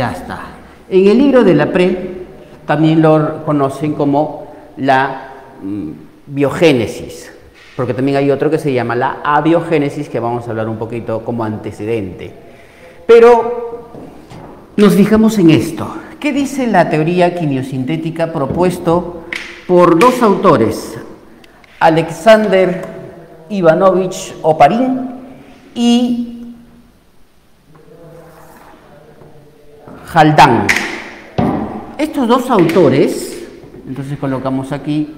ya está. En el libro de la Pre también lo conocen como la biogénesis, porque también hay otro que se llama la abiogénesis, que vamos a hablar un poquito como antecedente. Pero nos fijamos en esto. ¿Qué dice la teoría quimiosintética propuesto por dos autores, Alexander Ivanovich Oparin y Haldane? Estos dos autores, entonces colocamos aquí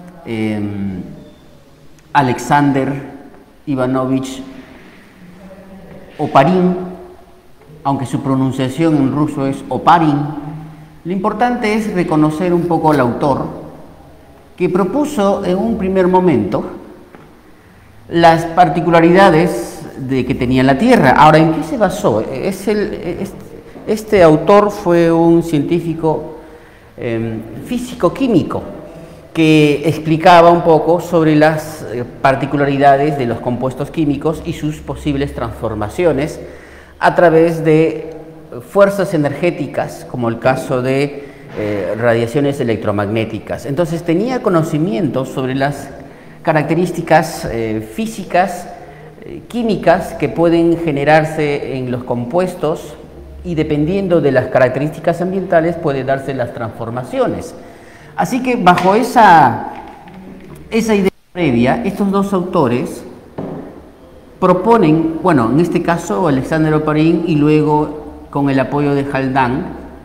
Alexander Ivanovich Oparin, aunque su pronunciación en ruso es Oparin. Lo importante es reconocer un poco al autor, que propuso en un primer momento las particularidades que tenía la Tierra. Ahora, ¿en qué se basó? Este autor fue un científico físico-químico que explicaba un poco sobre las particularidades de los compuestos químicos y sus posibles transformaciones a través de fuerzas energéticas, como el caso de radiaciones electromagnéticas. Entonces tenía conocimientos sobre las características físicas, químicas que pueden generarse en los compuestos, y dependiendo de las características ambientales puede darse las transformaciones. Así que bajo esa idea previa, estos dos autores proponen, bueno, en este caso Alexander Oparin y luego con el apoyo de Haldane,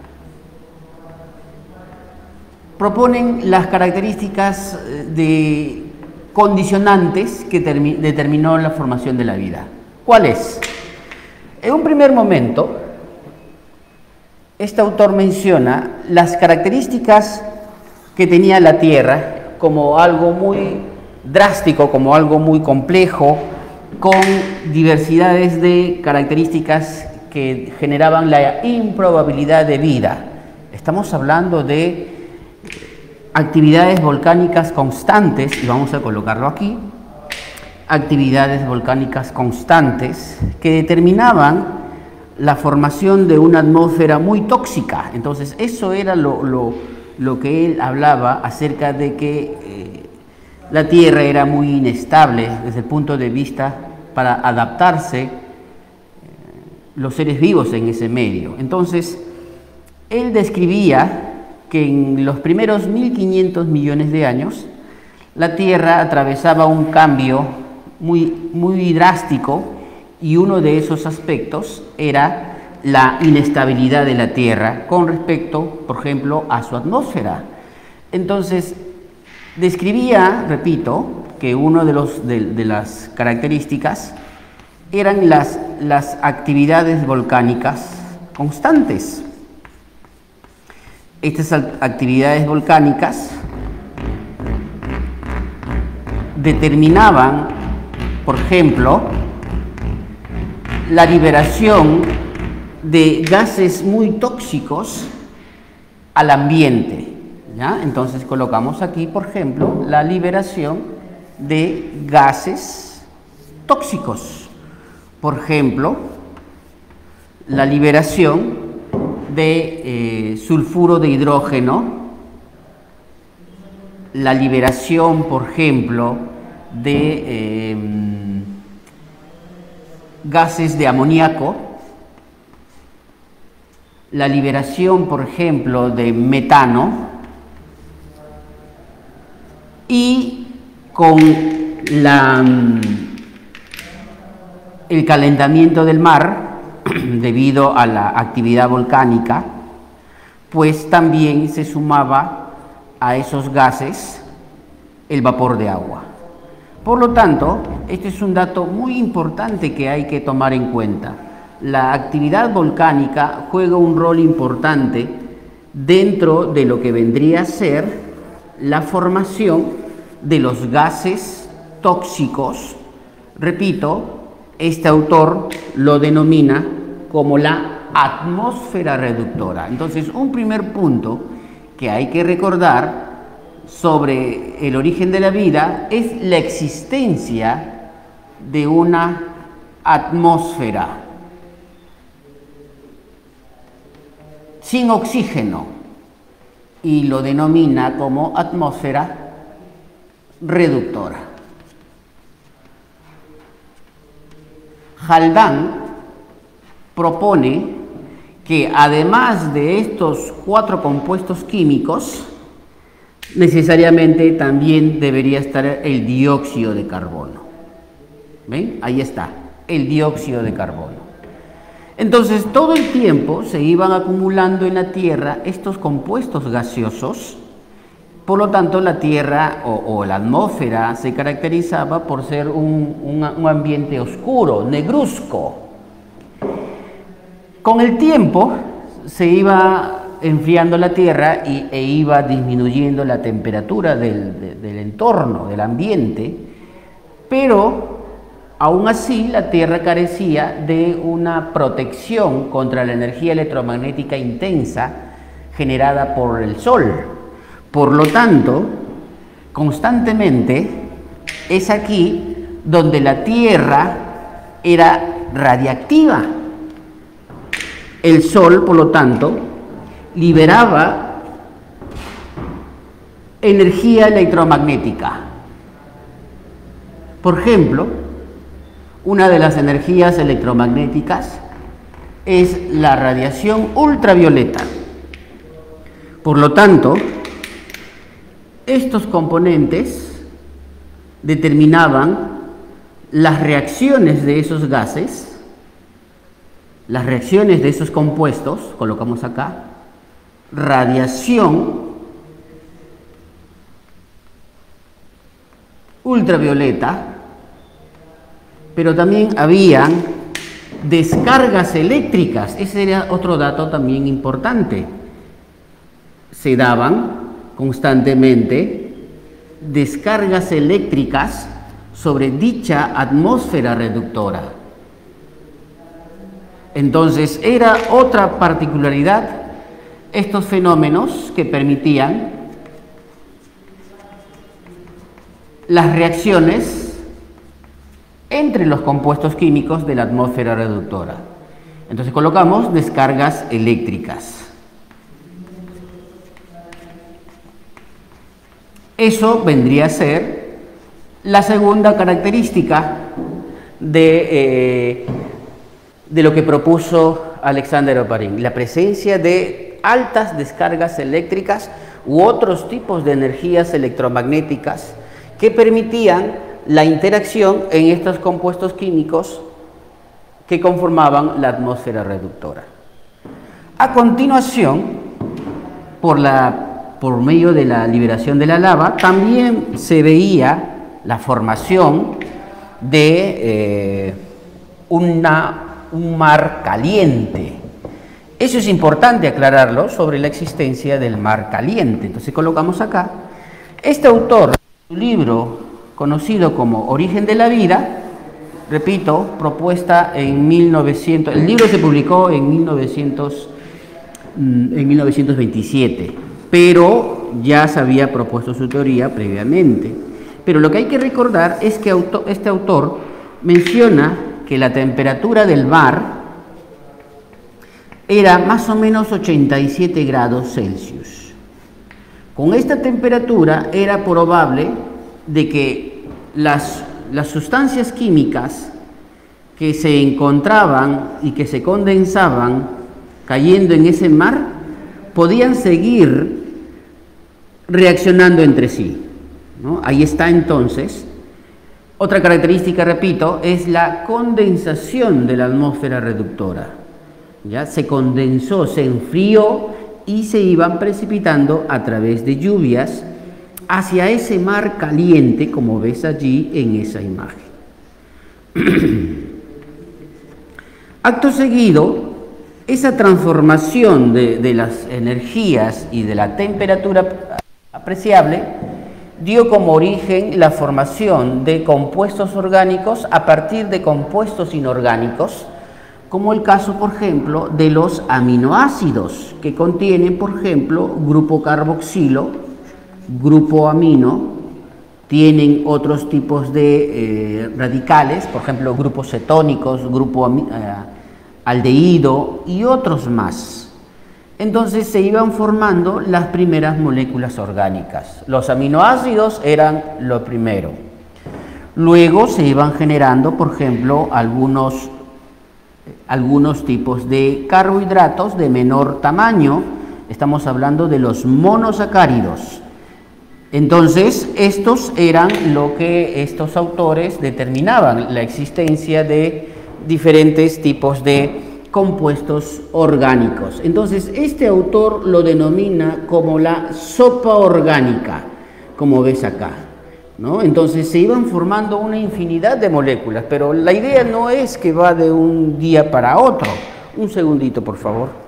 proponen las características de condicionantes que determinó la formación de la vida. ¿Cuál es? En un primer momento, este autor menciona las características que tenía la Tierra como algo muy drástico, como algo muy complejo, con diversidades de características que generaban la improbabilidad de vida. Estamos hablando de actividades volcánicas constantes, y vamos a colocarlo aquí, actividades volcánicas constantes que determinaban la formación de una atmósfera muy tóxica. Entonces eso era lo que él hablaba acerca de que la Tierra era muy inestable desde el punto de vista para adaptarse los seres vivos en ese medio. Entonces él describía que en los primeros 1500 millones de años la Tierra atravesaba un cambio muy drástico, y uno de esos aspectos era la inestabilidad de la Tierra con respecto, por ejemplo, a su atmósfera. Entonces, describía, repito, que uno de las características eran las actividades volcánicas constantes. Estas actividades volcánicas determinaban, por ejemplo, la liberación de gases muy tóxicos al ambiente, ¿ya? Entonces colocamos aquí, por ejemplo, la liberación de gases tóxicos. Por ejemplo, la liberación de sulfuro de hidrógeno, la liberación, por ejemplo, de gases de amoníaco, la liberación, por ejemplo, de metano, y con el calentamiento del mar debido a la actividad volcánica, pues también se sumaba a esos gases el vapor de agua. Por lo tanto, este es un dato muy importante que hay que tomar en cuenta. La actividad volcánica juega un rol importante dentro de lo que vendría a ser la formación de los gases tóxicos. Repito, este autor lo denomina como la atmósfera reductora. Entonces, un primer punto que hay que recordar sobre el origen de la vida es la existencia de una atmósfera. sin oxígeno y lo denomina como atmósfera reductora. Haldane propone que además de estos 4 compuestos químicos, necesariamente también debería estar el dióxido de carbono. ¿Ven? Ahí está, el dióxido de carbono. Entonces, todo el tiempo se iban acumulando en la Tierra estos compuestos gaseosos. Por lo tanto, la Tierra o la atmósfera se caracterizaba por ser un ambiente oscuro, negruzco. Con el tiempo se iba enfriando la Tierra e iba disminuyendo la temperatura del entorno, del ambiente, pero aún así la Tierra carecía de una protección contra la energía electromagnética intensa generada por el Sol. Por lo tanto, constantemente es aquí donde la Tierra era radiactiva. El Sol, por lo tanto, liberaba energía electromagnética. Por ejemplo, una de las energías electromagnéticas es la radiación ultravioleta. Por lo tanto, estos componentes determinaban las reacciones de esos gases, las reacciones de esos compuestos, colocamos acá, radiación ultravioleta, pero también habían descargas eléctricas. Ese era otro dato también importante. Se daban constantemente descargas eléctricas sobre dicha atmósfera reductora. Entonces, era otra particularidad estos fenómenos que permitían las reacciones entre los compuestos químicos de la atmósfera reductora. Entonces colocamos descargas eléctricas. Eso vendría a ser la segunda característica de lo que propuso Alexander Oparin, la presencia de altas descargas eléctricas u otros tipos de energías electromagnéticas que permitían la interacción en estos compuestos químicos que conformaban la atmósfera reductora. A continuación, por medio de la liberación de la lava, también se veía la formación de un mar caliente. Eso es importante aclararlo sobre la existencia del mar caliente. Entonces colocamos acá. Este autor, su libro conocido como Origen de la Vida, repito, propuesta en 1900, el libro se publicó en 1927, pero ya se había propuesto su teoría previamente. Pero lo que hay que recordar es que este autor menciona que la temperatura del mar era más o menos 87 grados Celsius. Con esta temperatura era probable de que las sustancias químicas que se encontraban y que se condensaban cayendo en ese mar podían seguir reaccionando entre sí, ¿no? Ahí está entonces. Otra característica, repito, es la condensación de la atmósfera reductora. ¿Ya? Se condensó, se enfrió y se iban precipitando a través de lluvias hacia ese mar caliente, como ves allí en esa imagen. Acto seguido, esa transformación de las energías y de la temperatura apreciable dio como origen la formación de compuestos orgánicos a partir de compuestos inorgánicos, como el caso, por ejemplo, de los aminoácidos, que contienen, por ejemplo, grupo carboxilo, grupo amino, tienen otros tipos de radicales, por ejemplo, grupos cetónicos, grupo aldehído y otros más. entonces se iban formando las primeras moléculas orgánicas. Los aminoácidos eran lo primero. Luego se iban generando, por ejemplo, algunos tipos de carbohidratos de menor tamaño. Estamos hablando de los monosacáridos. Entonces, estos eran lo que estos autores determinaban, la existencia de diferentes tipos de compuestos orgánicos. Entonces, este autor lo denomina como la sopa orgánica, como ves acá, ¿no? Entonces, se iban formando una infinidad de moléculas, pero la idea no es que va de un día para otro. Un segundito, por favor.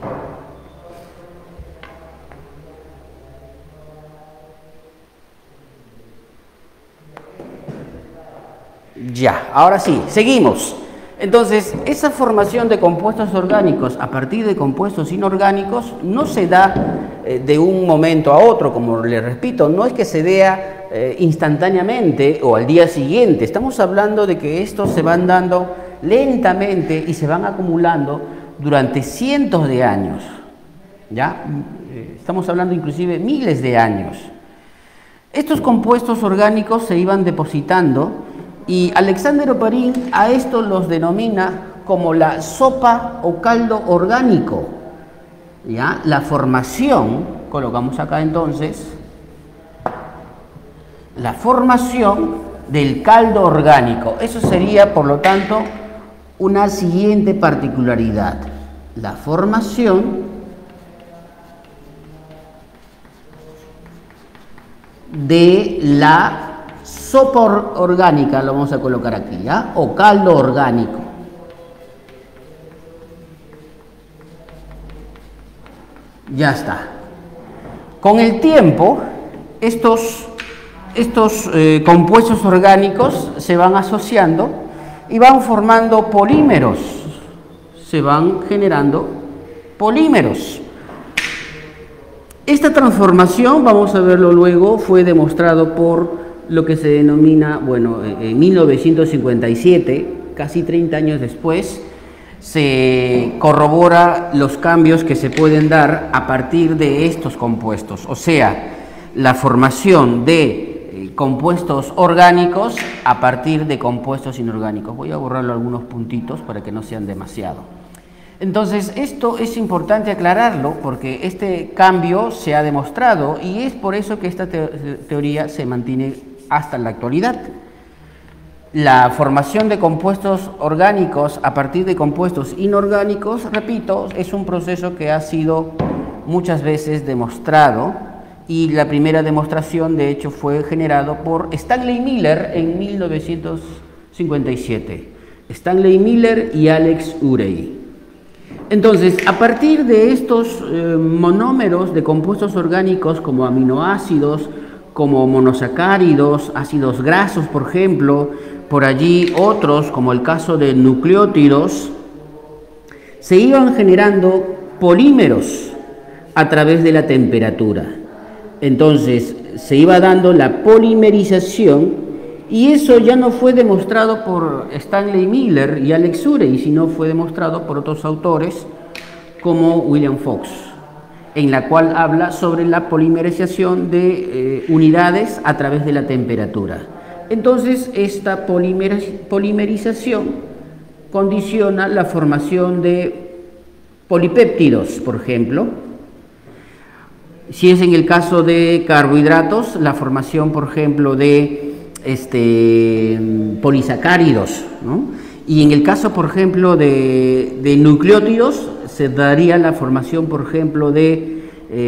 Ya, ahora sí, seguimos. Entonces, esa formación de compuestos orgánicos a partir de compuestos inorgánicos no se da de un momento a otro, como le repito, no es que se vea instantáneamente o al día siguiente. Estamos hablando de que estos se van dando lentamente y se van acumulando durante cientos de años. ¿Ya? Estamos hablando inclusive miles de años. Estos compuestos orgánicos se iban depositando y Alexander Oparin a esto los denomina como la sopa o caldo orgánico. ¿Ya? La formación, colocamos acá entonces, la formación del caldo orgánico. Eso sería, por lo tanto, una siguiente particularidad. La formación de la sopa orgánica, lo vamos a colocar aquí, ¿ya? O caldo orgánico. Ya está. Con el tiempo, estos compuestos orgánicos se van asociando y van formando polímeros. Se van generando polímeros. Esta transformación, vamos a verlo luego, fue demostrado por lo que se denomina, bueno, en 1957, casi 30 años después, se corrobora los cambios que se pueden dar a partir de estos compuestos, o sea, la formación de compuestos orgánicos a partir de compuestos inorgánicos. Voy a borrarlo algunos puntitos para que no sean demasiado. Entonces, esto es importante aclararlo porque este cambio se ha demostrado y es por eso que esta teoría se mantiene hasta la actualidad. La formación de compuestos orgánicos a partir de compuestos inorgánicos, repito, es un proceso que ha sido muchas veces demostrado y la primera demostración de hecho fue generado por Stanley Miller en 1957. Stanley Miller y Alex Urey. Entonces, a partir de estos monómeros de compuestos orgánicos como aminoácidos, como monosacáridos, ácidos grasos, por ejemplo, por allí otros, como el caso de nucleótidos, se iban generando polímeros a través de la temperatura. Entonces, se iba dando la polimerización y eso ya no fue demostrado por Stanley Miller y Alex Urey, sino fue demostrado por otros autores como William Fox, en la cual habla sobre la polimerización de unidades a través de la temperatura. Entonces, esta polimerización condiciona la formación de polipéptidos, por ejemplo. Si es en el caso de carbohidratos, la formación, por ejemplo, de polisacáridos, ¿no? Y en el caso, por ejemplo, de nucleótidos, se daría la formación, por ejemplo, de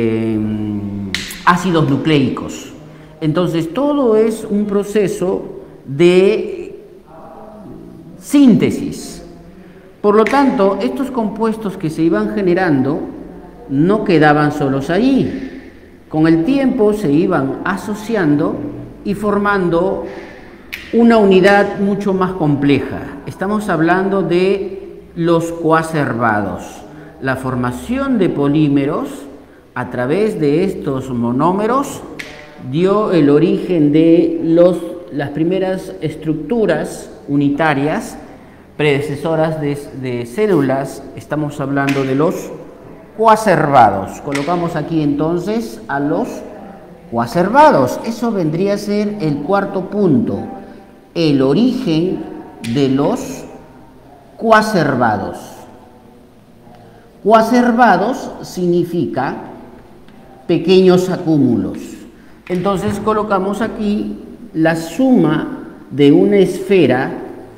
ácidos nucleicos. Entonces, todo es un proceso de síntesis. Por lo tanto, estos compuestos que se iban generando no quedaban solos allí. Con el tiempo se iban asociando y formando una unidad mucho más compleja. Estamos hablando de los coacervados. La formación de polímeros a través de estos monómeros dio el origen de las primeras estructuras unitarias predecesoras de células. Estamos hablando de los coacervados. Colocamos aquí entonces a los coacervados. Eso vendría a ser el cuarto punto, el origen de los coacervados. Coacervados significa pequeños acúmulos. Entonces colocamos aquí la suma de una esfera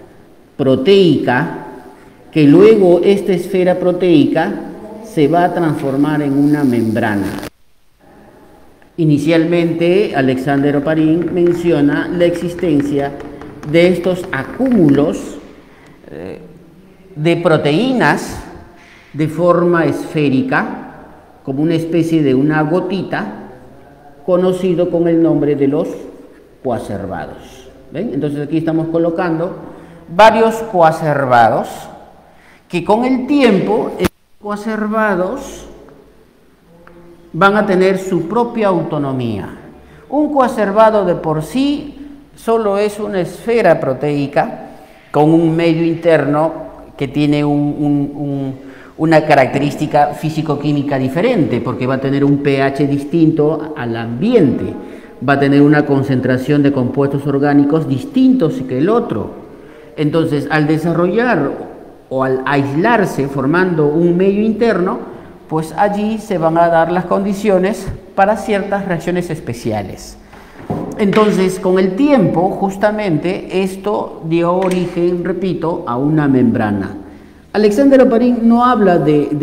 proteica, que luego esta esfera proteica se va a transformar en una membrana. Inicialmente, Alexander Oparin menciona la existencia de estos acúmulos de proteínas de forma esférica, como una especie de una gotita, conocido con el nombre de los coacervados. ¿Ven? Entonces aquí estamos colocando varios coacervados que con el tiempo, estos coacervados van a tener su propia autonomía. Un coacervado de por sí solo es una esfera proteica con un medio interno que tiene una característica físico-química diferente, porque va a tener un pH distinto al ambiente, va a tener una concentración de compuestos orgánicos distintos que el otro. Entonces, al desarrollar o al aislarse formando un medio interno, pues allí se van a dar las condiciones para ciertas reacciones especiales. Entonces, con el tiempo, justamente, esto dio origen, repito, a una membrana. Alexander Oparin no habla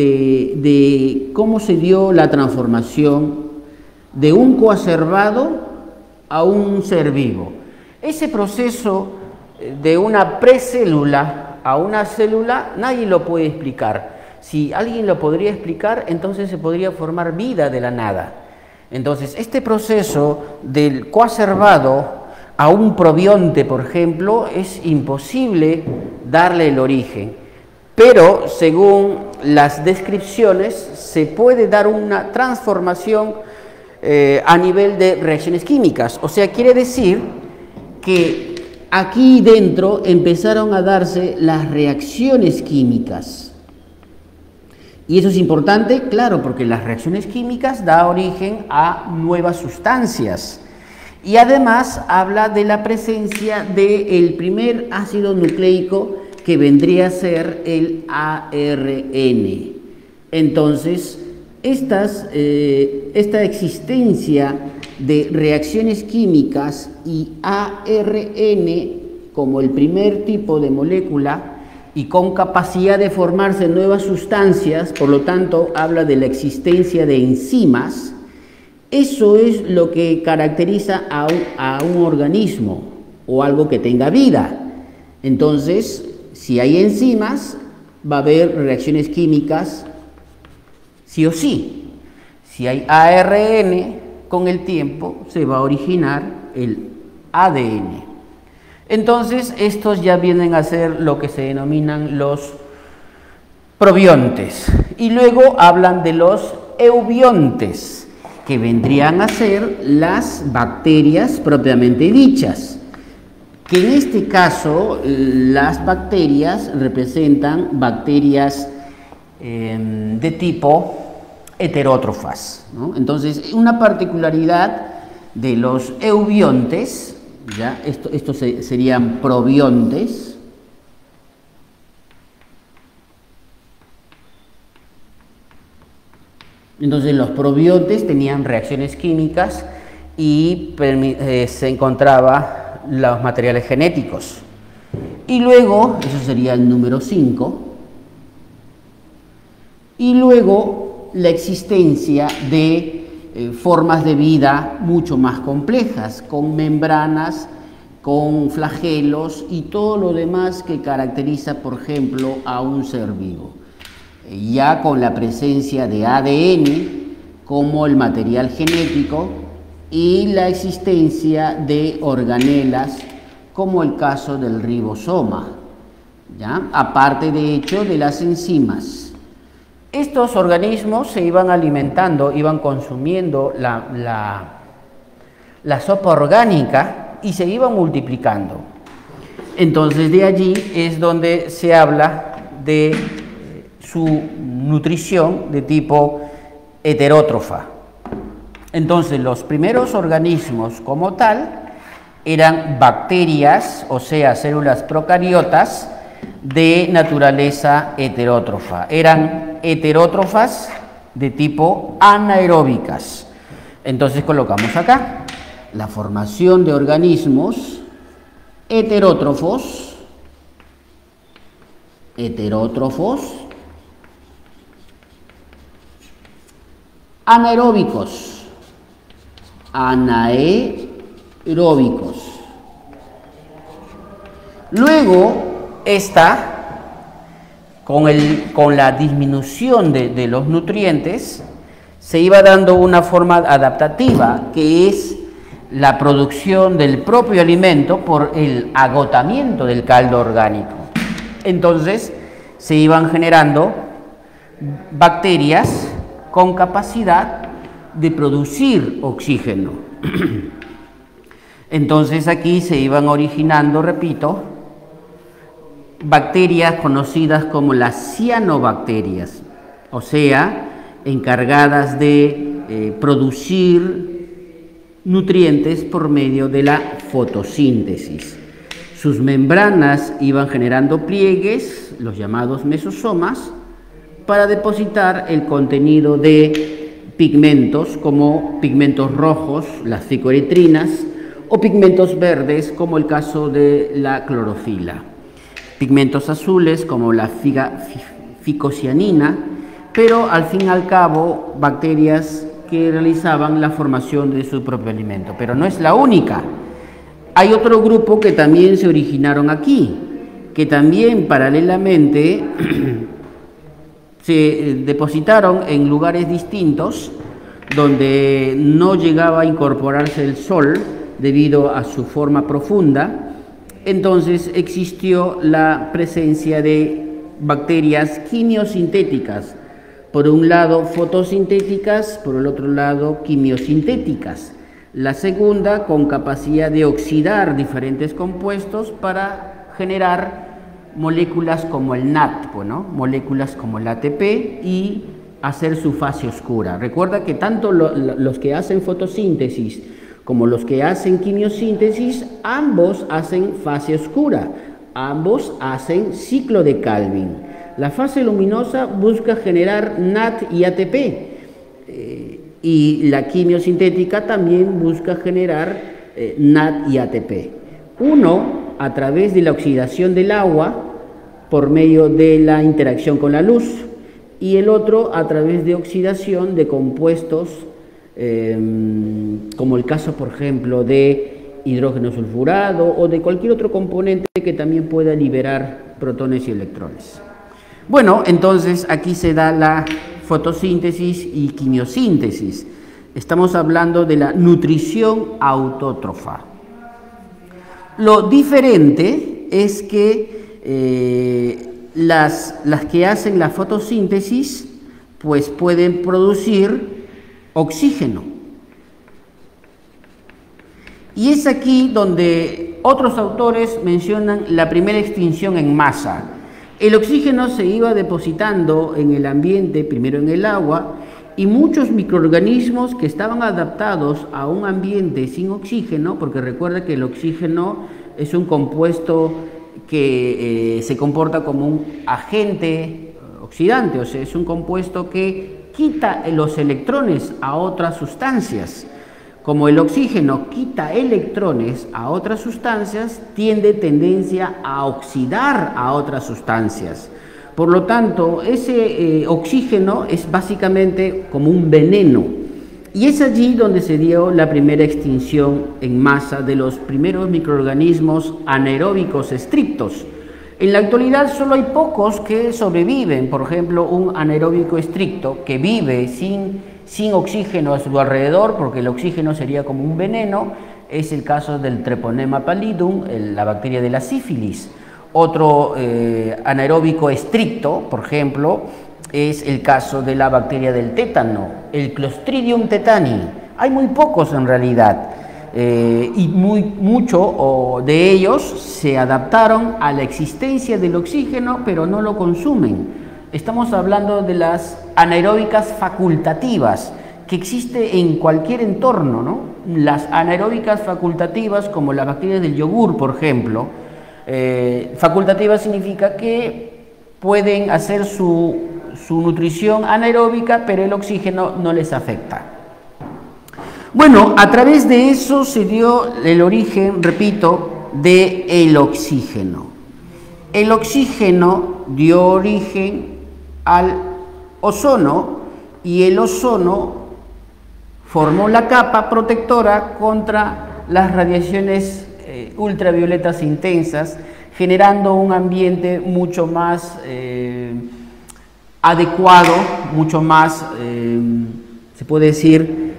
de cómo se dio la transformación de un coacervado a un ser vivo. Ese proceso de una precélula a una célula nadie lo puede explicar. Si alguien lo podría explicar, entonces se podría formar vida de la nada. Entonces, este proceso del coacervado a un probionte, por ejemplo, es imposible darle el origen. Pero, según las descripciones, se puede dar una transformación a nivel de reacciones químicas. O sea, quiere decir que aquí dentro empezaron a darse las reacciones químicas. Y eso es importante, claro, porque las reacciones químicas dan origen a nuevas sustancias. Y además habla de la presencia del primer ácido nucleico, que vendría a ser el ARN. Entonces, esta existencia de reacciones químicas y ARN como el primer tipo de molécula y con capacidad de formarse nuevas sustancias, por lo tanto, habla de la existencia de enzimas. Eso es lo que caracteriza a un organismo o algo que tenga vida. Entonces, si hay enzimas, va a haber reacciones químicas sí o sí. Si hay ARN, con el tiempo se va a originar el ADN. Entonces, estos ya vienen a ser lo que se denominan los probiontes. Y luego hablan de los eubiontes, que vendrían a ser las bacterias propiamente dichas. Que en este caso las bacterias representan bacterias de tipo heterótrofas, ¿no? Entonces, una particularidad de los eubiontes, ¿ya? Estos serían probiontes. Entonces, los probiontes tenían reacciones químicas y se encontraba los materiales genéticos. Y luego, eso sería el número 5, y luego la existencia de formas de vida mucho más complejas, con membranas, con flagelos y todo lo demás que caracteriza, por ejemplo, a un ser vivo. Ya con la presencia de ADN como el material genético y la existencia de organelas, como el caso del ribosoma, ¿ya? Aparte, de hecho, de las enzimas. Estos organismos se iban alimentando, iban consumiendo la sopa orgánica y se iban multiplicando. Entonces, de allí es donde se habla de su nutrición de tipo heterótrofa. Entonces, los primeros organismos como tal eran bacterias, o sea, células procariotas de naturaleza heterótrofa. Eran heterótrofas de tipo anaeróbicas. Entonces colocamos acá la formación de organismos heterótrofos, anaeróbicos, Luego, con la disminución de los nutrientes, se iba dando una forma adaptativa, que es la producción del propio alimento por el agotamiento del caldo orgánico. Entonces, se iban generando bacterias con capacidad de producir oxígeno. Entonces, aquí se iban originando, repito, bacterias conocidas como las cianobacterias, o sea, encargadas de producir nutrientes por medio de la fotosíntesis. Sus membranas iban generando pliegues, los llamados mesosomas, para depositar el contenido de pigmentos como pigmentos rojos, las ficoeritrinas, o pigmentos verdes como el caso de la clorofila. Pigmentos azules como la ficocianina, pero al fin y al cabo bacterias que realizaban la formación de su propio alimento. Pero no es la única. Hay otro grupo que también se originaron aquí, que también paralelamente se depositaron en lugares distintos donde no llegaba a incorporarse el sol debido a su forma profunda. Entonces existió la presencia de bacterias quimiosintéticas, por un lado fotosintéticas, por el otro lado quimiosintéticas. La segunda con capacidad de oxidar diferentes compuestos para generar moléculas como el NAT, bueno, moléculas como el ATP, y hacer su fase oscura. Recuerda que tanto los que hacen fotosíntesis como los que hacen quimiosíntesis, ambos hacen fase oscura, ambos hacen ciclo de Calvin. La fase luminosa busca generar NAT y ATP, y la quimiosintética también busca generar NAT y ATP. Uno a través de la oxidación del agua por medio de la interacción con la luz, y el otro a través de oxidación de compuestos como el caso, por ejemplo, de hidrógeno sulfurado o de cualquier otro componente que también pueda liberar protones y electrones. Bueno, entonces aquí se da la fotosíntesis y quimiosíntesis. Estamos hablando de la nutrición autótrofa. Lo diferente es que las que hacen la fotosíntesis pues pueden producir oxígeno. Y es aquí donde otros autores mencionan la primera extinción en masa. El oxígeno se iba depositando en el ambiente, primero en el agua, y muchos microorganismos que estaban adaptados a un ambiente sin oxígeno, porque recuerda que el oxígeno es un compuesto que se comporta como un agente oxidante, o sea, es un compuesto que quita los electrones a otras sustancias. Como el oxígeno quita electrones a otras sustancias, tiene tendencia a oxidar a otras sustancias. Por lo tanto, ese oxígeno es básicamente como un veneno. Y es allí donde se dio la primera extinción en masa de los primeros microorganismos anaeróbicos estrictos. En la actualidad solo hay pocos que sobreviven. Por ejemplo, un anaeróbico estricto que vive sin oxígeno a su alrededor, porque el oxígeno sería como un veneno, es el caso del Treponema pallidum, la bacteria de la sífilis. Otro anaeróbico estricto, por ejemplo, es el caso de la bacteria del tétano, el Clostridium tetani. Hay muy pocos en realidad. Y muchos de ellos se adaptaron a la existencia del oxígeno, pero no lo consumen. Estamos hablando de las anaeróbicas facultativas, que existe en cualquier entorno, ¿no? Las anaeróbicas facultativas, como las bacterias del yogur, por ejemplo, facultativa significa que pueden hacer su nutrición anaeróbica, pero el oxígeno no les afecta. Bueno, a través de eso se dio el origen, repito, del oxígeno. El oxígeno dio origen al ozono y el ozono formó la capa protectora contra las radiaciones ultravioletas intensas, generando un ambiente mucho más adecuado, mucho más, se puede decir,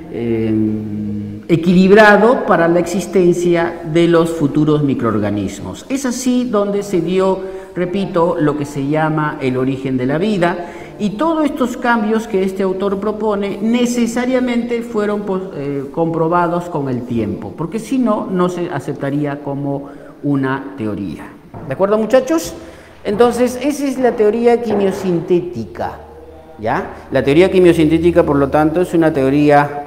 equilibrado para la existencia de los futuros microorganismos. Es así donde se dio, repito, lo que se llama el origen de la vida, y todos estos cambios que este autor propone necesariamente fueron comprobados con el tiempo, porque si no, no se aceptaría como una teoría. ¿De acuerdo, muchachos? Entonces, esa es la teoría quimiosintética, ¿ya? La teoría quimiosintética, por lo tanto, es una teoría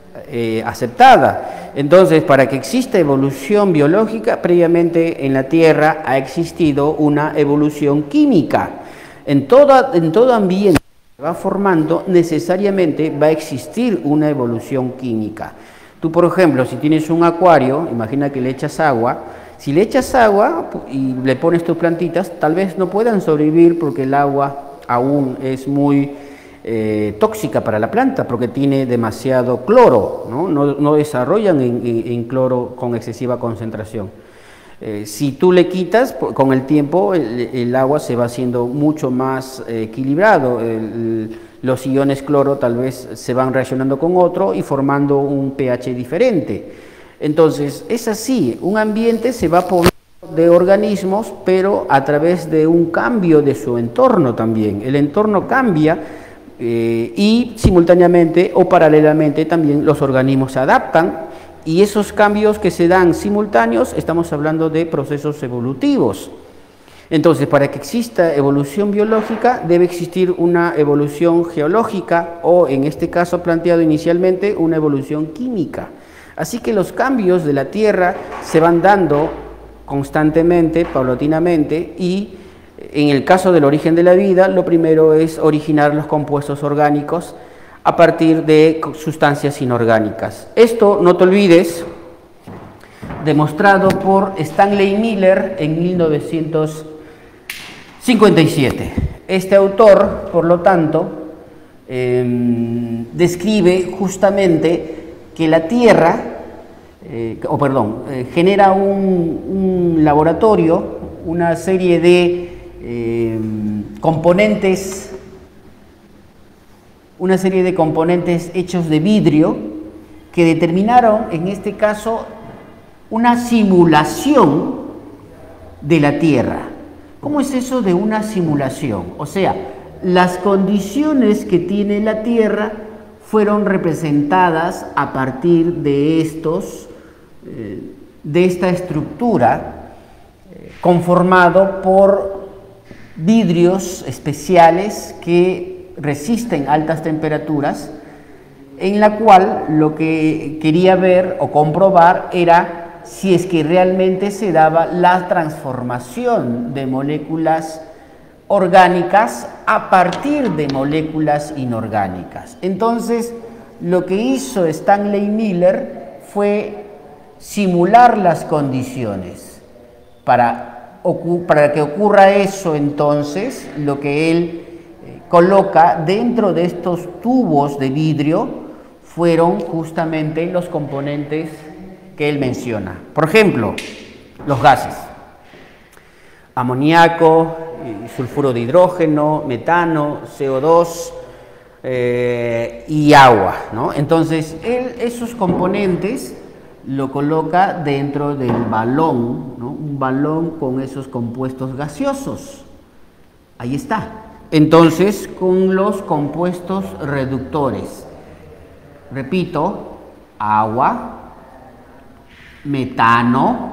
aceptada. Entonces, para que exista evolución biológica, previamente en la Tierra ha existido una evolución química. En todo ambiente que va formando, necesariamente va a existir una evolución química. Tú, por ejemplo, si tienes un acuario, imagina que le echas agua. Si le echas agua y le pones tus plantitas, tal vez no puedan sobrevivir porque el agua aún es muy tóxica para la planta, porque tiene demasiado cloro, no desarrollan en cloro con excesiva concentración. Si tú le quitas, con el tiempo el agua se va haciendo mucho más equilibrado. Los iones cloro tal vez se van reaccionando con otro y formando un pH diferente. Entonces, es así, un ambiente se va poblando de organismos, pero a través de un cambio de su entorno también. El entorno cambia y simultáneamente o paralelamente también los organismos se adaptan, y esos cambios que se dan simultáneos, estamos hablando de procesos evolutivos. Entonces, para que exista evolución biológica, debe existir una evolución geológica o, en este caso planteado inicialmente, una evolución química. Así que los cambios de la Tierra se van dando constantemente, paulatinamente, y en el caso del origen de la vida, lo primero es originar los compuestos orgánicos a partir de sustancias inorgánicas. Esto, no te olvides, demostrado por Stanley Miller en 1957. Este autor, por lo tanto, describe justamente que la Tierra, genera un laboratorio, una serie de componentes hechos de vidrio que determinaron, en este caso, una simulación de la Tierra. ¿Cómo es eso de una simulación? O sea, las condiciones que tiene la Tierra fueron representadas a partir de esta estructura conformado por vidrios especiales que resisten altas temperaturas, en la cual lo que quería ver o comprobar era si es que realmente se daba la transformación de moléculas orgánicas a partir de moléculas inorgánicas. Entonces, lo que hizo Stanley Miller fue simular las condiciones. Para que ocurra eso, entonces, lo que él coloca dentro de estos tubos de vidrio fueron justamente los componentes que él menciona. Por ejemplo, los gases: amoníaco, sulfuro de hidrógeno, metano, CO2 y agua, ¿no? Entonces, él esos componentes lo coloca dentro del balón, ¿no? Un balón con esos compuestos gaseosos. Ahí está. Entonces, con los compuestos reductores, repito, agua, metano,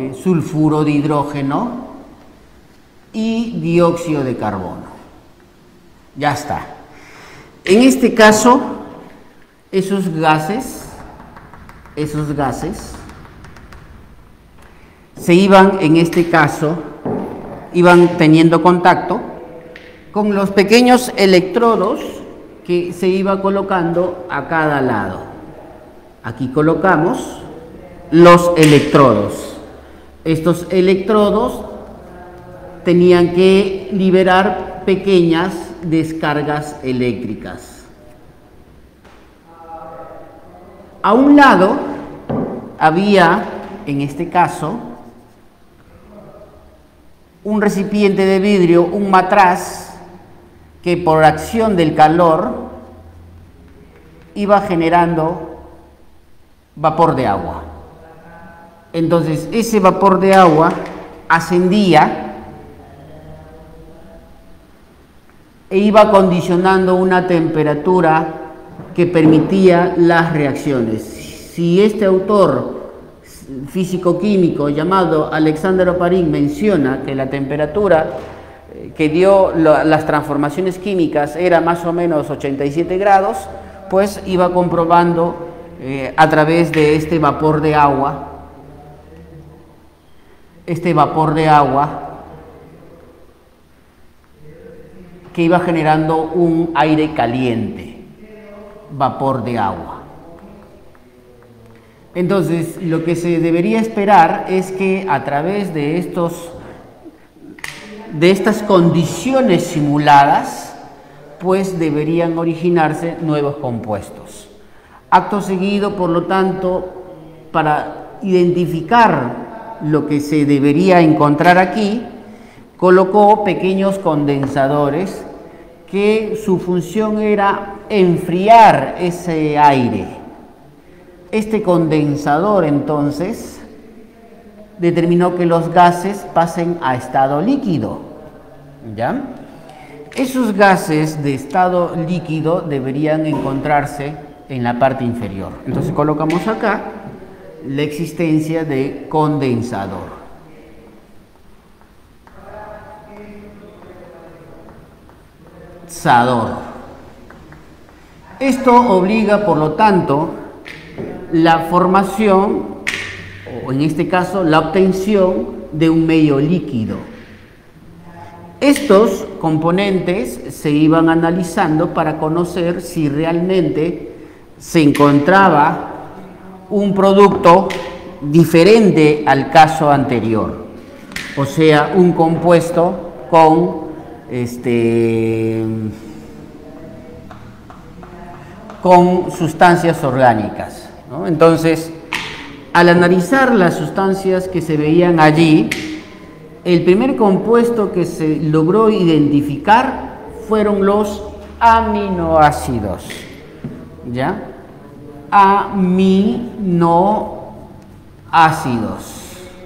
sulfuro de hidrógeno y dióxido de carbono. Ya está. En este caso, esos gases se iban, en este caso, iban teniendo contacto con los pequeños electrodos que se iba colocando a cada lado. Aquí colocamos los electrodos. Estos electrodos tenían que liberar pequeñas descargas eléctricas. A un lado había, en este caso, un recipiente de vidrio, un matraz, que por acción del calor iba generando vapor de agua. Entonces, ese vapor de agua ascendía e iba condicionando una temperatura que permitía las reacciones. Si este autor físico-químico llamado Alexander Oparin menciona que la temperatura que dio las transformaciones químicas era más o menos 87 grados, pues iba comprobando a través de este vapor de agua, que iba generando un aire caliente, vapor de agua. Entonces, lo que se debería esperar es que a través de estas condiciones simuladas, pues deberían originarse nuevos compuestos. Acto seguido, por lo tanto, para identificar lo que se debería encontrar aquí, colocó pequeños condensadores que su función era enfriar ese aire. Este condensador, entonces, determinó que los gases pasen a estado líquido, ¿ya? Esos gases de estado líquido deberían encontrarse en la parte inferior. Entonces colocamos acá la existencia de condensador. Esto obliga, por lo tanto, la formación, o en este caso, la obtención de un medio líquido. Estos componentes se iban analizando para conocer si realmente se encontraba un producto diferente al caso anterior, o sea, un compuesto con sustancias orgánicas, ¿no? Entonces, al analizar las sustancias que se veían allí, el primer compuesto que se logró identificar fueron los aminoácidos, ¿ya? Aminoácidos.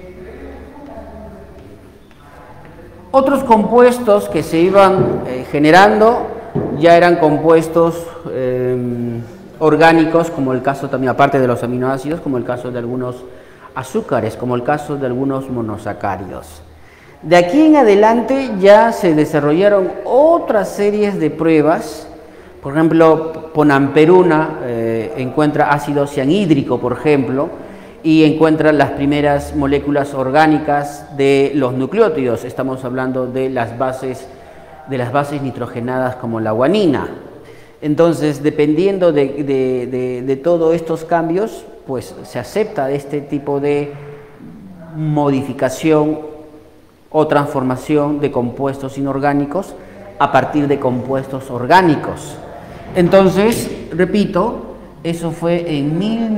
Otros compuestos que se iban generando ya eran compuestos orgánicos, como el caso también, aparte de los aminoácidos, como el caso de algunos azúcares, como el caso de algunos monosacáridos. De aquí en adelante ya se desarrollaron otras series de pruebas. Por ejemplo, Ponamperuna encuentra ácido cianhídrico, por ejemplo, y encuentra las primeras moléculas orgánicas de los nucleótidos. Estamos hablando de las bases nitrogenadas como la guanina. Entonces, dependiendo de todos estos cambios, pues se acepta este tipo de modificación o transformación de compuestos inorgánicos a partir de compuestos orgánicos. Entonces, repito, eso fue en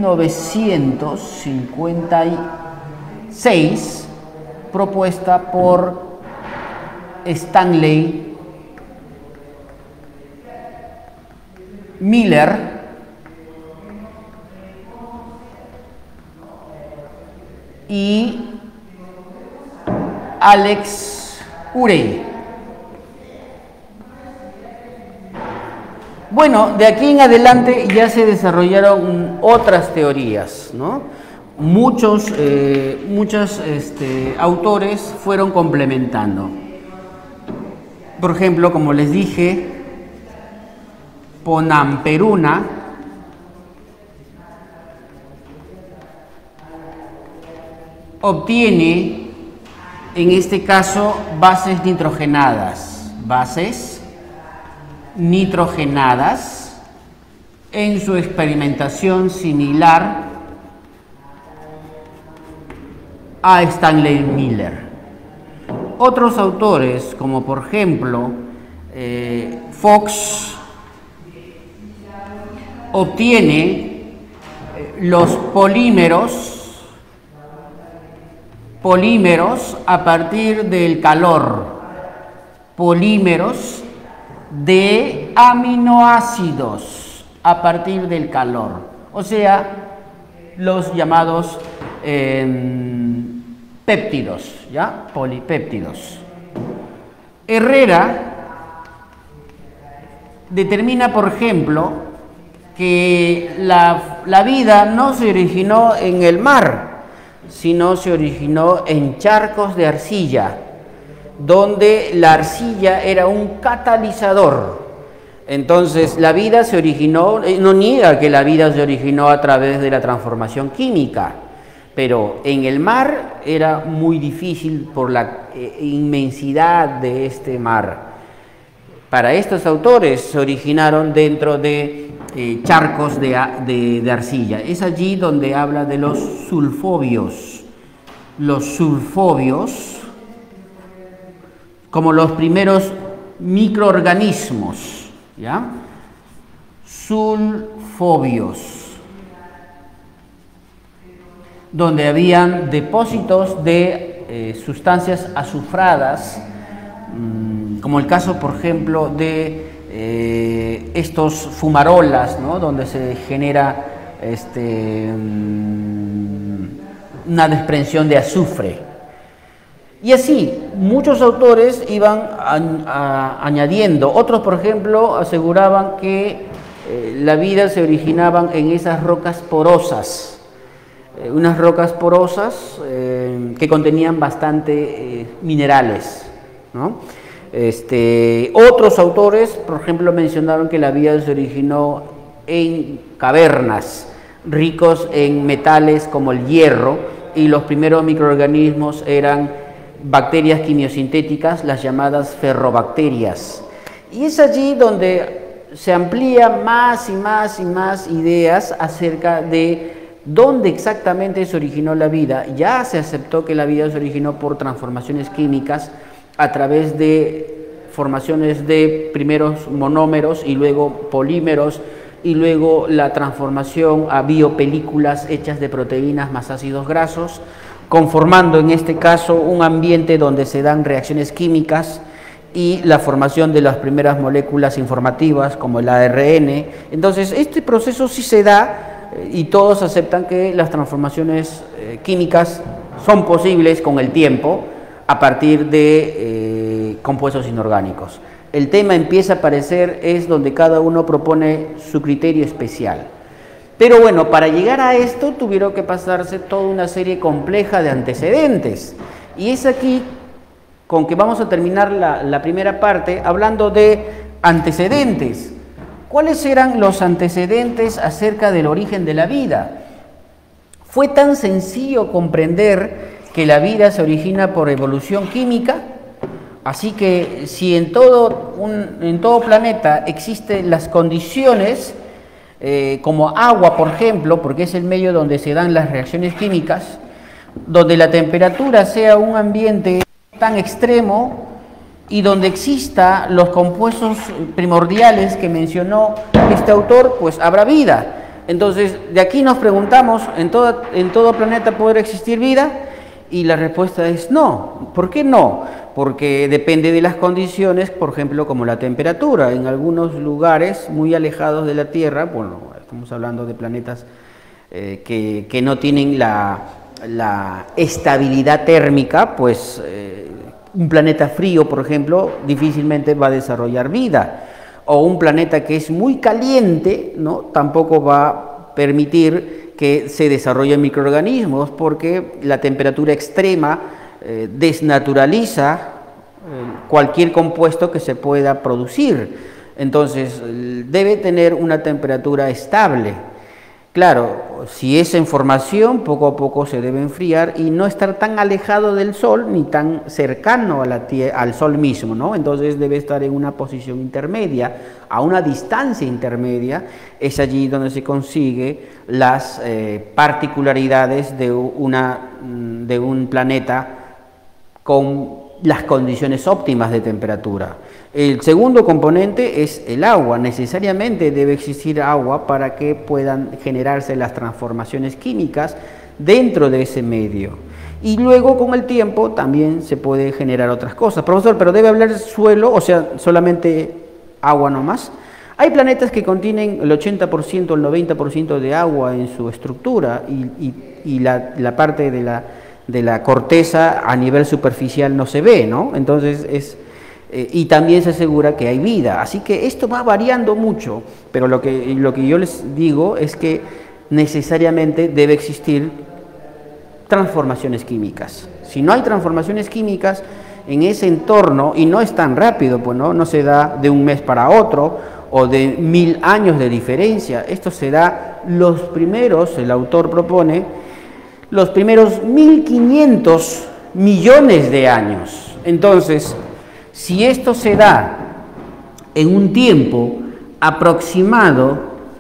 1956, propuesta por Stanley Miller y Alex Urey. Bueno, de aquí en adelante ya se desarrollaron otras teorías, ¿no? muchos autores fueron complementando. Por ejemplo, como les dije, Ponamperuna obtiene, en este caso, bases nitrogenadas en su experimentación similar a Stanley Miller. Otros autores, como por ejemplo Fox, obtiene los polímeros a partir del calor, polímeros de aminoácidos a partir del calor, o sea, los llamados péptidos, ¿ya? Polipéptidos. Herrera determina, por ejemplo, que la vida no se originó en el mar, sino se originó en charcos de arcilla, donde la arcilla era un catalizador. Entonces, la vida se originó, no niega que la vida se originó a través de la transformación química, pero en el mar era muy difícil por la inmensidad de este mar. Para estos autores se originaron dentro de charcos de arcilla. Es allí donde habla de los sulfobios. Los sulfobios, como los primeros microorganismos, ¿ya? Sulfobios, donde habían depósitos de sustancias azufradas, como el caso, por ejemplo, de estos fumarolas, ¿no? Donde se genera una desprensión de azufre. Y así, muchos autores iban añadiendo. Otros, por ejemplo, aseguraban que la vida se originaban en esas rocas porosas, unas rocas porosas que contenían bastante minerales, ¿no? Otros autores, por ejemplo, mencionaron que la vida se originó en cavernas ricos en metales como el hierro, y los primeros microorganismos eran bacterias quimiosintéticas, las llamadas ferrobacterias. Y es allí donde se amplía más y más y más ideas acerca de dónde exactamente se originó la vida. Ya se aceptó que la vida se originó por transformaciones químicas a través de formaciones de primeros monómeros y luego polímeros, y luego la transformación a biopelículas hechas de proteínas más ácidos grasos, conformando en este caso un ambiente donde se dan reacciones químicas y la formación de las primeras moléculas informativas como el ARN. Entonces, este proceso sí se da y todos aceptan que las transformaciones químicas son posibles con el tiempo a partir de compuestos inorgánicos. El tema empieza a aparecer, es donde cada uno propone su criterio especial. Pero bueno, para llegar a esto tuvieron que pasarse toda una serie compleja de antecedentes. Y es aquí con que vamos a terminar la primera parte hablando de antecedentes. ¿Cuáles eran los antecedentes acerca del origen de la vida? ¿Fue tan sencillo comprender que la vida se origina por evolución química? Así que si en todo planeta existen las condiciones, como agua, por ejemplo, porque es el medio donde se dan las reacciones químicas, donde la temperatura sea un ambiente tan extremo y donde exista los compuestos primordiales que mencionó este autor, pues habrá vida. Entonces, de aquí nos preguntamos, ¿en todo planeta podrá existir vida? Y la respuesta es no. ¿Por qué no? Porque depende de las condiciones, por ejemplo, como la temperatura. En algunos lugares muy alejados de la Tierra, bueno, estamos hablando de planetas que no tienen la estabilidad térmica, pues un planeta frío, por ejemplo, difícilmente va a desarrollar vida. O un planeta que es muy caliente, ¿no? Tampoco va a permitir que se desarrollan microorganismos, porque la temperatura extrema desnaturaliza cualquier compuesto que se pueda producir. Entonces, debe tener una temperatura estable. Claro, si es en formación, poco a poco se debe enfriar y no estar tan alejado del Sol ni tan cercano a al Sol mismo, ¿no? Entonces debe estar en una posición intermedia, a una distancia intermedia. Es allí donde se consigue las particularidades de un planeta con las condiciones óptimas de temperatura. El segundo componente es el agua. Necesariamente debe existir agua para que puedan generarse las transformaciones químicas dentro de ese medio. Y luego con el tiempo también se puede generar otras cosas. Profesor, ¿pero debe hablar suelo, o sea, solamente agua nomás? Hay planetas que contienen el 80%, el 90% de agua en su estructura y la parte de la corteza a nivel superficial no se ve, ¿no? Entonces y también se asegura que hay vida. Así que esto va variando mucho, pero lo que yo les digo es que necesariamente debe existir transformaciones químicas. Si no hay transformaciones químicas en ese entorno, y no es tan rápido, pues no se da de un mes para otro o de 1000 años de diferencia. Esto se da los primeros, el autor propone, los primeros 1500 millones de años. Entonces, si esto se da en un tiempo aproximado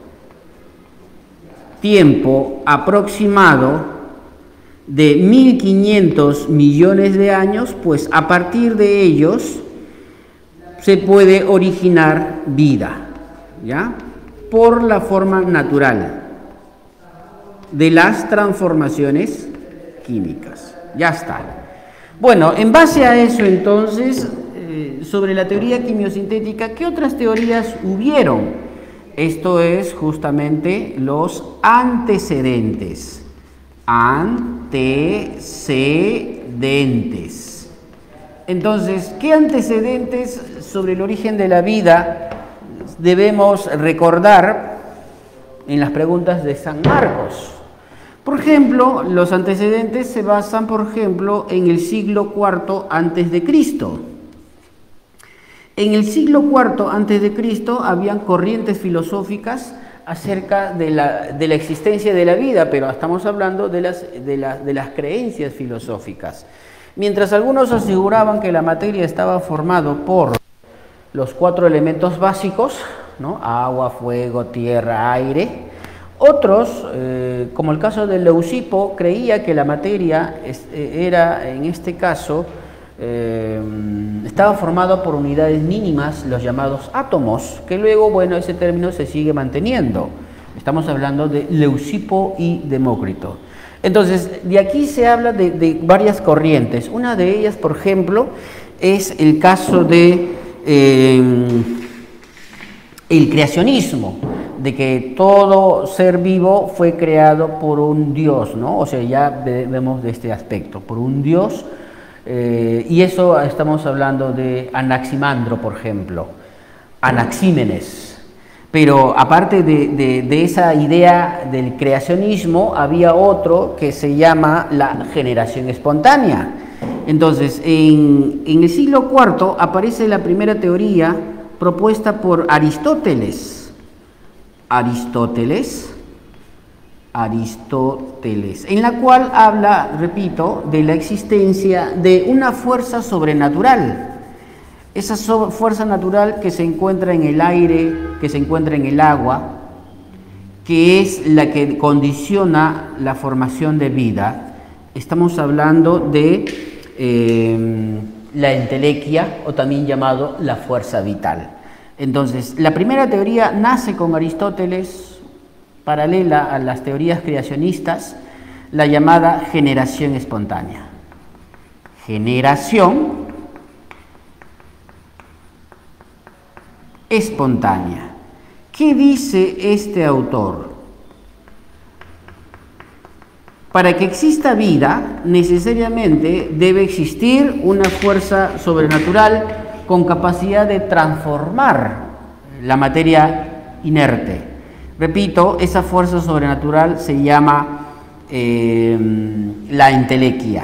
de 1500 millones de años, pues a partir de ellos se puede originar vida, ¿ya? Por la forma natural de las transformaciones químicas. Ya está. Bueno, en base a eso entonces, sobre la teoría quimiosintética, ¿qué otras teorías hubieron? Esto es justamente los antecedentes. Antecedentes. Entonces, ¿qué antecedentes sobre el origen de la vida debemos recordar en las preguntas de San Marcos? Por ejemplo, los antecedentes se basan, por ejemplo, en el siglo IV antes de Cristo. En el siglo IV antes de Cristo habían corrientes filosóficas acerca de la existencia de la vida, pero estamos hablando de las creencias filosóficas. Mientras algunos aseguraban que la materia estaba formada por los 4 elementos básicos, ¿no? Agua, fuego, tierra, aire. Otros, como el caso de Leucipo, creía que la materia era, en este caso, estaba formado por unidades mínimas, los llamados átomos, que luego, bueno, ese término se sigue manteniendo. Estamos hablando de Leucipo y Demócrito. Entonces, de aquí se habla de varias corrientes. Una de ellas, por ejemplo, es el caso de el creacionismo, de que todo ser vivo fue creado por un Dios, ¿no? O sea, ya vemos de este aspecto, por un Dios. Y eso estamos hablando de Anaximandro, por ejemplo, Anaxímenes. Pero aparte de esa idea del creacionismo, había otro que se llama la generación espontánea. Entonces, en el siglo IV aparece la primera teoría propuesta por Aristóteles, en la cual habla, repito, de la existencia de una fuerza sobrenatural. Esa fuerza natural que se encuentra en el aire, que se encuentra en el agua, que es la que condiciona la formación de vida. Estamos hablando de la entelequia, o también llamado la fuerza vital. Entonces, la primera teoría nace con Aristóteles, paralela a las teorías creacionistas, la llamada generación espontánea. Generación espontánea. ¿Qué dice este autor? Para que exista vida, necesariamente debe existir una fuerza sobrenatural con capacidad de transformar la materia inerte. Repito, esa fuerza sobrenatural se llama la entelequia.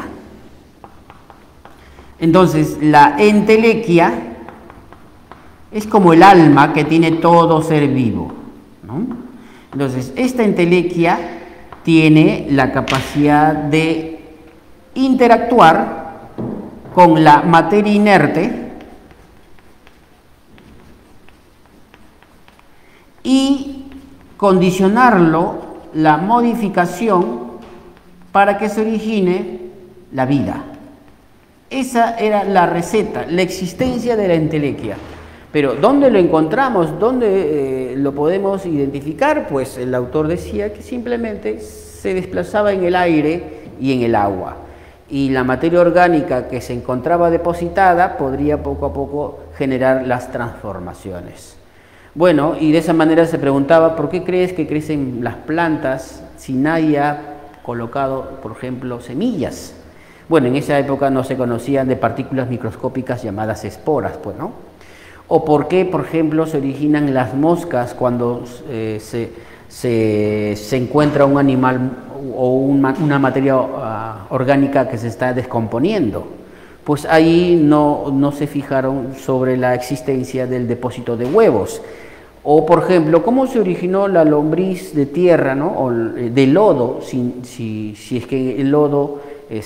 Entonces, la entelequia es como el alma que tiene todo ser vivo, ¿no? Entonces, esta entelequia tiene la capacidad de interactuar con la materia inerte y condicionarlo, la modificación, para que se origine la vida. Esa era la receta, la existencia de la entelequia. Pero ¿dónde lo encontramos? ¿Dónde lo podemos identificar? Pues el autor decía que simplemente se desplazaba en el aire y en el agua. Y la materia orgánica que se encontraba depositada podría poco a poco generar las transformaciones. Bueno, y de esa manera se preguntaba, ¿por qué crees que crecen las plantas si nadie ha colocado, por ejemplo, semillas? Bueno, en esa época no se conocían de partículas microscópicas llamadas esporas, pues, ¿no? O por qué, por ejemplo, se originan las moscas cuando se encuentra un animal o una materia orgánica que se está descomponiendo. Pues ahí no se fijaron sobre la existencia del depósito de huevos. O, por ejemplo, cómo se originó la lombriz de tierra, ¿no? O de lodo, si es que el lodo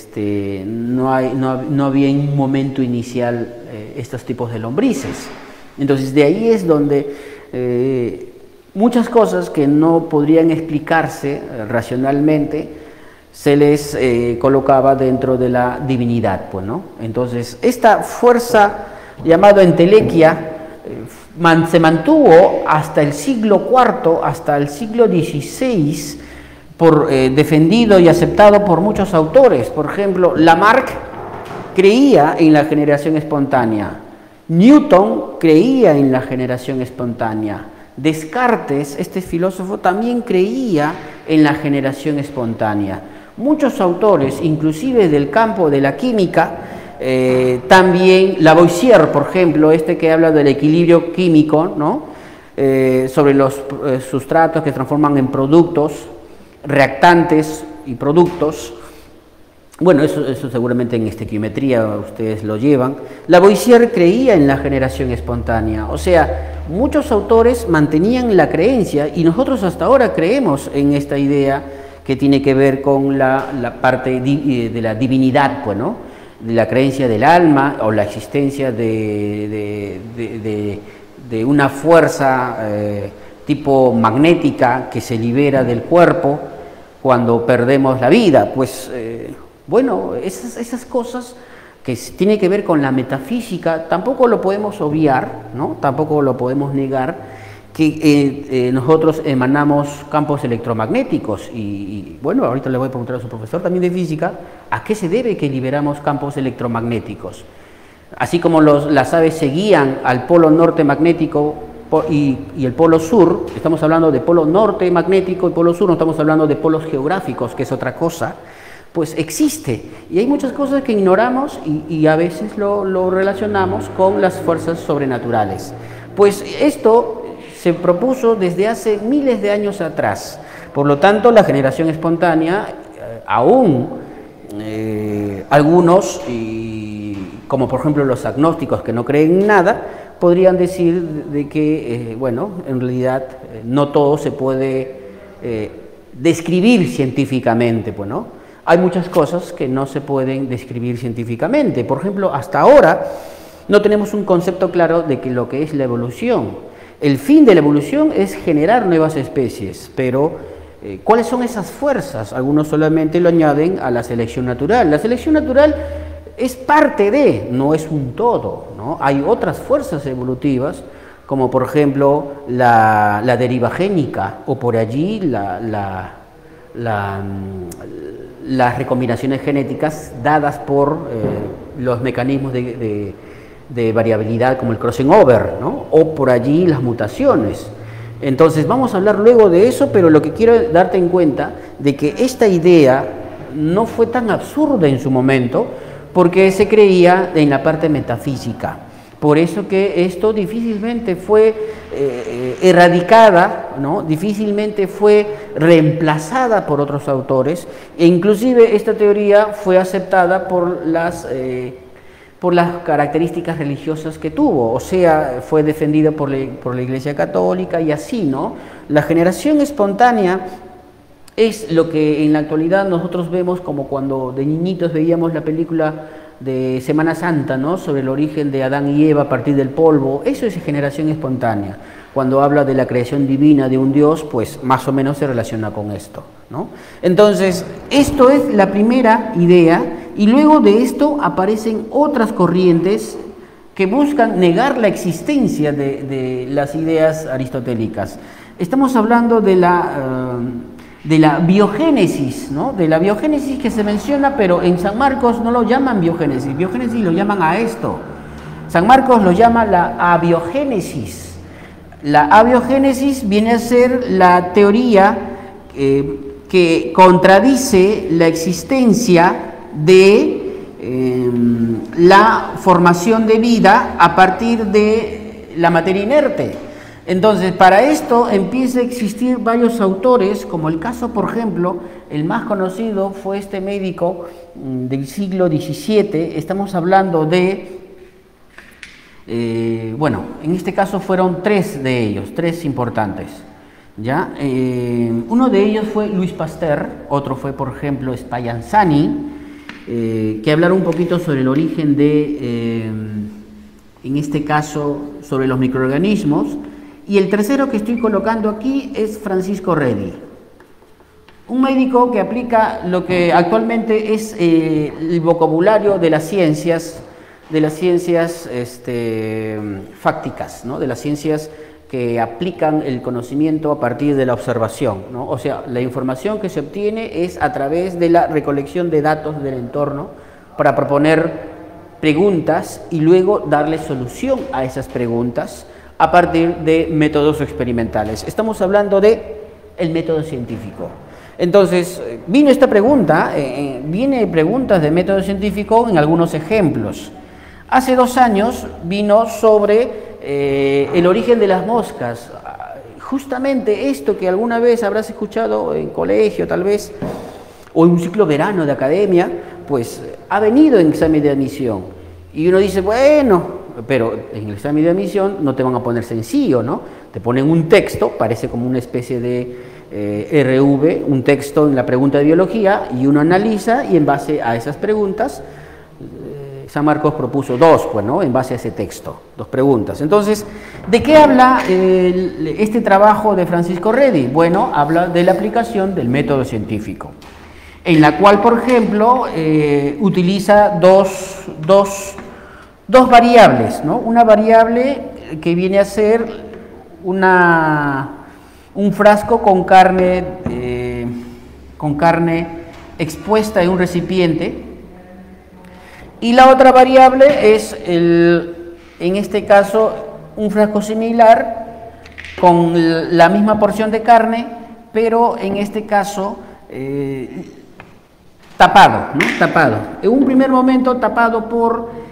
no había en un momento inicial estos tipos de lombrices. Entonces, de ahí es donde muchas cosas que no podrían explicarse racionalmente se les colocaba dentro de la divinidad, pues, ¿no? Entonces, esta fuerza llamada entelequia se mantuvo hasta el siglo IV, hasta el siglo XVI, defendido y aceptado por muchos autores. Por ejemplo, Lamarck creía en la generación espontánea, Newton creía en la generación espontánea, Descartes, este filósofo, también creía en la generación espontánea. Muchos autores, inclusive del campo de la química, también Lavoisier, por ejemplo, que habla del equilibrio químico, ¿no? Sobre los sustratos que se transforman en productos, reactantes y productos. Bueno, eso seguramente en estequiometría ustedes lo llevan. Lavoisier creía en la generación espontánea, o sea, muchos autores mantenían la creencia y nosotros hasta ahora creemos en esta idea que tiene que ver con la parte de la divinidad, pues, ¿no? De la creencia del alma o la existencia de una fuerza tipo magnética que se libera del cuerpo cuando perdemos la vida. Pues bueno, esas cosas que tienen que ver con la metafísica tampoco lo podemos obviar, ¿no? Tampoco lo podemos negar, que nosotros emanamos campos electromagnéticos y bueno, ahorita le voy a preguntar a su profesor también de física, ¿a qué se debe que liberamos campos electromagnéticos? Así como las aves se guían al polo norte magnético y el polo sur, estamos hablando de polo norte magnético y polo sur, no estamos hablando de polos geográficos, que es otra cosa, pues existe. Y hay muchas cosas que ignoramos y a veces lo relacionamos con las fuerzas sobrenaturales. Pues esto se propuso desde hace miles de años atrás. Por lo tanto, la generación espontánea, aún algunos, como por ejemplo los agnósticos que no creen en nada, podrían decir de que, bueno, en realidad no todo se puede describir científicamente, pues, ¿no? Hay muchas cosas que no se pueden describir científicamente. Por ejemplo, hasta ahora no tenemos un concepto claro de lo que es la evolución. El fin de la evolución es generar nuevas especies, pero ¿cuáles son esas fuerzas? Algunos solamente lo añaden a la selección natural. La selección natural es parte de, no es un todo, ¿no? Hay otras fuerzas evolutivas, como por ejemplo la deriva génica, o por allí las recombinaciones genéticas dadas por los mecanismos de variabilidad como el crossing over, ¿no? O por allí las mutaciones. Entonces vamos a hablar luego de eso, pero lo que quiero es darte en cuenta de que esta idea no fue tan absurda en su momento porque se creía en la parte metafísica. Por eso que esto difícilmente fue erradicada, ¿no? Difícilmente fue reemplazada por otros autores, e inclusive esta teoría fue aceptada por las características religiosas que tuvo, o sea, fue defendida por la Iglesia Católica y así, ¿no? La generación espontánea es lo que en la actualidad nosotros vemos como cuando de niñitos veíamos la película de Semana Santa, ¿no? Sobre el origen de Adán y Eva a partir del polvo. Eso es generación espontánea. Cuando habla de la creación divina de un Dios, pues más o menos se relaciona con esto, ¿no? Entonces, esto es la primera idea, y luego de esto aparecen otras corrientes que buscan negar la existencia de las ideas aristotélicas. Estamos hablando de la biogénesis, ¿no? De la biogénesis que se menciona, pero en San Marcos no lo llaman biogénesis, biogénesis lo llaman a esto. San Marcos lo llama la abiogénesis. La abiogénesis viene a ser la teoría que contradice la existencia de la formación de vida a partir de la materia inerte. Entonces, para esto empieza a existir varios autores, como el caso, por ejemplo, el más conocido fue este médico del siglo XVII, estamos hablando de, bueno, en este caso fueron tres de ellos, tres importantes, ¿ya? Uno de ellos fue Louis Pasteur, otro fue, por ejemplo, Spallanzani, que hablaron un poquito sobre el origen de, en este caso, sobre los microorganismos. Y el tercero que estoy colocando aquí es Francisco Redi, un médico que aplica lo que actualmente es el vocabulario de las ciencias fácticas, ¿no? De las ciencias que aplican el conocimiento a partir de la observación, ¿no? O sea, la información que se obtiene es a través de la recolección de datos del entorno para proponer preguntas y luego darle solución a esas preguntas a partir de métodos experimentales. Estamos hablando de el método científico. Entonces, vino esta pregunta, viene preguntas de método científico en algunos ejemplos. Hace 2 años vino sobre el origen de las moscas. Justamente esto que alguna vez habrás escuchado en colegio, tal vez, o en un ciclo verano de academia, pues ha venido en examen de admisión. Y uno dice, bueno, pero en el examen de admisión no te van a poner sencillo, ¿no? Te ponen un texto, parece como una especie de RV, un texto en la pregunta de biología, y uno analiza, y en base a esas preguntas, San Marcos propuso 2, pues, ¿no? En base a ese texto, 2 preguntas. Entonces, ¿de qué habla este trabajo de Francisco Redi? Bueno, habla de la aplicación del método científico, en la cual, por ejemplo, utiliza dos variables, ¿no? Una variable que viene a ser un frasco con carne expuesta en un recipiente, y la otra variable es, en este caso, un frasco similar con la misma porción de carne, pero en este caso tapado, ¿no? Tapado. En un primer momento tapado por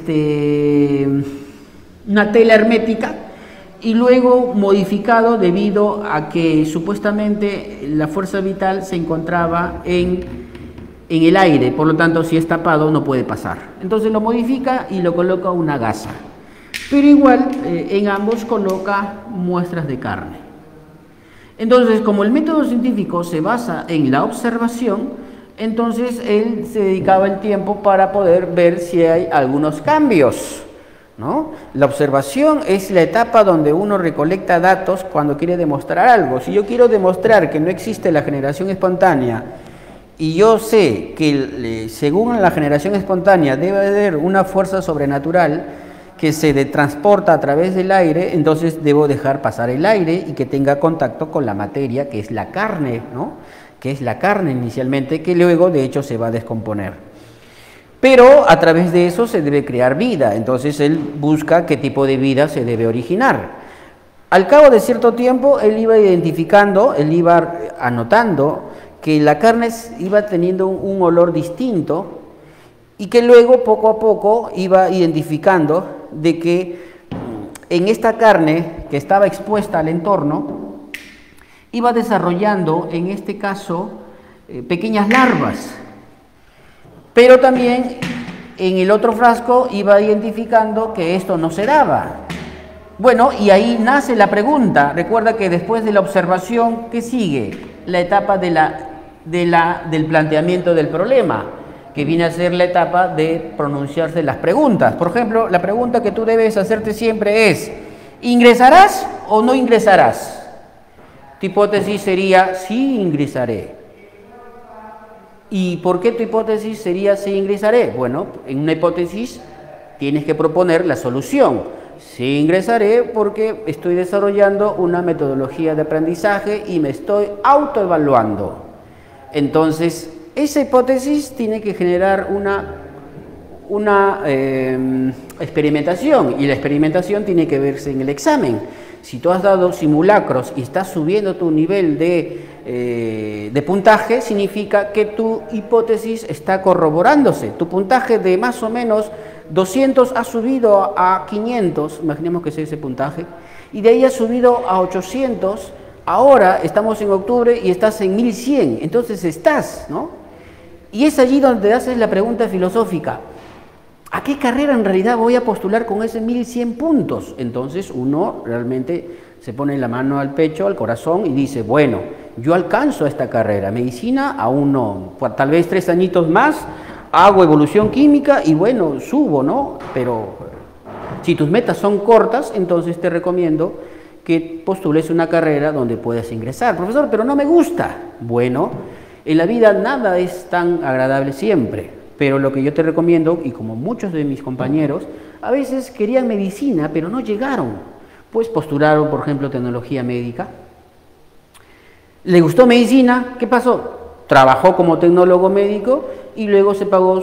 una tela hermética, y luego modificado debido a que supuestamente la fuerza vital se encontraba en el aire, por lo tanto si es tapado no puede pasar. Entonces lo modifica y lo coloca una gasa, pero igual en ambos coloca muestras de carne. Entonces, como el método científico se basa en la observación, entonces él se dedicaba el tiempo para poder ver si hay algunos cambios, ¿no? La observación es la etapa donde uno recolecta datos cuando quiere demostrar algo. Si yo quiero demostrar que no existe la generación espontánea, y yo sé que según la generación espontánea debe haber una fuerza sobrenatural que se transporta a través del aire, entonces debo dejar pasar el aire y que tenga contacto con la materia, que es la carne, ¿no? Que es la carne inicialmente, que luego de hecho se va a descomponer. Pero a través de eso se debe crear vida, entonces él busca qué tipo de vida se debe originar. Al cabo de cierto tiempo él iba identificando, él iba anotando que la carne iba teniendo un olor distinto, y que luego poco a poco iba identificando de que en esta carne que estaba expuesta al entorno, iba desarrollando, en este caso, pequeñas larvas, pero también en el otro frasco iba identificando que esto no se daba. Bueno, y ahí nace la pregunta. Recuerda que después de la observación, ¿qué sigue? La etapa del planteamiento del problema, que viene a ser la etapa de pronunciarse las preguntas. Por ejemplo, la pregunta que tú debes hacerte siempre es: ¿ingresarás o no ingresarás? Tu hipótesis sería: sí, ingresaré. ¿Y por qué tu hipótesis sería sí, ingresaré? Bueno, en una hipótesis tienes que proponer la solución. Sí, ingresaré porque estoy desarrollando una metodología de aprendizaje y me estoy autoevaluando. Entonces, esa hipótesis tiene que generar una experimentación, y la experimentación tiene que verse en el examen. Si tú has dado simulacros y estás subiendo tu nivel de puntaje, significa que tu hipótesis está corroborándose. Tu puntaje de más o menos 200 ha subido a 500, imaginemos que es ese puntaje, y de ahí ha subido a 800, ahora estamos en octubre y estás en 1100, entonces estás, ¿no? Y es allí donde haces la pregunta filosófica: ¿a qué carrera en realidad voy a postular con ese 1100 puntos? Entonces uno realmente se pone la mano al pecho, al corazón, y dice: bueno, yo alcanzo esta carrera, medicina aún no, tal vez 3 añitos más, hago evolución química y bueno, subo, ¿no? Pero si tus metas son cortas, entonces te recomiendo que postules una carrera donde puedas ingresar. Profesor, pero no me gusta. Bueno, en la vida nada es tan agradable siempre, pero lo que yo te recomiendo, y como muchos de mis compañeros, a veces querían medicina, pero no llegaron, pues postularon, por ejemplo, tecnología médica. ¿Le gustó medicina? ¿Qué pasó? Trabajó como tecnólogo médico y luego se pagó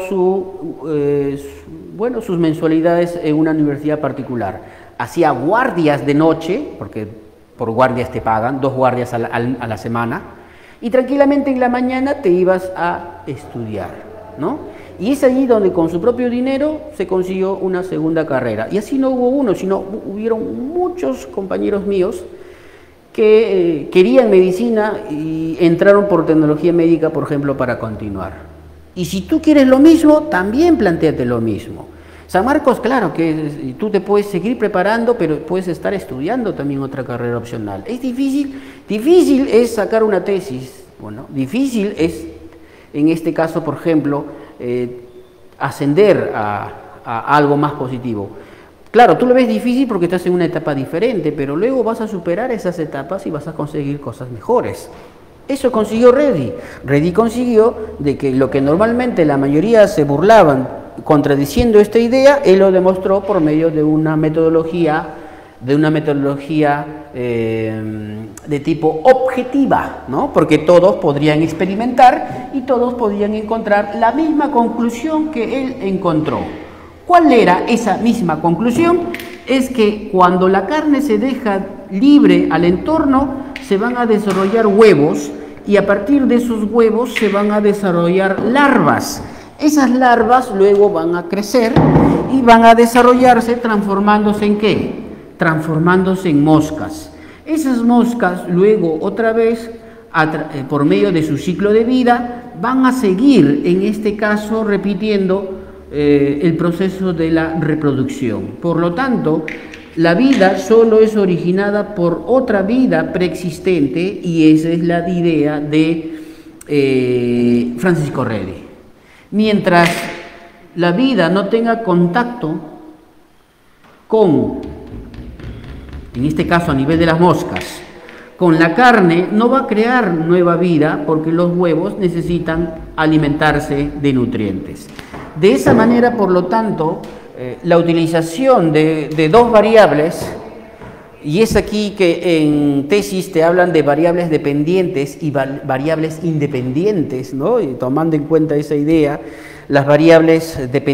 sus mensualidades en una universidad particular. Hacía guardias de noche, porque por guardias te pagan, 2 guardias a la semana, y tranquilamente en la mañana te ibas a estudiar, ¿no? Y es allí donde con su propio dinero se consiguió una segunda carrera. Y así no hubo uno, sino hubieron muchos compañeros míos que querían medicina y entraron por tecnología médica, por ejemplo, para continuar. Y si tú quieres lo mismo, también plantéate lo mismo. San Marcos, claro que tú te puedes seguir preparando, pero puedes estar estudiando también otra carrera opcional. ¿Es difícil? Difícil es sacar una tesis. Bueno, difícil es, en este caso, por ejemplo, ascender a algo más positivo. Claro, tú lo ves difícil porque estás en una etapa diferente, pero luego vas a superar esas etapas y vas a conseguir cosas mejores. Eso consiguió Reddy. Reddy consiguió de que lo que normalmente la mayoría se burlaban contradiciendo esta idea, él lo demostró por medio de una metodología de tipo objetiva, ¿no? Porque todos podrían experimentar y todos podían encontrar la misma conclusión que él encontró. ¿Cuál era esa misma conclusión? Es que cuando la carne se deja libre al entorno, se van a desarrollar huevos y a partir de esos huevos se van a desarrollar larvas. Esas larvas luego van a crecer y van a desarrollarse transformándose ¿en qué? Transformándose en moscas. Esas moscas luego otra vez, por medio de su ciclo de vida, van a seguir, en este caso, repitiendo el proceso de la reproducción. Por lo tanto, la vida solo es originada por otra vida preexistente y esa es la idea de Francisco Reddy. Mientras la vida no tenga contacto con, en este caso a nivel de las moscas, con la carne, no va a crear nueva vida porque los huevos necesitan alimentarse de nutrientes. De esa manera, por lo tanto, la utilización de 2 variables, y es aquí que en tesis te hablan de variables dependientes y variables independientes, ¿no? Y tomando en cuenta esa idea, las variables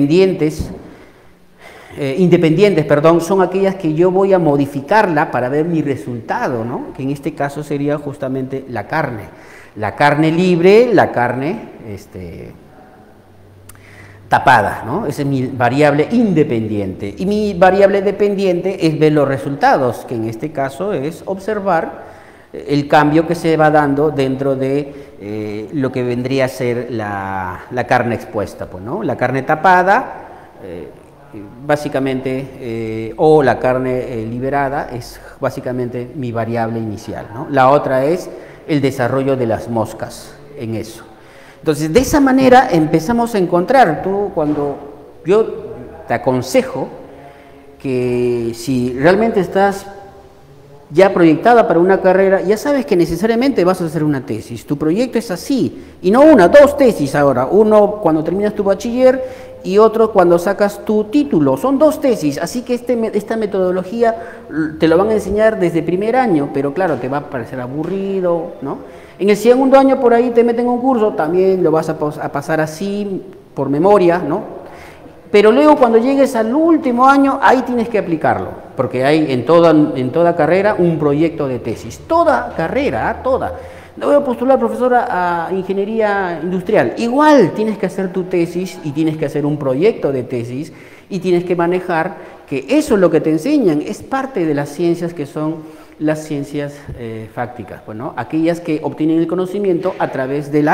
independientes, son aquellas que yo voy a modificarla para ver mi resultado, ¿no? Que en este caso sería justamente la carne. La carne libre, la carne tapada, ¿no? Esa es mi variable independiente. Y mi variable dependiente es ver los resultados, que en este caso es observar el cambio que se va dando dentro de lo que vendría a ser la carne expuesta, pues, ¿no? La carne tapada, básicamente, o la carne liberada, es básicamente mi variable inicial, ¿no? La otra es el desarrollo de las moscas en eso. Entonces, de esa manera empezamos a encontrar, yo te aconsejo que si realmente estás ya proyectada para una carrera, ya sabes que necesariamente vas a hacer una tesis. Tu proyecto es así, y no una, dos tesis ahora. Uno cuando terminas tu bachiller y otro cuando sacas tu título. Son dos tesis, así que esta metodología te lo van a enseñar desde primer año, pero claro, te va a parecer aburrido, ¿no? En el segundo año por ahí te meten un curso, también lo vas a pasar así, por memoria, ¿no? Pero luego cuando llegues al último año, ahí tienes que aplicarlo, porque hay en toda carrera un proyecto de tesis. Toda carrera, toda. No voy a postular, profesora, a ingeniería industrial. Igual tienes que hacer tu tesis y tienes que hacer un proyecto de tesis y tienes que manejar que eso es lo que te enseñan, es parte de las ciencias que son las ciencias fácticas, bueno, aquellas que obtienen el conocimiento a través de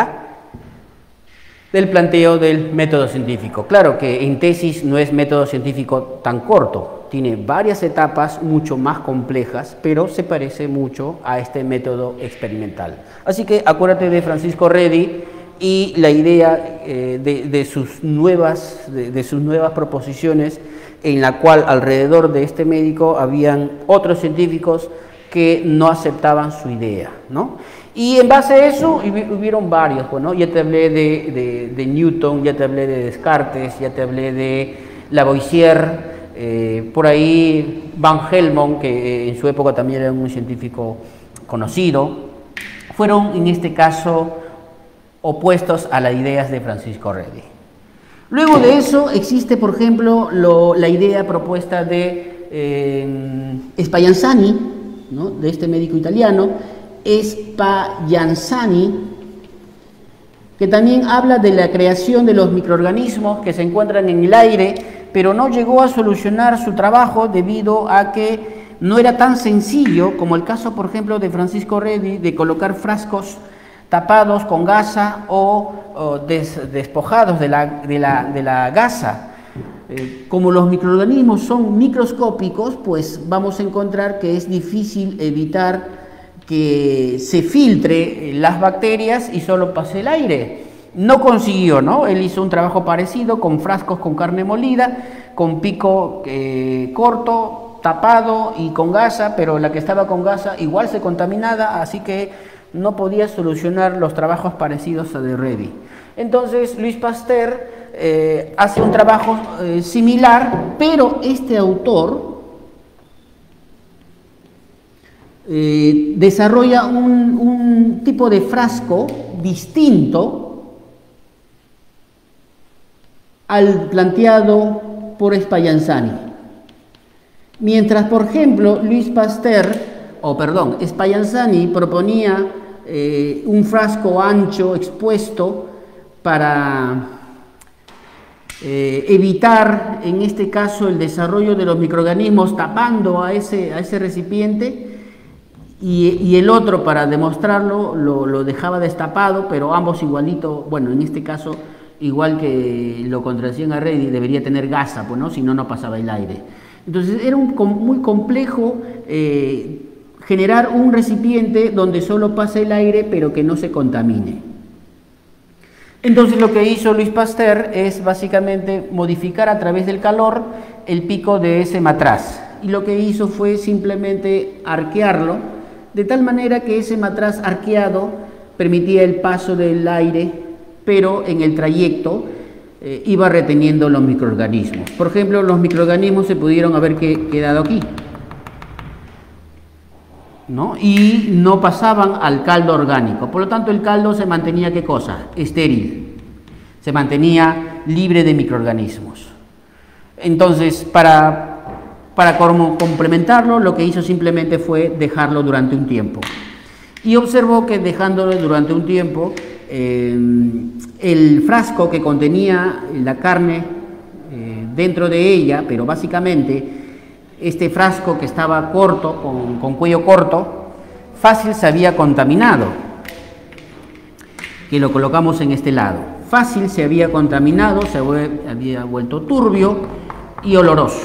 del planteo del método científico. Claro que en tesis no es método científico tan corto, tiene varias etapas mucho más complejas, pero se parece mucho a este método experimental. Así que acuérdate de Francisco Redi y la idea de sus nuevas proposiciones, en la cual alrededor de este médico habían otros científicos que no aceptaban su idea, ¿no? Y en base a eso hubieron varios, bueno, ya te hablé de Newton, ya te hablé de Descartes, ya te hablé de Lavoisier, por ahí Van Helmont, que en su época también era un científico conocido, fueron en este caso opuestos a las ideas de Francisco Redi. Luego de eso existe, por ejemplo, la idea propuesta de Spallanzani, ¿no? De este médico italiano, Spallanzani, que también habla de la creación de los microorganismos que se encuentran en el aire, pero no llegó a solucionar su trabajo debido a que no era tan sencillo como el caso, por ejemplo, de Francisco Redi, de colocar frascos tapados con gasa o despojados de la gasa. Como los microorganismos son microscópicos, pues vamos a encontrar que es difícil evitar que se filtre las bacterias y solo pase el aire. No consiguió, ¿no? Él hizo un trabajo parecido con frascos con carne molida, con pico corto, tapado y con gasa, pero la que estaba con gasa igual se contaminaba, así que no podía solucionar los trabajos parecidos a de Redi. Entonces Louis Pasteur hace un trabajo similar, pero este autor desarrolla un tipo de frasco distinto al planteado por Spallanzani. Mientras, por ejemplo, Spallanzani proponía un frasco ancho expuesto para evitar, en este caso, el desarrollo de los microorganismos tapando a ese recipiente, y el otro, para demostrarlo, lo dejaba destapado, pero ambos igualito, bueno, en este caso, igual que lo contradecían a Redi, debería tener gasa, pues, ¿no? Si no, no pasaba el aire. Entonces era muy complejo generar un recipiente donde solo pase el aire, pero que no se contamine. Entonces lo que hizo Louis Pasteur es básicamente modificar a través del calor el pico de ese matraz. Y lo que hizo fue simplemente arquearlo, de tal manera que ese matraz arqueado permitía el paso del aire, pero en el trayecto iba reteniendo los microorganismos. Por ejemplo, los microorganismos se pudieron haber quedado aquí, ¿no? Y no pasaban al caldo orgánico. Por lo tanto, el caldo se mantenía, ¿qué cosa? Estéril. Se mantenía libre de microorganismos. Entonces, para complementarlo, lo que hizo simplemente fue dejarlo durante un tiempo. Y observó que dejándolo durante un tiempo, el frasco que contenía la carne dentro de ella, pero básicamente este frasco que estaba corto, con cuello corto, fácil se había contaminado, que lo colocamos en este lado. Fácil se había contaminado, se había vuelto turbio y oloroso.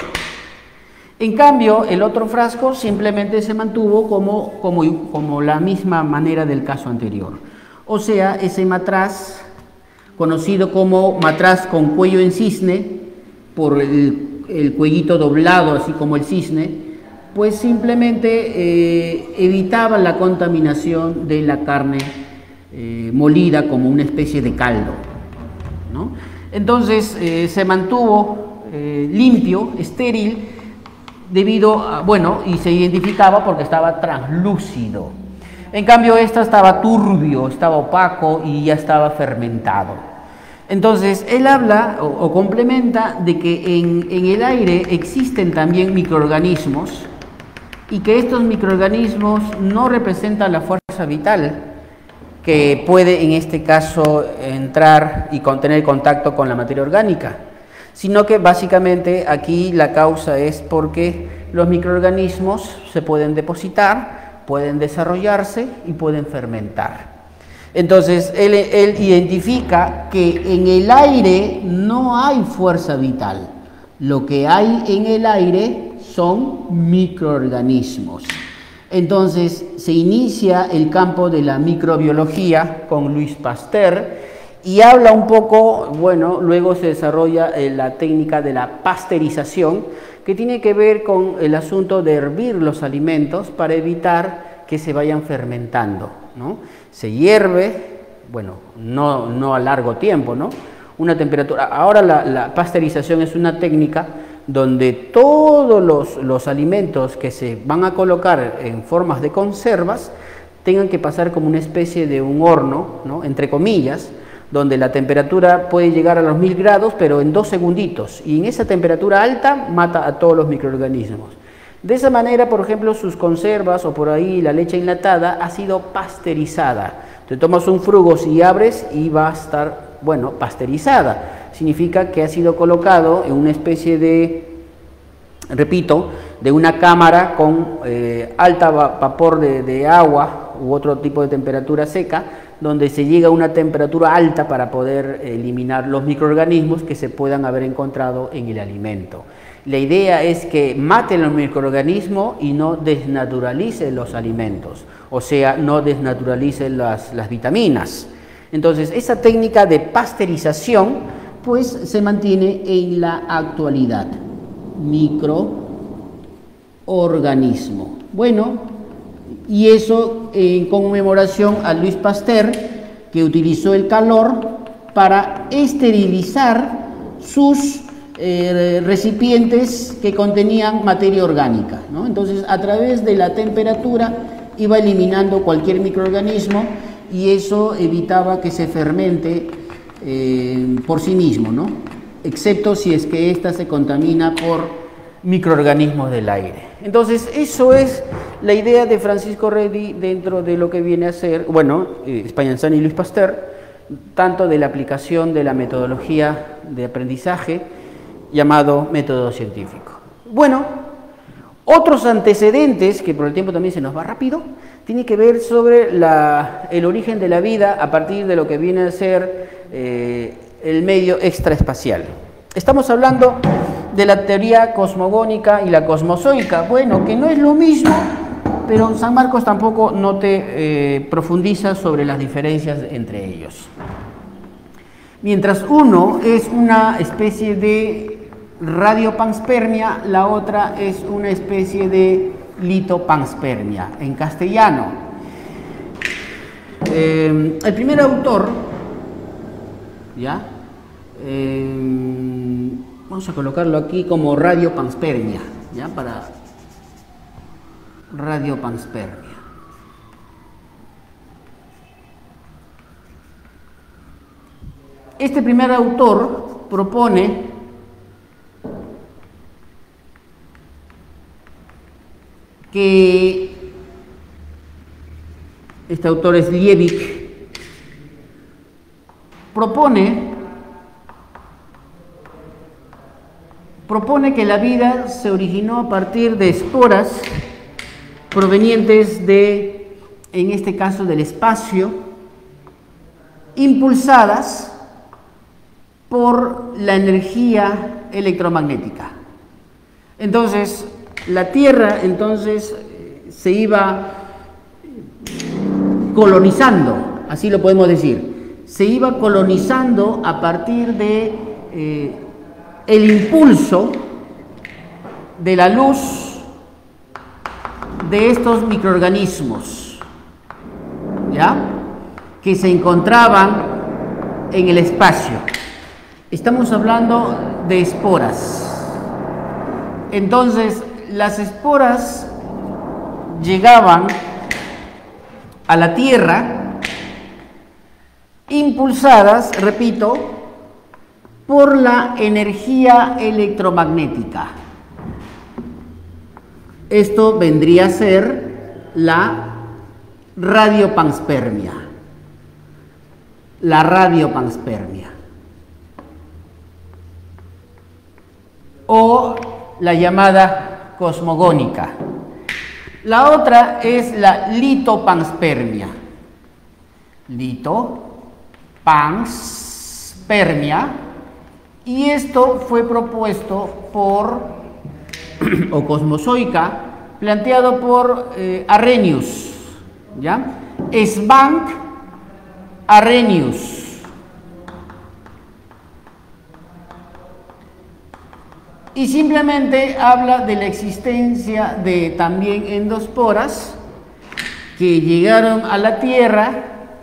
En cambio, el otro frasco simplemente se mantuvo como la misma manera del caso anterior. O sea, ese matraz, conocido como matraz con cuello en cisne, por el cuellito doblado, así como el cisne, pues simplemente evitaba la contaminación de la carne molida como una especie de caldo, ¿no? Entonces se mantuvo limpio, estéril, debido a, bueno, y se identificaba porque estaba translúcido. En cambio, esta estaba turbio, estaba opaco y ya estaba fermentado. Entonces, él habla o complementa de que en el aire existen también microorganismos y que estos microorganismos no representan la fuerza vital que puede en este caso entrar y tener contacto con la materia orgánica, sino que básicamente aquí la causa es porque los microorganismos se pueden depositar, pueden desarrollarse y pueden fermentar. Entonces, él identifica que en el aire no hay fuerza vital. Lo que hay en el aire son microorganismos. Entonces, se inicia el campo de la microbiología con Louis Pasteur y habla un poco, bueno, luego se desarrolla la técnica de la pasteurización, que tiene que ver con el asunto de hervir los alimentos para evitar que se vayan fermentando, ¿no? Se hierve, bueno, no a largo tiempo, ¿no? Una temperatura. Ahora la pasteurización es una técnica donde todos los alimentos que se van a colocar en formas de conservas tengan que pasar como una especie de un horno, ¿no? Entre comillas, donde la temperatura puede llegar a los 1000 grados, pero en 2 segunditos, y en esa temperatura alta mata a todos los microorganismos. De esa manera, por ejemplo, sus conservas o por ahí la leche enlatada ha sido pasteurizada. Te tomas un Frugos y abres y va a estar, bueno, pasteurizada. Significa que ha sido colocado en una especie de, repito, de una cámara con alta vapor de agua u otro tipo de temperatura seca, donde se llega a una temperatura alta para poder eliminar los microorganismos que se puedan haber encontrado en el alimento. La idea es que maten los microorganismos y no desnaturalice los alimentos, o sea, no desnaturalice las vitaminas. Entonces, esa técnica de pasteurización, pues, se mantiene en la actualidad. Microorganismo. Bueno, y eso en conmemoración a Louis Pasteur, que utilizó el calor para esterilizar sus recipientes que contenían materia orgánica, ¿no? Entonces, a través de la temperatura iba eliminando cualquier microorganismo y eso evitaba que se fermente por sí mismo, ¿no? Excepto si es que ésta se contamina por microorganismos del aire. Entonces, eso es la idea de Francisco Redi dentro de lo que viene a ser, bueno, Spallanzani y Louis Pasteur, tanto de la aplicación de la metodología de aprendizaje llamado método científico. Bueno, otros antecedentes, que por el tiempo también se nos va rápido, tiene que ver sobre el origen de la vida a partir de lo que viene a ser el medio extraespacial. Estamos hablando de la teoría cosmogónica y la cosmozoica, bueno, que no es lo mismo, pero San Marcos tampoco no te profundiza sobre las diferencias entre ellos. Mientras uno es una especie de radiopanspermia, la otra es una especie de litopanspermia, en castellano. El primer autor, ¿ya? Vamos a colocarlo aquí como radiopanspermia, ¿ya? Para radiopanspermia. Este primer autor propone que este autor es Liebig, propone que la vida se originó a partir de esporas provenientes de, en este caso, del espacio, impulsadas por la energía electromagnética. Entonces, la Tierra se iba colonizando, así lo podemos decir, se iba colonizando a partir de el impulso de la luz de estos microorganismos, ¿ya?, que se encontraban en el espacio. Estamos hablando de esporas. Entonces, las esporas llegaban a la Tierra impulsadas, repito, por la energía electromagnética. Esto vendría a ser la radiopanspermia. La radiopanspermia. O la llamada cosmogónica. La otra es la litopanspermia. Litopanspermia. Y esto fue propuesto por, o cosmozoica, planteado por Arrhenius, ¿ya? Svante Arrhenius. Y simplemente habla de la existencia de también endosporas que llegaron a la Tierra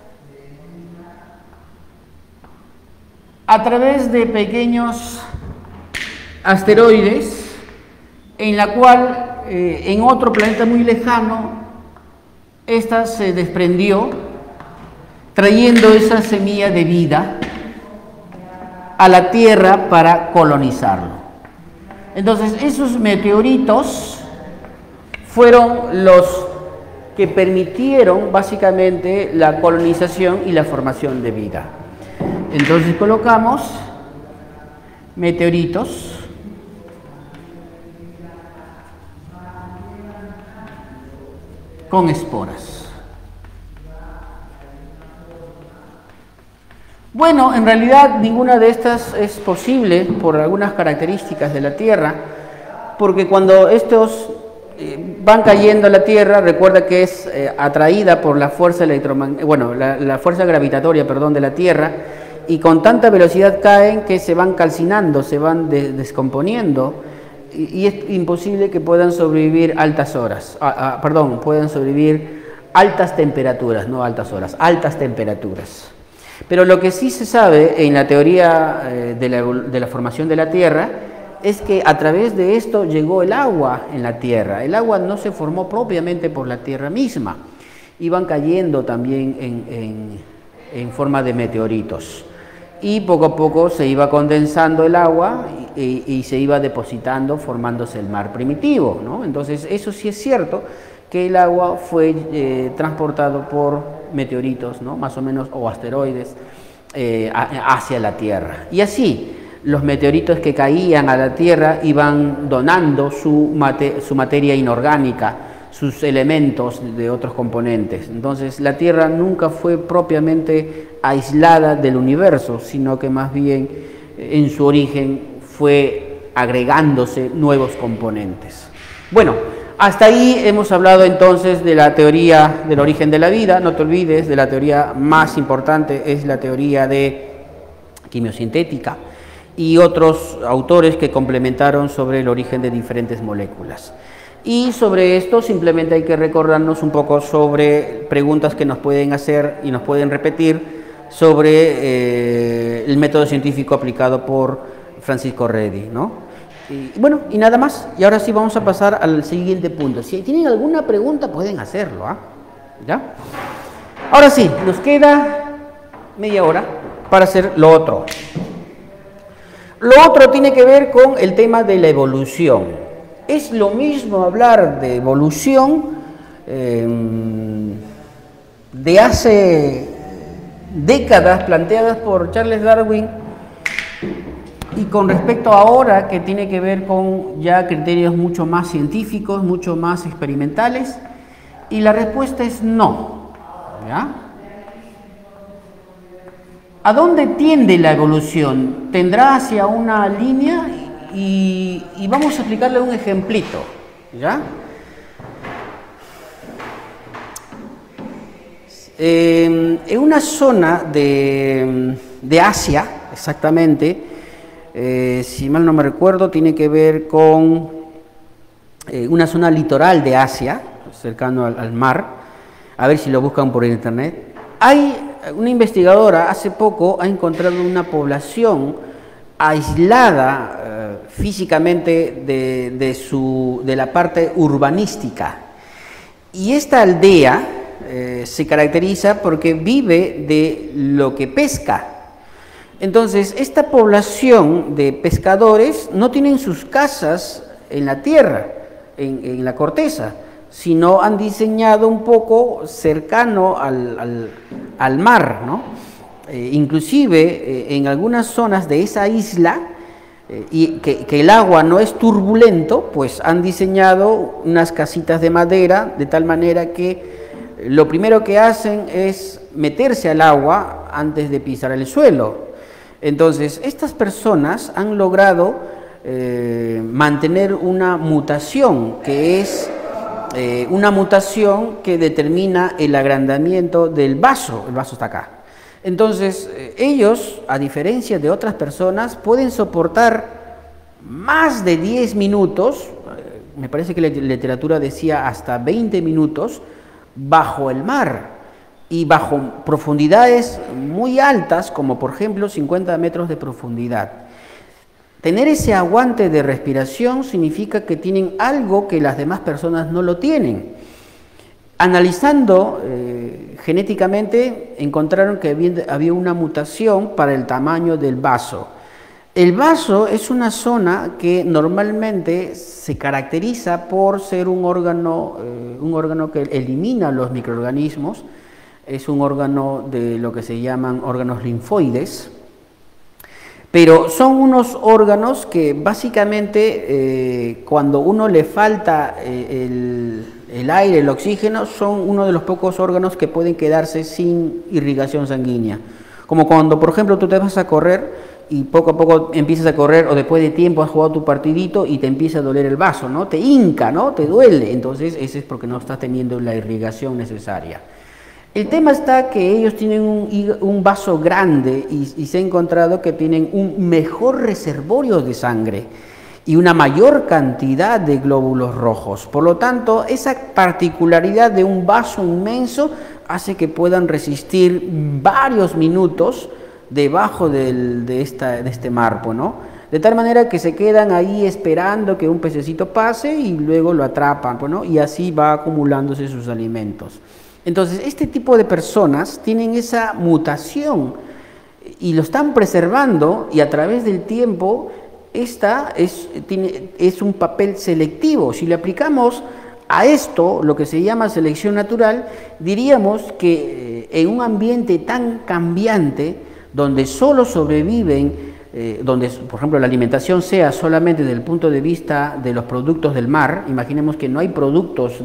a través de pequeños asteroides, en la cual en otro planeta muy lejano esta se desprendió, trayendo esa semilla de vida a la Tierra para colonizarlo. Entonces, esos meteoritos fueron los que permitieron básicamente la colonización y la formación de vida. Entonces colocamos meteoritos con esporas. Bueno, en realidad ninguna de estas es posible por algunas características de la Tierra, porque cuando estos van cayendo a la Tierra, recuerda que es atraída por la fuerza la fuerza gravitatoria, de la Tierra, y con tanta velocidad caen que se van calcinando, se van descomponiendo, y es imposible que puedan sobrevivir altas horas, puedan sobrevivir altas temperaturas, no altas horas, altas temperaturas. Pero lo que sí se sabe en la teoría de la formación de la Tierra es que a través de esto llegó el agua en la Tierra. El agua no se formó propiamente por la Tierra misma, iban cayendo también en forma de meteoritos. Y poco a poco se iba condensando el agua y se iba depositando, formándose el mar primitivo, ¿no? Entonces, eso sí es cierto, que el agua fue transportado por meteoritos, ¿no?, más o menos, o asteroides, hacia la Tierra. Y así, los meteoritos que caían a la Tierra iban donando su materia inorgánica, sus elementos de otros componentes. Entonces, la Tierra nunca fue propiamente aislada del universo, sino que más bien en su origen fue agregándose nuevos componentes. Bueno, hasta ahí hemos hablado entonces de la teoría del origen de la vida. No te olvides de la teoría más importante, es la teoría de quimiosintética, y otros autores que complementaron sobre el origen de diferentes moléculas. Y sobre esto simplemente hay que recordarnos un poco sobre preguntas que nos pueden hacer y nos pueden repetir sobre el método científico aplicado por Francisco Redi, ¿no? Y nada más. Y ahora sí vamos a pasar al siguiente punto. Si tienen alguna pregunta pueden hacerlo, ¿ya? Ahora sí, nos queda media hora para hacer lo otro. Lo otro tiene que ver con el tema de la evolución. Es lo mismo hablar de evolución de hace décadas planteadas por Charles Darwin y con respecto a ahora, que tiene que ver con ya criterios mucho más científicos, mucho más experimentales, y la respuesta es no. ¿Ya? ¿A dónde tiende la evolución? Tendrá hacia una línea y vamos a explicarle un ejemplito. ¿Ya? En una zona de Asia, exactamente, si mal no me recuerdo, tiene que ver con una zona litoral de Asia, cercano al mar, a ver si lo buscan por internet. Hay una investigadora hace poco ha encontrado una población aislada físicamente de la parte urbanística, y esta aldea se caracteriza porque vive de lo que pesca. Entonces, esta población de pescadores no tienen sus casas en la tierra, en la corteza, sino han diseñado un poco cercano al mar, ¿no? Inclusive en algunas zonas de esa isla, y que el agua no es turbulento, pues han diseñado unas casitas de madera de tal manera que lo primero que hacen es meterse al agua antes de pisar el suelo. Entonces, estas personas han logrado mantener una mutación que es una mutación que determina el agrandamiento del vaso. El vaso está acá. Entonces, ellos, a diferencia de otras personas, pueden soportar más de 10 minutos, me parece que la literatura decía hasta 20 minutos, bajo el mar y bajo profundidades muy altas, como por ejemplo 50 metros de profundidad. Tener ese aguante de respiración significa que tienen algo que las demás personas no lo tienen. Analizando genéticamente, encontraron que había una mutación para el tamaño del vaso. El vaso es una zona que normalmente se caracteriza por ser un órgano que elimina los microorganismos. Es un órgano de lo que se llaman órganos linfoides, pero son unos órganos que básicamente cuando uno le falta el aire, el oxígeno, son uno de los pocos órganos que pueden quedarse sin irrigación sanguínea. Como cuando, por ejemplo, tú te vas a correr y poco a poco empiezas a correr, o después de tiempo has jugado tu partidito y te empieza a doler el vaso, ¿no? Te hinca, ¿no? Te duele. Entonces, ese es porque no estás teniendo la irrigación necesaria. El tema está que ellos tienen un vaso grande y se ha encontrado que tienen un mejor reservorio de sangre y una mayor cantidad de glóbulos rojos. Por lo tanto, esa particularidad de un vaso inmenso hace que puedan resistir varios minutos debajo de este marpo, ¿no? De tal manera que se quedan ahí esperando que un pececito pase y luego lo atrapan, ¿no? Y así va acumulándose sus alimentos. Entonces, este tipo de personas tienen esa mutación y lo están preservando, y a través del tiempo esta es un papel selectivo. Si le aplicamos a esto lo que se llama selección natural, diríamos que en un ambiente tan cambiante, donde solo sobreviven, donde por ejemplo la alimentación sea solamente desde el punto de vista de los productos del mar, imaginemos que no hay productos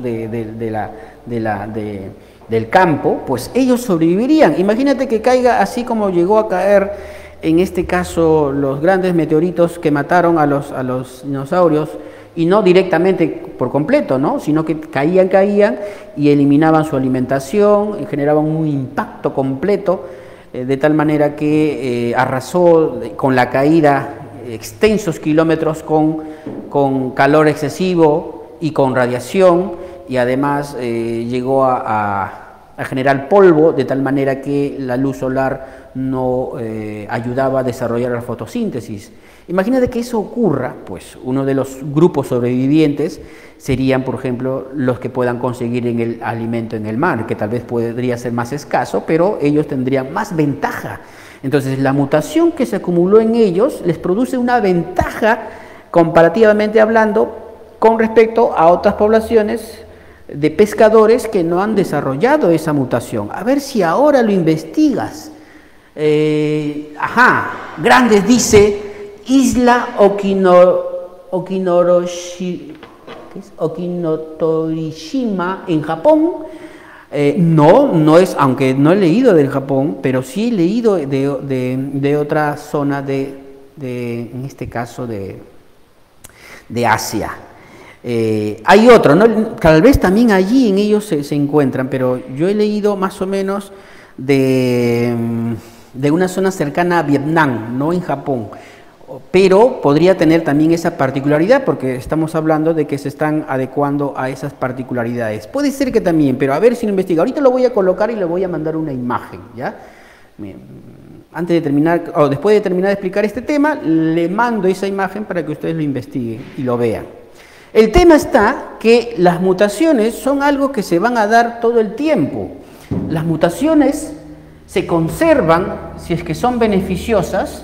del campo, pues ellos sobrevivirían. Imagínate que caiga así como llegó a caer en este caso los grandes meteoritos que mataron a los dinosaurios, y no directamente por completo, ¿no? Sino que caían y eliminaban su alimentación y generaban un impacto completo, de tal manera que arrasó con la caída extensos kilómetros con calor excesivo y con radiación, y además llegó a generar polvo, de tal manera que la luz solar no ayudaba a desarrollar la fotosíntesis. Imagínate que eso ocurra, pues uno de los grupos sobrevivientes serían, por ejemplo, los que puedan conseguir el alimento en el mar, que tal vez podría ser más escaso, pero ellos tendrían más ventaja. Entonces, la mutación que se acumuló en ellos les produce una ventaja, comparativamente hablando, con respecto a otras poblaciones de pescadores que no han desarrollado esa mutación. A ver si ahora lo investigas. Grandes dice Isla Okinotorishima en Japón. No es, aunque no he leído del Japón, pero sí he leído de otra zona en este caso de Asia. Hay otro, ¿no? Tal vez también allí en ellos se encuentran, pero yo he leído más o menos de una zona cercana a Vietnam, no en Japón. Pero podría tener también esa particularidad, porque estamos hablando de que se están adecuando a esas particularidades. Puede ser que también, pero a ver si lo investiga. Ahorita lo voy a colocar y le voy a mandar una imagen, ¿ya? Antes de terminar, o después de terminar de explicar este tema, le mando esa imagen para que ustedes lo investiguen y lo vean. El tema está que las mutaciones son algo que se van a dar todo el tiempo. Las mutaciones se conservan si es que son beneficiosas,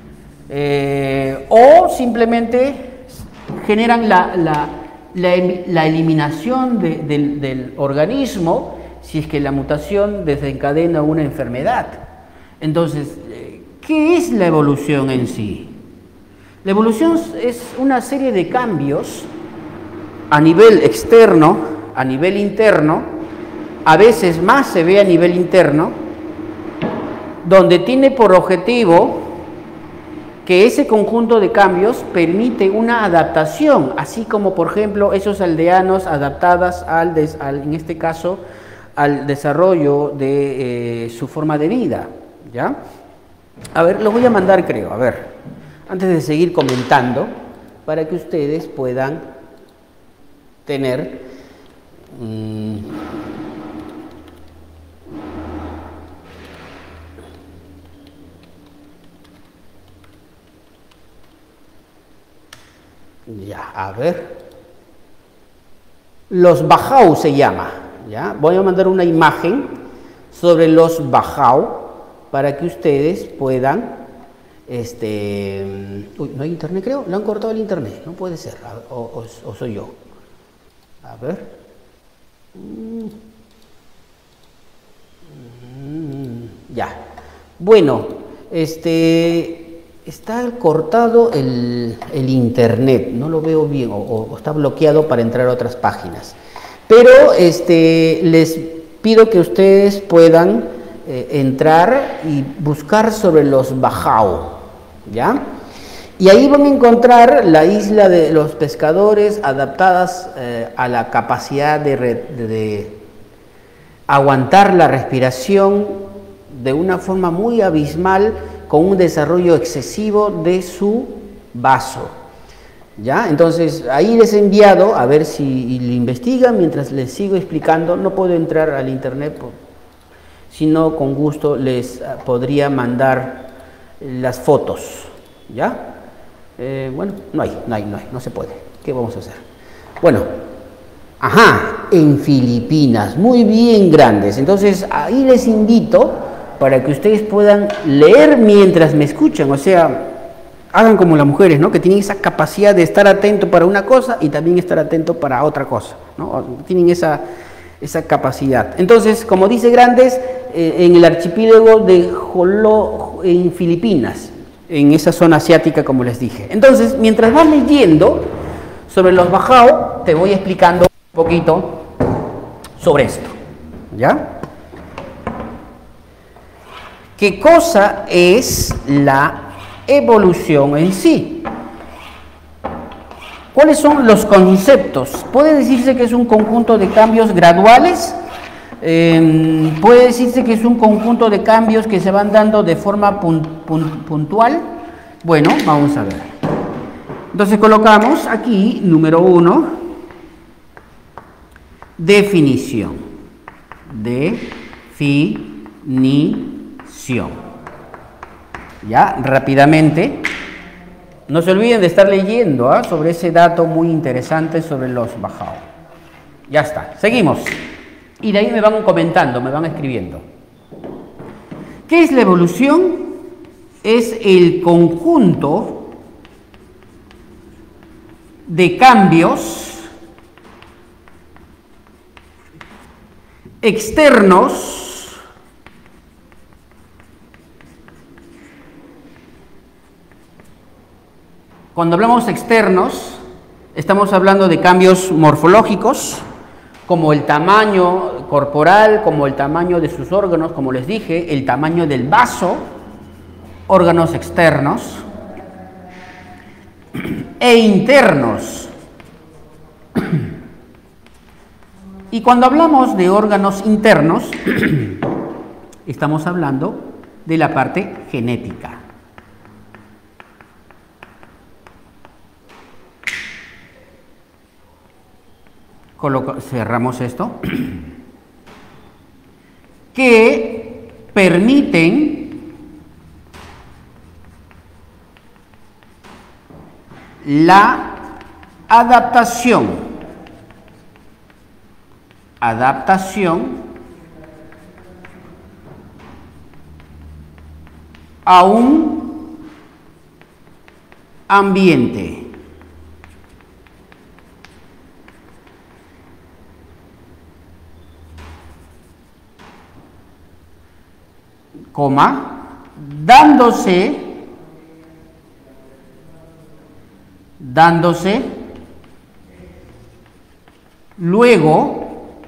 o simplemente generan la eliminación del organismo si es que la mutación desencadena una enfermedad. Entonces, ¿qué es la evolución en sí? La evolución es una serie de cambios a nivel externo, a nivel interno, a veces más se ve a nivel interno, donde tiene por objetivo que ese conjunto de cambios permite una adaptación, así como por ejemplo esos aldeanos adaptadas en este caso al desarrollo de su forma de vida, ¿ya? A ver, lo voy a mandar creo, a ver, antes de seguir comentando, para que ustedes puedan tener ya, a ver, los Bajau se llama, ¿ya? Voy a mandar una imagen sobre los Bajau para que ustedes puedan, uy, no hay internet creo, le han cortado el internet, no puede ser, o soy yo, a ver, ya, bueno, está cortado el internet, no lo veo bien, o está bloqueado para entrar a otras páginas. Pero les pido que ustedes puedan entrar y buscar sobre los Bajau, ¿ya? Y ahí van a encontrar la isla de los pescadores adaptadas a la capacidad de aguantar la respiración de una forma muy abismal, con un desarrollo excesivo de su vaso, ¿ya? Entonces, ahí les he enviado, a ver si lo investigan, mientras les sigo explicando. No puedo entrar al internet, si no, con gusto les podría mandar las fotos, ¿ya? Bueno, no se puede. ¿Qué vamos a hacer? Bueno, en Filipinas, muy bien grandes. Entonces, ahí les invito para que ustedes puedan leer mientras me escuchan, o sea, hagan como las mujeres, ¿no? Que tienen esa capacidad de estar atento para una cosa y también estar atento para otra cosa, ¿no? Tienen esa capacidad. Entonces, como dice Grandes, en el archipiélago de Jolo, en Filipinas, en esa zona asiática, como les dije. Entonces, mientras vas leyendo sobre los Bajau, te voy explicando un poquito sobre esto, ¿ya? ¿Qué cosa es la evolución en sí? ¿Cuáles son los conceptos? Puede decirse que es un conjunto de cambios graduales, puede decirse que es un conjunto de cambios que se van dando de forma puntual. Bueno, vamos a ver. Entonces colocamos aquí, número 1, definición. Ya, rápidamente. No se olviden de estar leyendo sobre ese dato muy interesante sobre los Bajau. Ya está, seguimos. Y de ahí me van comentando, me van escribiendo. ¿Qué es la evolución? Es el conjunto de cambios externos Cuando hablamos externos, estamos hablando de cambios morfológicos, como el tamaño corporal, como el tamaño de sus órganos, como les dije, el tamaño del vaso, órganos externos, e internos. Y cuando hablamos de órganos internos, estamos hablando de la parte genética. Cerramos esto. Que permiten la adaptación a un ambiente. Dándose luego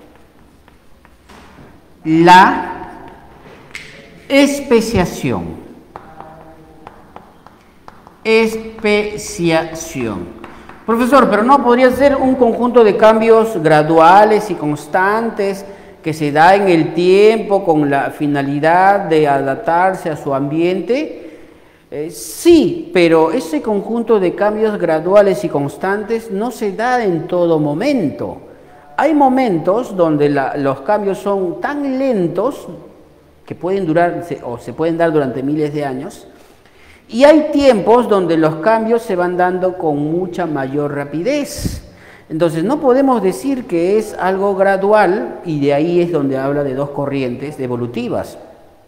la especiación. Profesor, pero no podría ser un conjunto de cambios graduales y constantes que se da en el tiempo con la finalidad de adaptarse a su ambiente. Sí, pero ese conjunto de cambios graduales y constantes no se da en todo momento. Hay momentos donde los cambios son tan lentos que pueden durar o se pueden dar durante miles de años, y hay tiempos donde los cambios se van dando con mucha mayor rapidez. Entonces no podemos decir que es algo gradual, y de ahí es donde habla de dos corrientes evolutivas.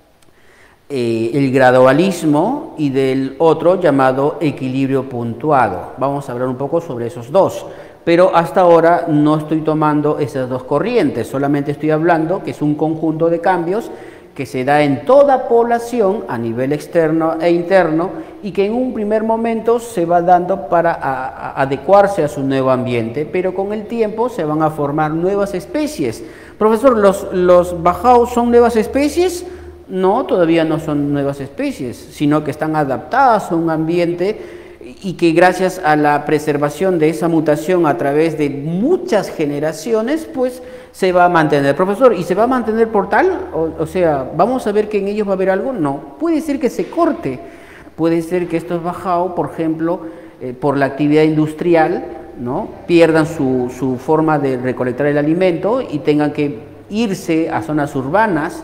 El gradualismo y del otro llamado equilibrio puntuado. Vamos a hablar un poco sobre esos dos, pero hasta ahora no estoy tomando esas dos corrientes, solamente estoy hablando que es un conjunto de cambios que se da en toda población a nivel externo e interno, y que en un primer momento se va dando para adecuarse a su nuevo ambiente, pero con el tiempo se van a formar nuevas especies. Profesor, ¿los bajaos son nuevas especies? No, todavía no son nuevas especies, sino que están adaptadas a un ambiente y que gracias a la preservación de esa mutación a través de muchas generaciones, pues se va a mantener. Profesor, ¿y se va a mantener por tal? O sea, ¿vamos a ver que en ellos va a haber algo? No, puede ser que se corte, puede ser que estos bajao, por ejemplo, por la actividad industrial, ¿no?, pierdan su forma de recolectar el alimento y tengan que irse a zonas urbanas,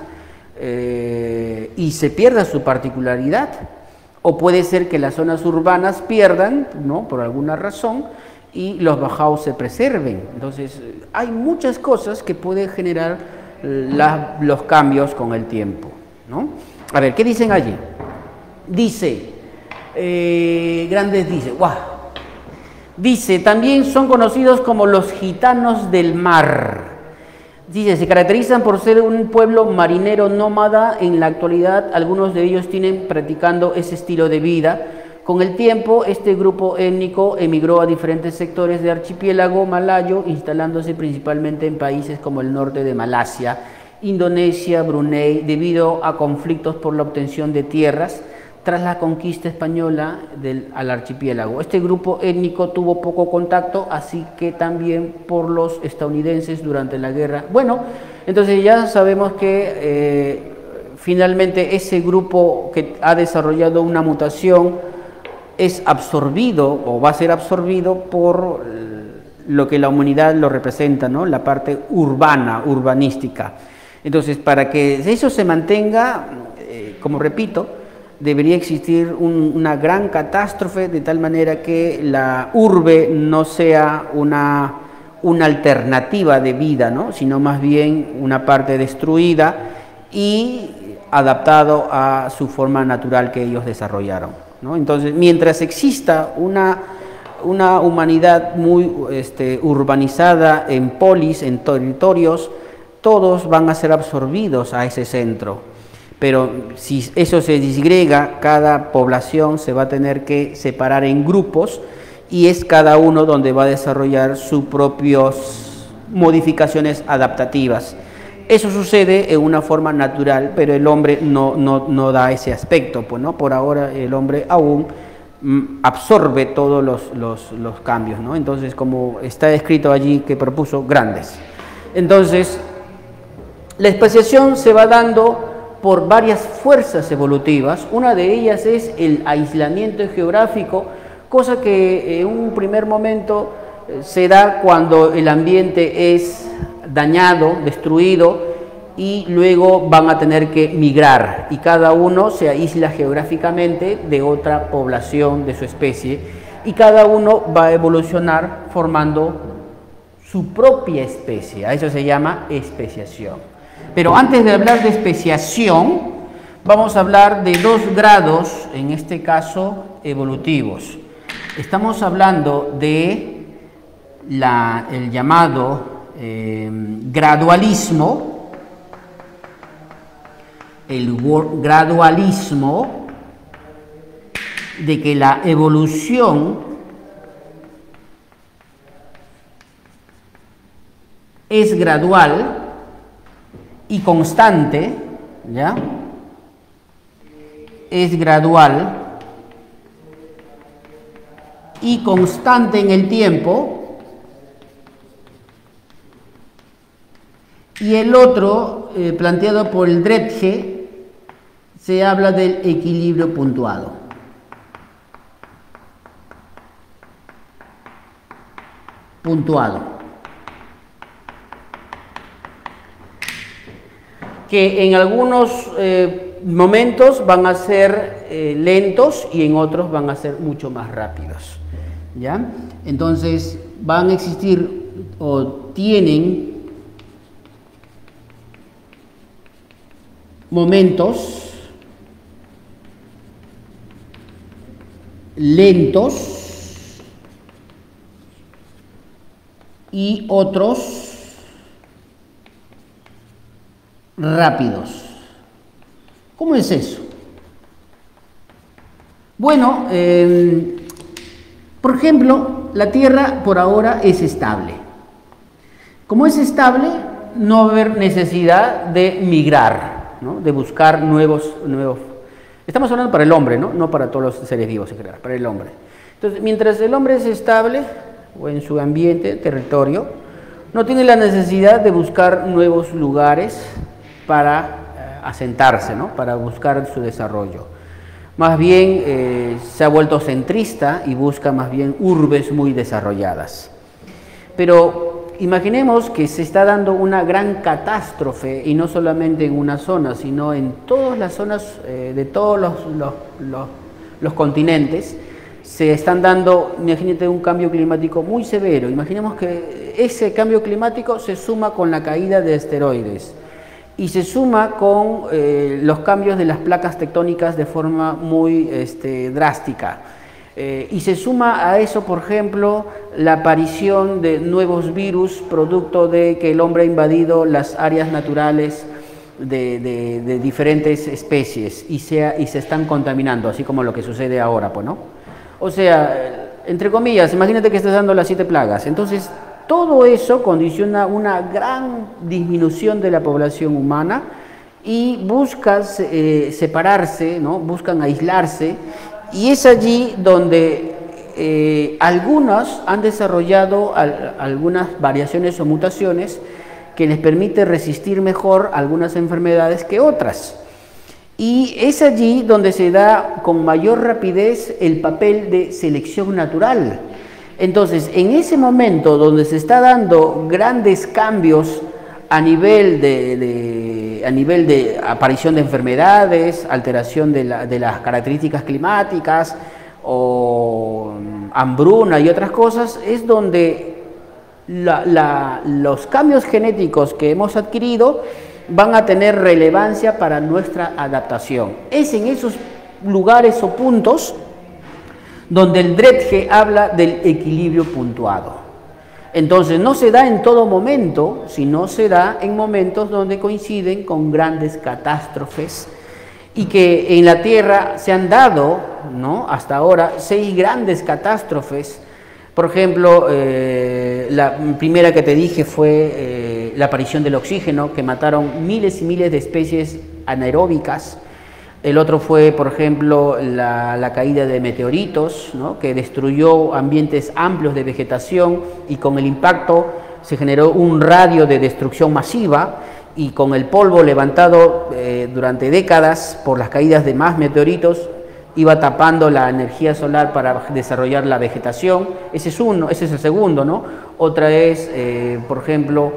y se pierda su particularidad. O puede ser que las zonas urbanas pierdan, ¿no?, por alguna razón, y los bajaos se preserven. Entonces, hay muchas cosas que pueden generar los cambios con el tiempo, ¿no? A ver, ¿qué dicen allí? Dice, Grandes dice, ¡guau! Dice, también son conocidos como los gitanos del mar. Dice, se caracterizan por ser un pueblo marinero nómada. En la actualidad, algunos de ellos tienen practicando ese estilo de vida. Con el tiempo, este grupo étnico emigró a diferentes sectores del archipiélago malayo, instalándose principalmente en países como el norte de Malasia, Indonesia, Brunei, debido a conflictos por la obtención de tierras tras la conquista española al archipiélago. Este grupo étnico tuvo poco contacto, así que también por los estadounidenses durante la guerra. Bueno, entonces ya sabemos que finalmente ese grupo que ha desarrollado una mutación es absorbido o va a ser absorbido por lo que la humanidad lo representa, ¿no?, la parte urbana, urbanística. Entonces, para que eso se mantenga, como repito, debería existir una gran catástrofe, de tal manera que la urbe no sea una alternativa de vida, ¿no?, sino más bien una parte destruida y adaptado a su forma natural que ellos desarrollaron, ¿no? Entonces, mientras exista una humanidad muy urbanizada en polis, en territorios, todos van a ser absorbidos a ese centro. Pero si eso se disgrega, cada población se va a tener que separar en grupos y es cada uno donde va a desarrollar sus propias modificaciones adaptativas. Eso sucede en una forma natural, pero el hombre no da ese aspecto, pues, ¿no? Por ahora el hombre aún absorbe todos los cambios, ¿no? Entonces, como está escrito allí que propuso, grandes. Entonces, la especiación se va dando por varias fuerzas evolutivas. Una de ellas es el aislamiento geográfico, cosa que en un primer momento se da cuando el ambiente es dañado, destruido, y luego van a tener que migrar y cada uno se aísla geográficamente de otra población de su especie y cada uno va a evolucionar formando su propia especie. A eso se llama especiación. Pero antes de hablar de especiación, vamos a hablar de dos grados, en este caso evolutivos. Estamos hablando de el llamado gradualismo, de que la evolución es gradual y constante, ¿ya? Es gradual y constante en el tiempo. Y el otro, planteado por el Dretje, se habla del equilibrio puntuado. Que en algunos momentos van a ser lentos y en otros van a ser mucho más rápidos, ¿ya? Entonces van a existir o tienen momentos lentos y otros rápidos. ¿Cómo es eso? Bueno, por ejemplo, la Tierra por ahora es estable. Como es estable, no va a haber necesidad de migrar, ¿no? De buscar nuevos. Estamos hablando para el hombre, ¿no? No para todos los seres vivos en general, para el hombre. Entonces, mientras el hombre es estable o en su ambiente, territorio, no tiene la necesidad de buscar nuevos lugares para asentarse, ¿no? Para buscar su desarrollo. Más bien se ha vuelto centrista y busca más bien urbes muy desarrolladas. Pero imaginemos que se está dando una gran catástrofe, y no solamente en una zona, sino en todas las zonas de todos los continentes. Se están dando, imagínate, un cambio climático muy severo. Imaginemos que ese cambio climático se suma con la caída de asteroides y se suma con los cambios de las placas tectónicas de forma muy drástica. Y se suma a eso, por ejemplo, la aparición de nuevos virus producto de que el hombre ha invadido las áreas naturales de diferentes especies y se están contaminando, así como lo que sucede ahora, pues, ¿no? O sea, entre comillas, imagínate que estás dando las 7 plagas. Entonces, todo eso condiciona una gran disminución de la población humana y buscan separarse, ¿no? Buscan aislarse, y es allí donde algunos han desarrollado algunas variaciones o mutaciones que les permite resistir mejor algunas enfermedades que otras. Y es allí donde se da con mayor rapidez el papel de selección natural. Entonces, en ese momento donde se está dando grandes cambios a nivel de aparición de enfermedades, alteración de las características climáticas o hambruna y otras cosas, es donde los cambios genéticos que hemos adquirido van a tener relevancia para nuestra adaptación. Es en esos lugares o puntos donde el Dretje habla del equilibrio puntuado. Entonces, no se da en todo momento, sino se da en momentos donde coinciden con grandes catástrofes y que en la Tierra se han dado, ¿no?, hasta ahora 6 grandes catástrofes. Por ejemplo, la primera que te dije fue la aparición del oxígeno, que mataron miles y miles de especies anaeróbicas. El otro fue, por ejemplo, la caída de meteoritos, ¿no?, que destruyó ambientes amplios de vegetación, y con el impacto se generó un radio de destrucción masiva, y con el polvo levantado durante décadas por las caídas de más meteoritos iba tapando la energía solar para desarrollar la vegetación. Ese es el segundo, ¿no? Otra es, por ejemplo,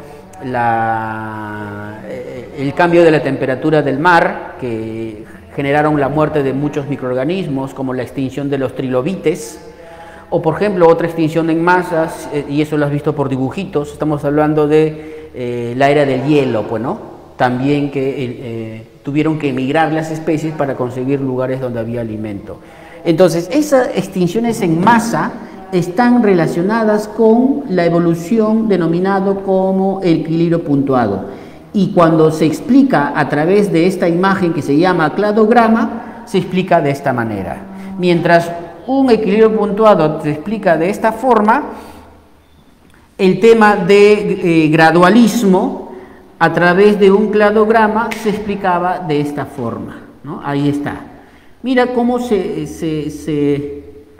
el cambio de la temperatura del mar, que generaron la muerte de muchos microorganismos, como la extinción de los trilobites, o por ejemplo otra extinción en masas, y eso lo has visto por dibujitos. Estamos hablando de la era del hielo, pues, ¿no? También que tuvieron que emigrar las especies para conseguir lugares donde había alimento. Entonces, esas extinciones en masa están relacionadas con la evolución denominado como el equilibrio puntuado. Y cuando se explica a través de esta imagen que se llama cladograma, se explica de esta manera. Mientras un equilibrio puntuado se explica de esta forma, el tema de gradualismo a través de un cladograma se explicaba de esta forma, ¿no? Ahí está. Mira cómo se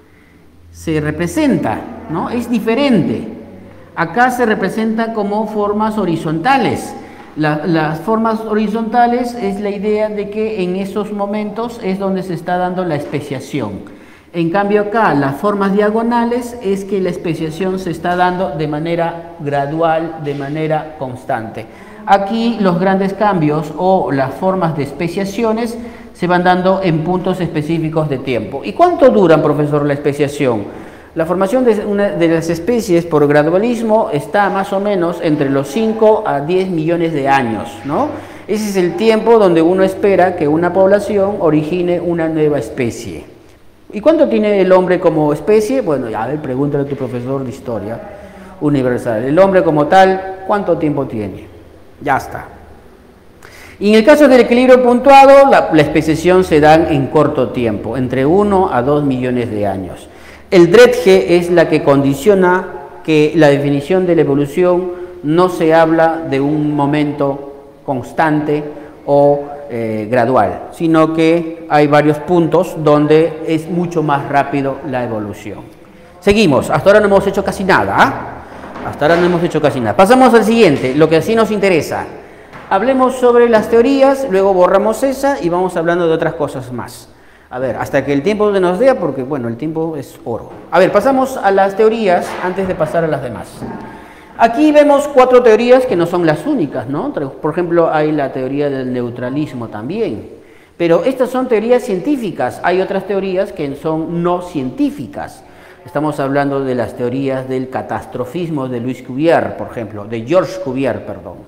representa, ¿no? Es diferente. Acá se representa como formas horizontales. Las formas horizontales es la idea de que en esos momentos es donde se está dando la especiación. En cambio acá, las formas diagonales es que la especiación se está dando de manera gradual, de manera constante. Aquí los grandes cambios o las formas de especiaciones se van dando en puntos específicos de tiempo. ¿Y cuánto duran, profesor, la especiación? La formación de las especies por gradualismo está más o menos entre los 5 a 10 millones de años, ¿no? Ese es el tiempo donde uno espera que una población origine una nueva especie. ¿Y cuánto tiene el hombre como especie? Bueno, a ver, pregúntale a tu profesor de historia universal. El hombre como tal, ¿cuánto tiempo tiene? Ya está. Y en el caso del equilibrio puntuado, la especiación se da en corto tiempo, entre 1 a 2 millones de años. El Dretje es la que condiciona que la definición de la evolución no se habla de un momento constante o gradual, sino que hay varios puntos donde es mucho más rápido la evolución. Seguimos, hasta ahora no hemos hecho casi nada, ¿eh? Hasta ahora no hemos hecho casi nada. Pasamos al siguiente, lo que así nos interesa. Hablemos sobre las teorías, luego borramos esa y vamos hablando de otras cosas más. A ver, hasta que el tiempo nos dé, porque bueno, el tiempo es oro. A ver, pasamos a las teorías antes de pasar a las demás. Aquí vemos 4 teorías que no son las únicas, ¿no? Por ejemplo, hay la teoría del neutralismo también. Pero estas son teorías científicas. Hay otras teorías que son no científicas. Estamos hablando de las teorías del catastrofismo de Louis Cuvier, por ejemplo, de Georges Cuvier, perdón.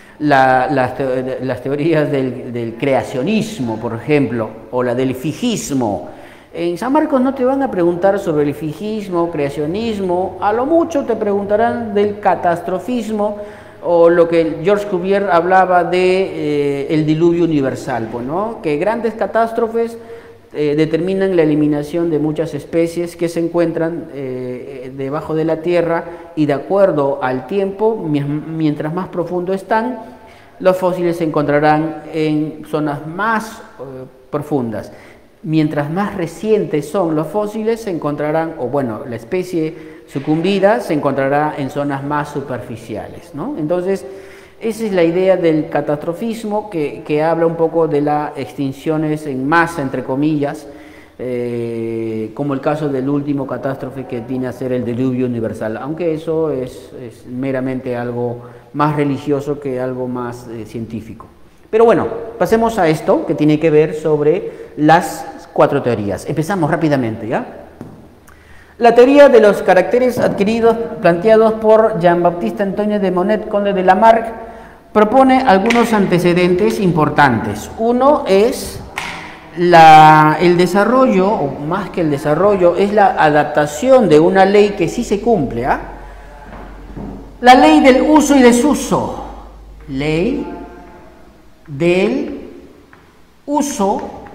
Las teorías del creacionismo, por ejemplo, o la del figismo. En San Marcos no te van a preguntar sobre el figismo, creacionismo, a lo mucho te preguntarán del catastrofismo o lo que Georges Cuvier hablaba de el diluvio universal, pues, ¿no? Que grandes catástrofes determinan la eliminación de muchas especies que se encuentran debajo de la tierra, y de acuerdo al tiempo, mientras más profundo están, los fósiles se encontrarán en zonas más profundas. Mientras más recientes son los fósiles, se encontrarán, o bueno, la especie sucumbida se encontrará en zonas más superficiales, ¿no? Entonces, esa es la idea del catastrofismo, que habla un poco de las extinciones en masa, entre comillas, como el caso del último catástrofe que viene a ser el diluvio universal, aunque eso es meramente algo más religioso que algo más científico. Pero bueno, pasemos a esto que tiene que ver sobre las 4 teorías. Empezamos rápidamente, ¿ya? La teoría de los caracteres adquiridos, planteados por Jean-Baptiste Antoine de Monnet, conde de Lamarck, propone algunos antecedentes importantes. Uno es el desarrollo, o más que el desarrollo, es la adaptación de una ley que sí se cumple, ¿ah? La ley del uso y desuso. Ley del uso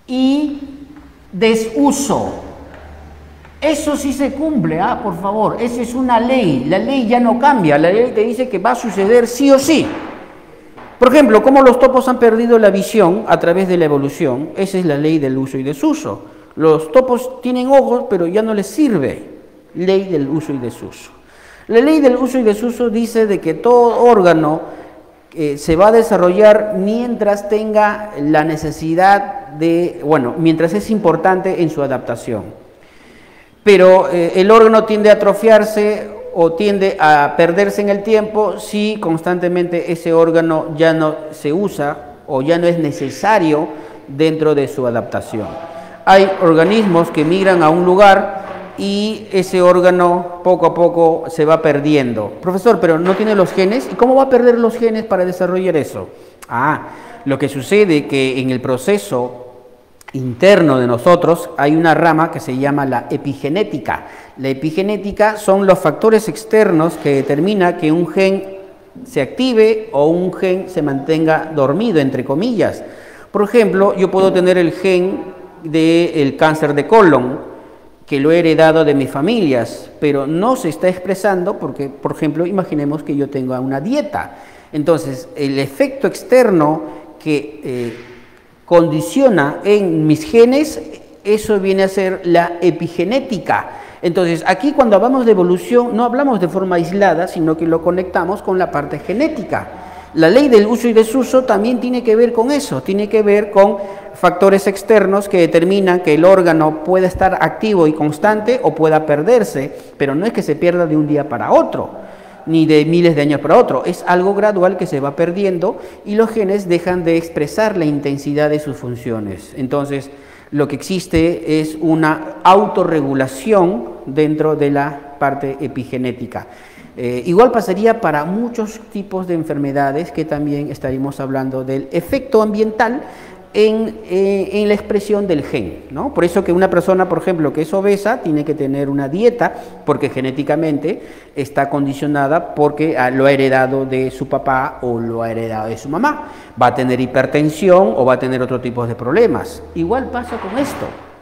y desuso. Eso sí se cumple, por favor, esa es una ley, la ley ya no cambia, la ley te dice que va a suceder sí o sí. Por ejemplo, cómo los topos han perdido la visión a través de la evolución, esa es la ley del uso y desuso. Los topos tienen ojos, pero ya no les sirve, ley del uso y desuso. La ley del uso y desuso dice de que todo órgano se va a desarrollar mientras tenga la necesidad de, mientras es importante en su adaptación. Pero el órgano tiende a atrofiarse o tiende a perderse en el tiempo si constantemente ese órgano ya no se usa o ya no es necesario dentro de su adaptación. Hay organismos que migran a un lugar y ese órgano poco a poco se va perdiendo. Profesor, pero no tiene los genes. ¿Y cómo va a perder los genes para desarrollar eso? Lo que sucede es que en el proceso interno de nosotros hay una rama que se llama la epigenética. La epigenética son los factores externos que determinan que un gen se active o un gen se mantenga dormido, entre comillas. Por ejemplo, yo puedo tener el gen del cáncer de colon, que lo he heredado de mis familias, pero no se está expresando porque, por ejemplo, imaginemos que yo tenga una dieta. Entonces, el efecto externo que condiciona en mis genes, eso viene a ser la epigenética. Entonces, aquí cuando hablamos de evolución, no hablamos de forma aislada, sino que lo conectamos con la parte genética. La ley del uso y desuso también tiene que ver con eso, tiene que ver con factores externos que determinan que el órgano pueda estar activo y constante o pueda perderse, pero no es que se pierda de un día para otro, ni de miles de años para otro, es algo gradual que se va perdiendo y los genes dejan de expresar la intensidad de sus funciones. Entonces, lo que existe es una autorregulación dentro de la parte epigenética. Igual pasaría para muchos tipos de enfermedades que también estaríamos hablando del efecto ambiental en la expresión del gen, ¿no? Por eso que una persona, por ejemplo, que es obesa, tiene que tener una dieta porque genéticamente está condicionada porque lo ha heredado de su papá o lo ha heredado de su mamá. Va a tener hipertensión o va a tener otro tipo de problemas. Igual pasa con esto.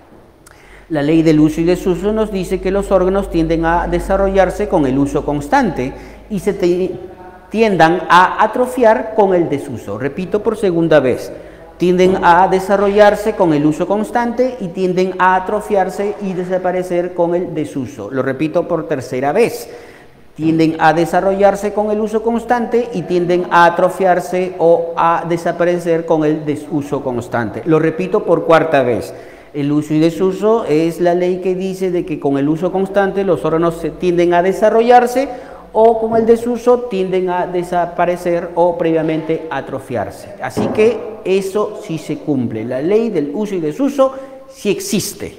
La ley del uso y desuso nos dice que los órganos tienden a desarrollarse con el uso constante y se tiendan a atrofiar con el desuso. Repito por segunda vez. Tienden a desarrollarse con el uso constante y tienden a atrofiarse y desaparecer con el desuso. Lo repito por tercera vez. Tienden a desarrollarse con el uso constante y tienden a atrofiarse o a desaparecer con el desuso constante. Lo repito por cuarta vez. El uso y desuso es la ley que dice de que con el uso constante los órganos tienden a desarrollarse o con el desuso tienden a desaparecer o previamente atrofiarse. Así que eso sí se cumple. La ley del uso y desuso sí existe.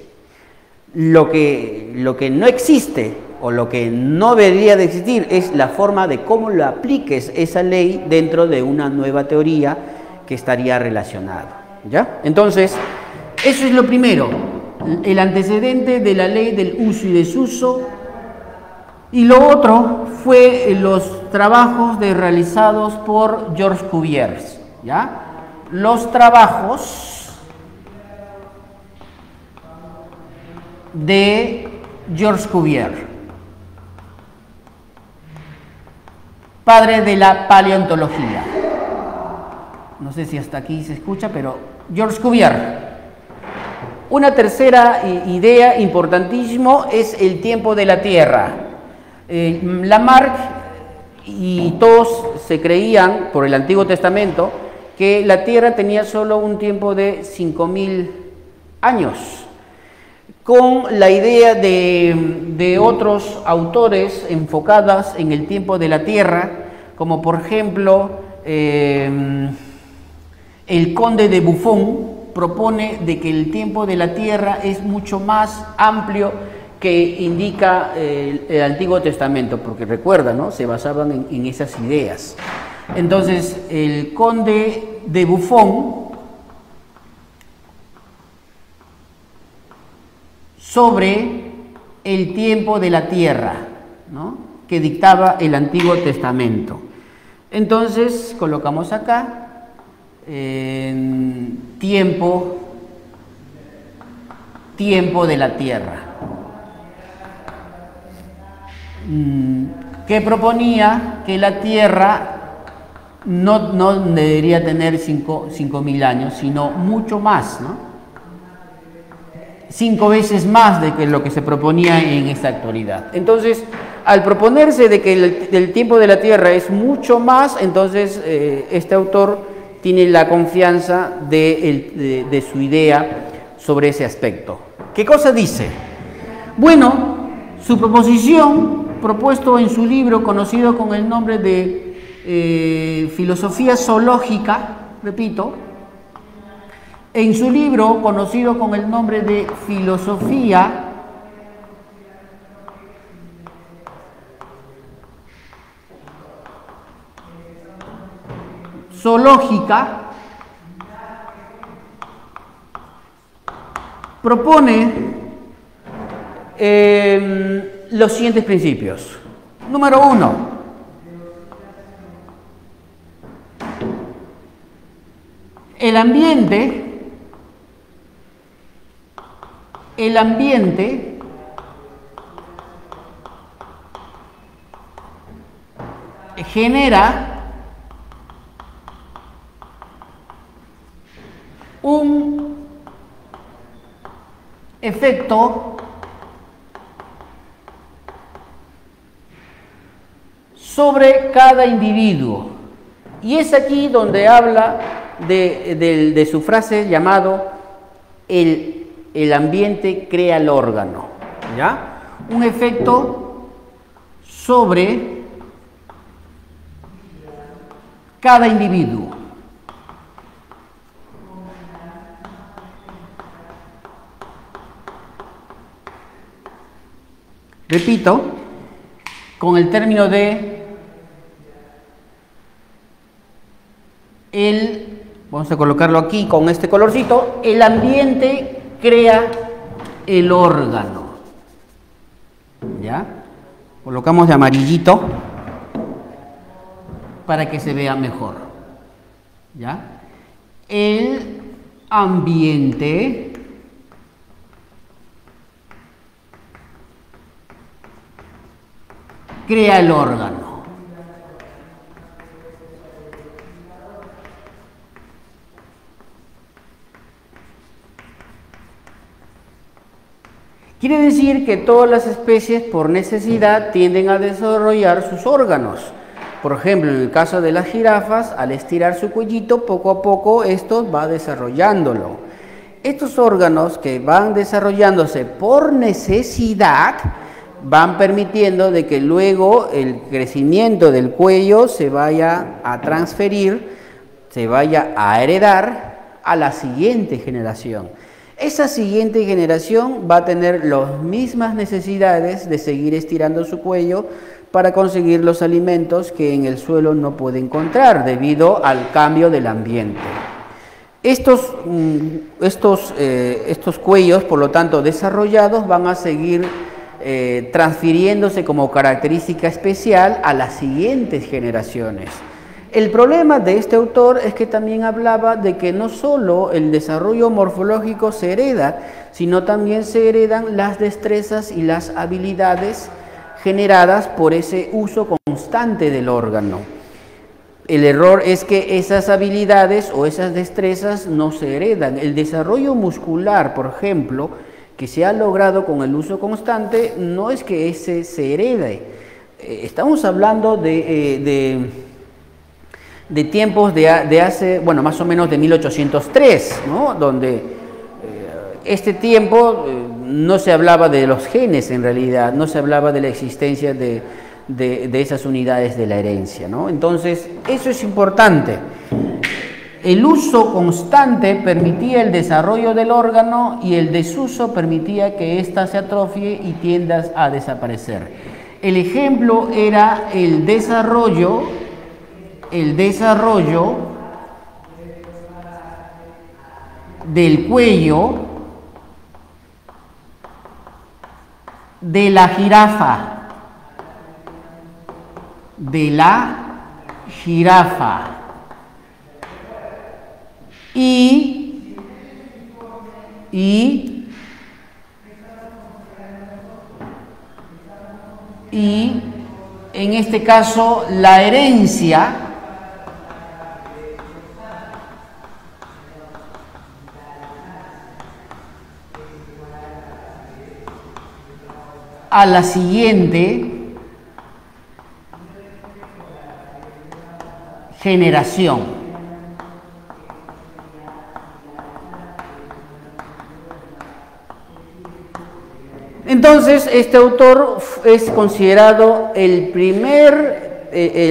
Lo que no existe o lo que no debería de existir es la forma de cómo lo apliques esa ley dentro de una nueva teoría que estaría relacionada. ¿Ya? Entonces, eso es lo primero, el antecedente de la ley del uso y desuso. Y lo otro fue los trabajos realizados por Georges Cuvier, ¿ya? Los trabajos de Georges Cuvier, padre de la paleontología. No sé si hasta aquí se escucha, pero Georges Cuvier. Una tercera idea importantísima es el tiempo de la Tierra. Lamarck y todos se creían, por el Antiguo Testamento, que la Tierra tenía solo un tiempo de 5.000 años. Con la idea de otros autores enfocadas en el tiempo de la Tierra, como por ejemplo el conde de Buffon, propone de que el tiempo de la Tierra es mucho más amplio que indica el Antiguo Testamento, porque recuerda, ¿no? Se basaban en esas ideas. Entonces, el conde de Buffon sobre el tiempo de la Tierra, ¿no? Que dictaba el Antiguo Testamento. Entonces, colocamos acá tiempo tiempo de la Tierra, que proponía que la Tierra no debería tener 5.000 años, sino mucho más, ¿no? 5 veces más de que lo que se proponía en esta actualidad. Entonces, al proponerse de que el tiempo de la Tierra es mucho más, entonces este autor tiene la confianza de su idea sobre ese aspecto. ¿Qué cosa dice? Bueno, su proposición, propuesto en su libro conocido con el nombre de Filosofía Zoológica, repito, en su libro conocido con el nombre de Filosofía Zoológica, propone los siguientes principios. Número 1. El ambiente genera un efecto sobre cada individuo. Y es aquí donde habla de su frase llamado el ambiente crea el órgano, ¿ya? Un efecto sobre cada individuo. Repito, con el término de vamos a colocarlo aquí con este colorcito, el ambiente crea el órgano. ¿Ya? Colocamos de amarillito para que se vea mejor. ¿Ya? El ambiente crea el órgano. Quiere decir que todas las especies por necesidad tienden a desarrollar sus órganos. Por ejemplo, en el caso de las jirafas, al estirar su cuellito, poco a poco esto va desarrollándolo. Estos órganos que van desarrollándose por necesidad van permitiendo de que luego el crecimiento del cuello se vaya a transferir, se vaya a heredar a la siguiente generación. Esa siguiente generación va a tener las mismas necesidades de seguir estirando su cuello para conseguir los alimentos que en el suelo no puede encontrar debido al cambio del ambiente. Estos cuellos, por lo tanto, desarrollados van a seguir transfiriéndose como característica especial a las siguientes generaciones. El problema de este autor es que también hablaba de que no solo el desarrollo morfológico se hereda, sino también se heredan las destrezas y las habilidades generadas por ese uso constante del órgano. El error es que esas habilidades o esas destrezas no se heredan. El desarrollo muscular, por ejemplo, que se ha logrado con el uso constante, no es que ese se herede. Estamos hablando de tiempos de hace, bueno, más o menos de 1803, ¿no? Donde este tiempo no se hablaba de los genes en realidad, no se hablaba de la existencia de esas unidades de la herencia, ¿no? Entonces, eso es importante. El uso constante permitía el desarrollo del órgano y el desuso permitía que ésta se atrofie y tienda a desaparecer. El ejemplo era el desarrollo del cuello de la jirafa, y y en este caso la herencia a la siguiente generación. Entonces, este autor es considerado el primer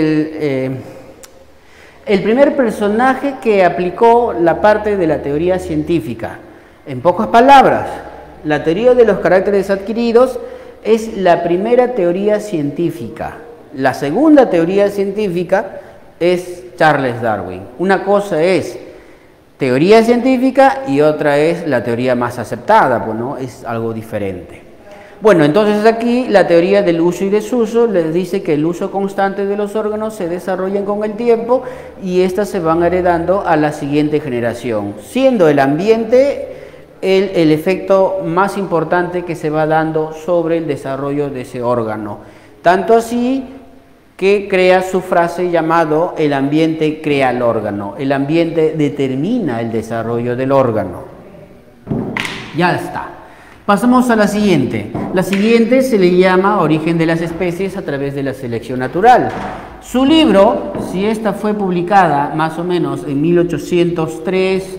personaje que aplicó la parte de la teoría científica. En pocas palabras, la teoría de los caracteres adquiridos es la primera teoría científica. La segunda teoría científica es Charles Darwin. Una cosa es teoría científica y otra es la teoría más aceptada, pues, ¿no? Es algo diferente. Bueno, entonces aquí la teoría del uso y desuso les dice que el uso constante de los órganos se desarrollan con el tiempo y éstas se van heredando a la siguiente generación, siendo el ambiente el efecto más importante que se va dando sobre el desarrollo de ese órgano. Tanto así que crea su frase llamado el ambiente crea el órgano. El ambiente determina el desarrollo del órgano. Ya está. Pasamos a la siguiente. La siguiente se le llama Origen de las especies a través de la selección natural. Su libro, si esta fue publicada más o menos en 1803,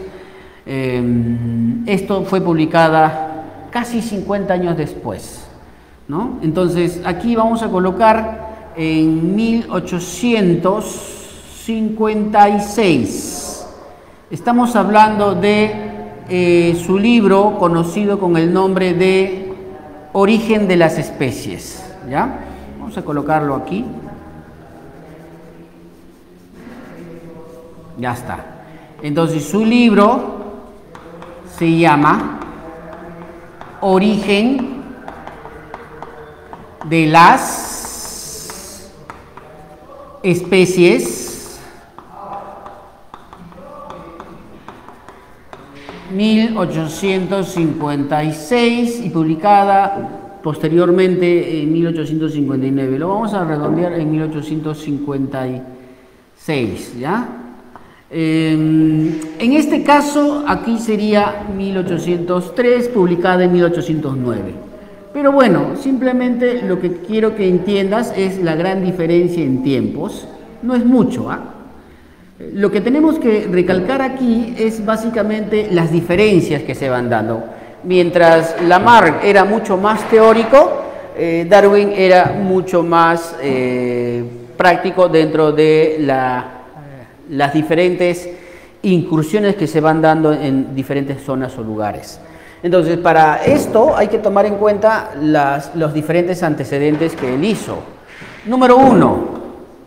esto fue publicada casi 50 años después, ¿no? Entonces aquí vamos a colocar en 1856. Estamos hablando de su libro conocido con el nombre de Origen de las especies, ¿ya? Vamos a colocarlo aquí. Ya está. Entonces su libro se llama Origen de las especies, 1856, y publicada posteriormente en 1859. Lo vamos a redondear en 1856, ¿ya? En este caso, aquí sería 1803, publicada en 1809. Pero bueno, simplemente lo que quiero que entiendas es la gran diferencia en tiempos. No es mucho, ¿ah? Lo que tenemos que recalcar aquí es básicamente las diferencias que se van dando. Mientras Lamarck era mucho más teórico, Darwin era mucho más práctico dentro de las diferentes incursiones que se van dando en diferentes zonas o lugares. Entonces, para esto hay que tomar en cuenta los diferentes antecedentes que él hizo. Número uno,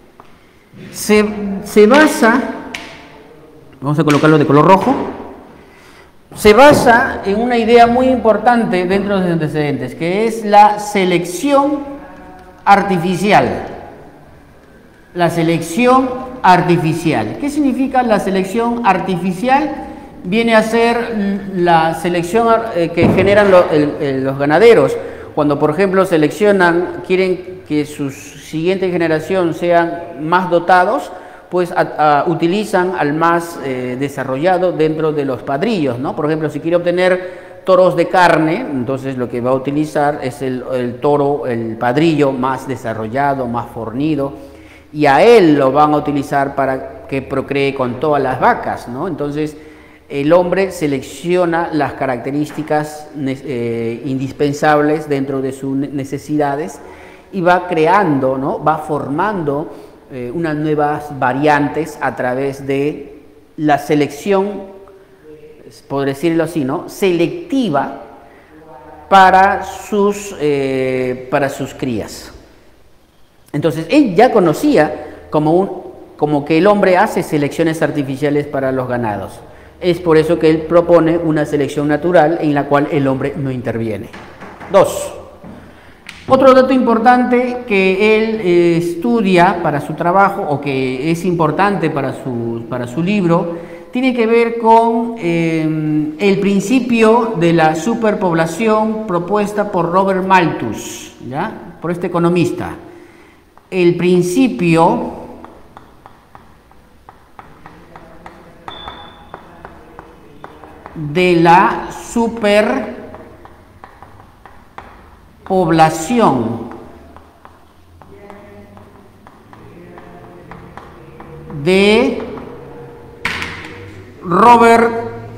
se basa, vamos a colocarlo de color rojo, se basa en una idea muy importante dentro de los antecedentes, que es la selección artificial. La selección artificial. ¿Qué significa la selección artificial? Viene a ser la selección que generan los ganaderos. Cuando, por ejemplo, seleccionan, quieren que su siguiente generación sean más dotados, pues utilizan al más desarrollado dentro de los padrillos, ¿no? Por ejemplo, si quiere obtener toros de carne, entonces lo que va a utilizar es el toro, el padrillo más desarrollado, más fornido, y a él lo van a utilizar para que procree con todas las vacas, ¿no? Entonces, el hombre selecciona las características indispensables dentro de sus necesidades y va creando, ¿no? Va formando unas nuevas variantes a través de la selección, por decirlo así, ¿no? Selectiva para sus crías. Entonces, él ya conocía como que el hombre hace selecciones artificiales para los ganados. Es por eso que él propone una selección natural en la cual el hombre no interviene. 2. Otro dato importante que él estudia para su trabajo, o que es importante para su libro, tiene que ver con el principio de la superpoblación propuesta por Robert Malthus, ¿ya? Por este economista. El principio de la superpoblación de Robert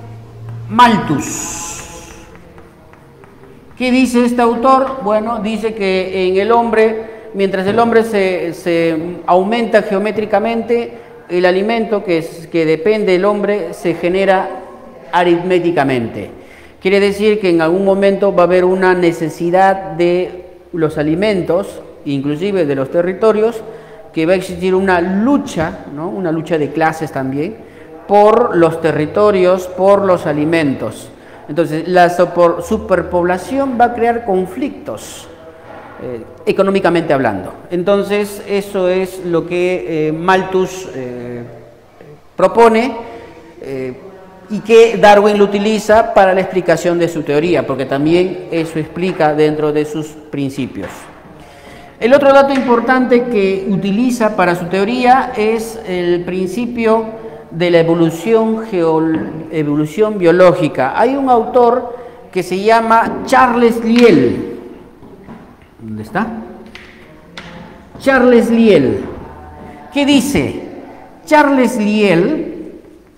Malthus. ¿Qué dice este autor? Bueno, dice que en el hombre, mientras el hombre se aumenta geométricamente, el alimento que depende del hombre se genera aritméticamente. Quiere decir que en algún momento va a haber una necesidad de los alimentos, inclusive de los territorios, que va a existir una lucha, ¿no? Una lucha de clases también, por los territorios, por los alimentos. Entonces, la superpoblación va a crear conflictos, económicamente hablando. Entonces, eso es lo que Malthus propone y que Darwin lo utiliza para la explicación de su teoría, porque también eso explica dentro de sus principios. El otro dato importante que utiliza para su teoría es el principio de la evolución biológica. Hay un autor que se llama Charles Lyell. ¿Dónde está? Charles Lyell. ¿Qué dice? Charles Lyell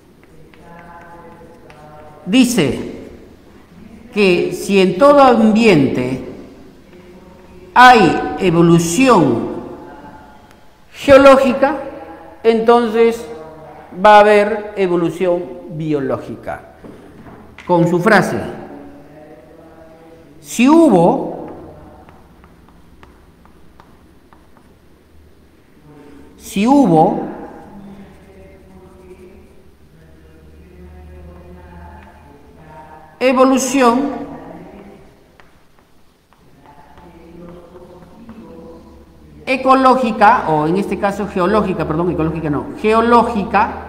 dice que si en todo ambiente hay evolución geológica, entonces va a haber evolución biológica. Con su frase, si hubo evolución ecológica, o en este caso geológica, perdón, ecológica no, geológica,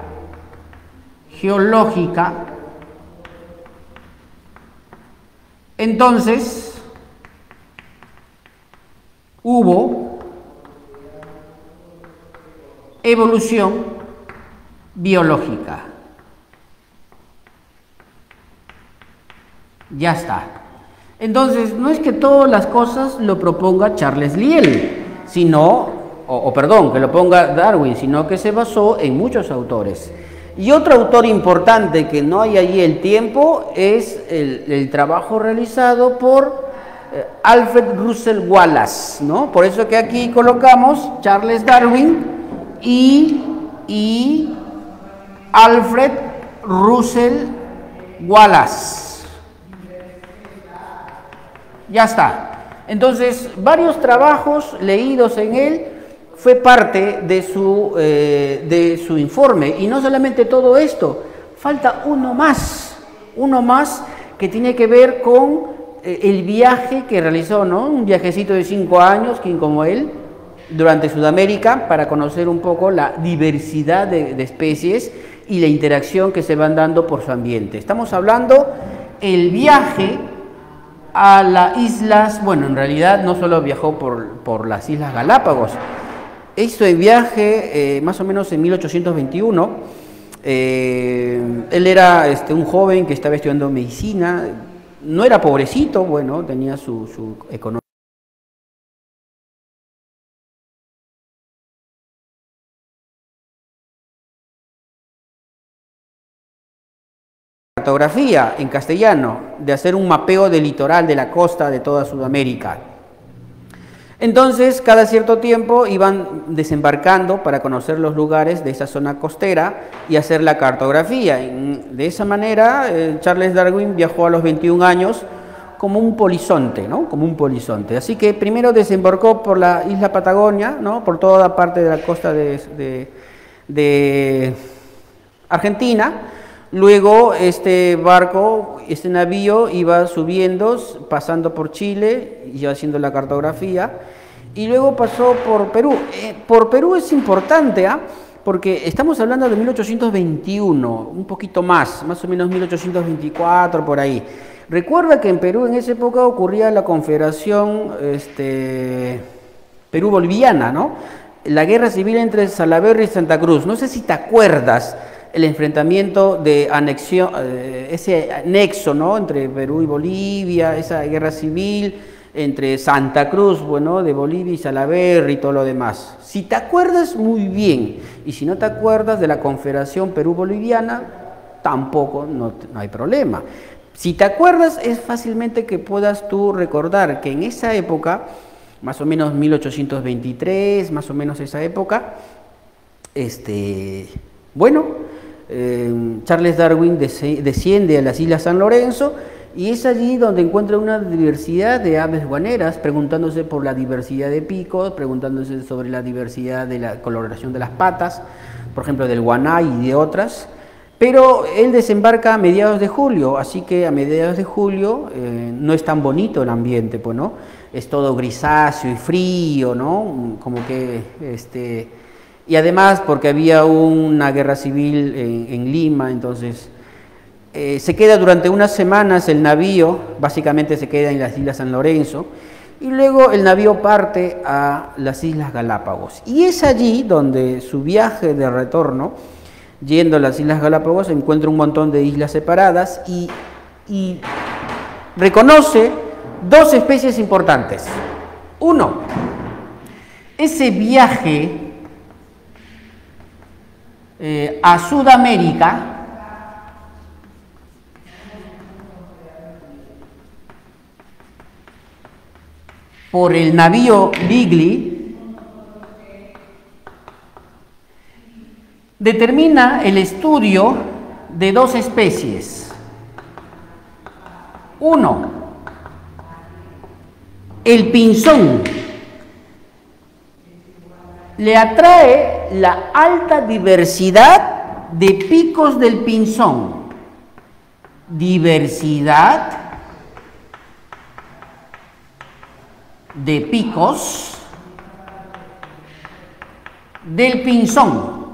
entonces hubo evolución biológica. Ya está. Entonces, no es que todas las cosas lo proponga Charles Lyell, sino, perdón, que lo ponga Darwin, sino que se basó en muchos autores. Y otro autor importante que no hay allí el tiempo es el trabajo realizado por Alfred Russel Wallace, ¿no? Por eso que aquí colocamos Charles Darwin y Alfred Russel Wallace. Ya está. Entonces, varios trabajos leídos en él fue parte de su informe. Y no solamente todo esto, falta uno más que tiene que ver con el viaje que realizó, ¿no? Un viajecito de 5 años, quien como él, durante Sudamérica, para conocer un poco la diversidad de especies y la interacción que se van dando por su ambiente. Estamos hablando el viaje a las islas, bueno, en realidad no solo viajó por las Islas Galápagos, hizo el viaje más o menos en 1821. Él era un joven que estaba estudiando medicina, no era pobrecito, bueno, tenía su economía. Cartografía en castellano, de hacer un mapeo del litoral de la costa de toda Sudamérica. Entonces, cada cierto tiempo iban desembarcando para conocer los lugares de esa zona costera y hacer la cartografía. De esa manera, Charles Darwin viajó a los 21 años como un polizonte, ¿no? Como un polizonte. Así que primero desembarcó por la isla Patagonia, ¿no? Por toda parte de la costa de Argentina. Luego este navío iba subiendo, pasando por Chile, iba haciendo la cartografía, y luego pasó por Perú. Por Perú es importante, Porque estamos hablando de 1821, un poquito más o menos 1824, por ahí. Recuerda que en Perú en esa época ocurría la Confederación Perú-Boliviana, ¿no? La guerra civil entre Salaverry y Santa Cruz. No sé si te acuerdas el enfrentamiento de anexión, ese nexo, ¿no? Entre Perú y Bolivia, esa guerra civil entre Santa Cruz, bueno, de Bolivia y Salaverry y todo lo demás. Si te acuerdas, muy bien. Y si no te acuerdas de la Confederación Perú-Boliviana, tampoco, no hay problema. Si te acuerdas, es fácilmente que puedas tú recordar que en esa época, más o menos 1823, más o menos esa época, Charles Darwin desciende a las Islas San Lorenzo y es allí donde encuentra una diversidad de aves guaneras, preguntándose por la diversidad de picos, preguntándose sobre la diversidad de la coloración de las patas, por ejemplo del guaná y de otras. Pero él desembarca a mediados de julio, así que a mediados de julio no es tan bonito el ambiente, pues, ¿no? Es todo grisáceo y frío, ¿no? Como que, y además porque había una guerra civil en Lima, entonces se queda durante unas semanas el navío, básicamente se queda en las Islas San Lorenzo, y luego el navío parte a las Islas Galápagos. Y es allí donde su viaje de retorno, yendo a las Islas Galápagos, encuentra un montón de islas separadas y reconoce dos especies importantes. Uno, ese viaje a Sudamérica por el navío Ligli determina el estudio de dos especies. Uno, el pinzón. Le atrae la alta diversidad de picos del pinzón. Diversidad de picos del pinzón.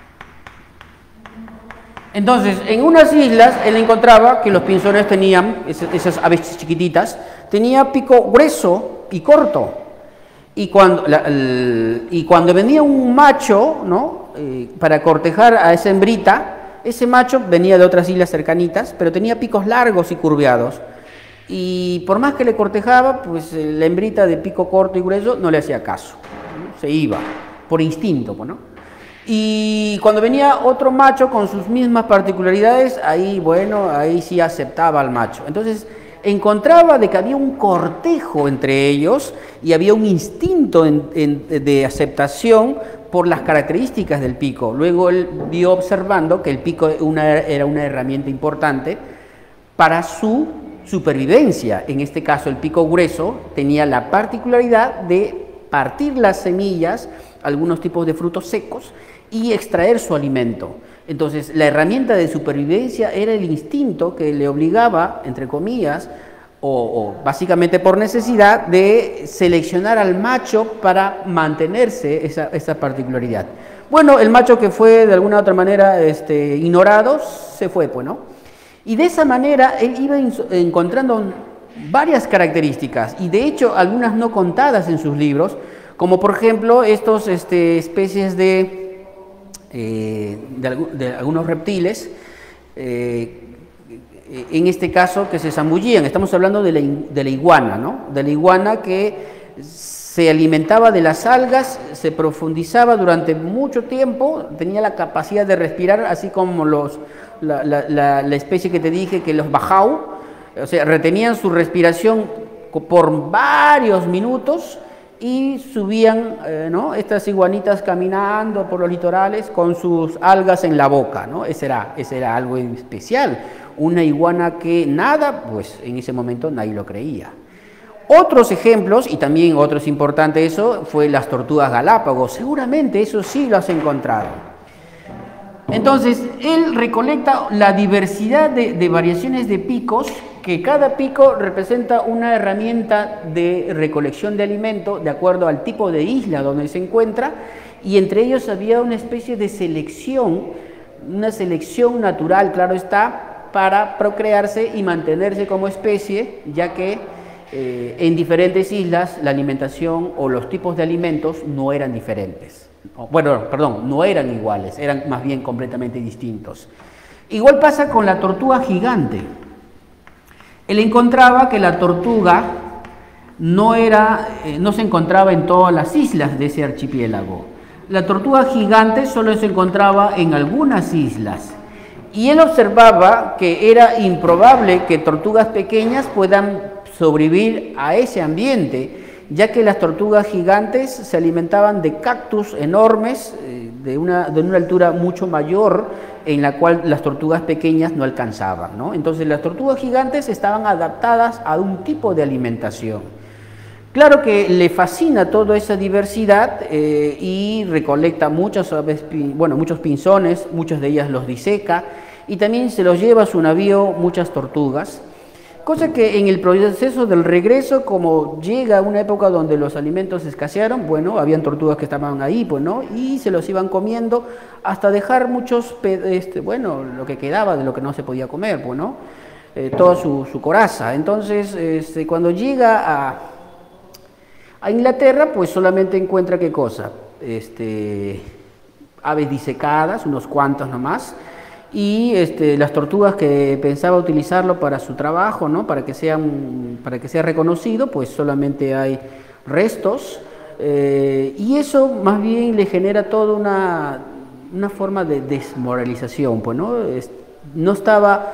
Entonces, en unas islas él encontraba que los pinzones tenían, esas aves chiquititas, tenía pico grueso y corto. Y cuando venía un macho, ¿no? Para cortejar a esa hembrita, ese macho venía de otras islas cercanitas, pero tenía picos largos y curveados. Y por más que le cortejaba, pues la hembrita de pico corto y grueso no le hacía caso, ¿no? Se iba, por instinto, ¿no? Y cuando venía otro macho con sus mismas particularidades, ahí sí aceptaba al macho. Entonces encontraba de que había un cortejo entre ellos y había un instinto de aceptación por las características del pico. Luego él vio observando que el pico era una herramienta importante para su supervivencia. En este caso, el pico grueso tenía la particularidad de partir las semillas, algunos tipos de frutos secos, y extraer su alimento. Entonces, la herramienta de supervivencia era el instinto que le obligaba, entre comillas, o básicamente por necesidad, de seleccionar al macho para mantenerse esa particularidad. Bueno, el macho que fue de alguna u otra manera ignorado, se fue, pues, ¿no? Y de esa manera él iba encontrando varias características, y de hecho algunas no contadas en sus libros, como por ejemplo estos especies de algunos reptiles, en este caso que se zambullían. Estamos hablando de la iguana, ¿no? De la iguana que se alimentaba de las algas, se profundizaba durante mucho tiempo, tenía la capacidad de respirar, así como la especie que te dije, que los bajau, o sea, retenían su respiración por varios minutos y subían, ¿no? Estas iguanitas caminando por los litorales con sus algas en la boca, ¿no? Ese era algo especial. Una iguana que nada, pues en ese momento nadie lo creía. Otros ejemplos, y también otro es importante eso, fue las tortugas Galápagos. Seguramente eso sí lo has encontrado. Entonces, él recolecta la diversidad de variaciones de picos, que cada pico representa una herramienta de recolección de alimento de acuerdo al tipo de isla donde se encuentra, y entre ellos había una especie de selección, una selección natural, claro está, para procrearse y mantenerse como especie, ya que en diferentes islas la alimentación o los tipos de alimentos no eran diferentes. Bueno, perdón, no eran iguales, eran más bien completamente distintos. Igual pasa con la tortuga gigante. Él encontraba que la tortuga no se encontraba en todas las islas de ese archipiélago. La tortuga gigante solo se encontraba en algunas islas. Y él observaba que era improbable que tortugas pequeñas puedan sobrevivir a ese ambiente, ya que las tortugas gigantes se alimentaban de cactus enormes, de una altura mucho mayor, en la cual las tortugas pequeñas no alcanzaban, ¿no? Entonces las tortugas gigantes estaban adaptadas a un tipo de alimentación. Claro que le fascina toda esa diversidad y recolecta muchos pinzones, muchas de ellas los diseca y también se los lleva a su navío muchas tortugas. Cosa que en el proceso del regreso, como llega una época donde los alimentos escasearon, bueno, habían tortugas que estaban ahí, pues, ¿no? Y se los iban comiendo hasta dejar muchos, lo que quedaba de lo que no se podía comer, pues, ¿no? Toda su coraza. Entonces, cuando llega a Inglaterra, pues solamente encuentra, ¿qué cosa? Aves disecadas, unos cuantos nomás, y las tortugas que pensaba utilizarlo para su trabajo, ¿no? para que sea reconocido, pues solamente hay restos, y eso más bien le genera toda una forma de desmoralización, pues, ¿no? No estaba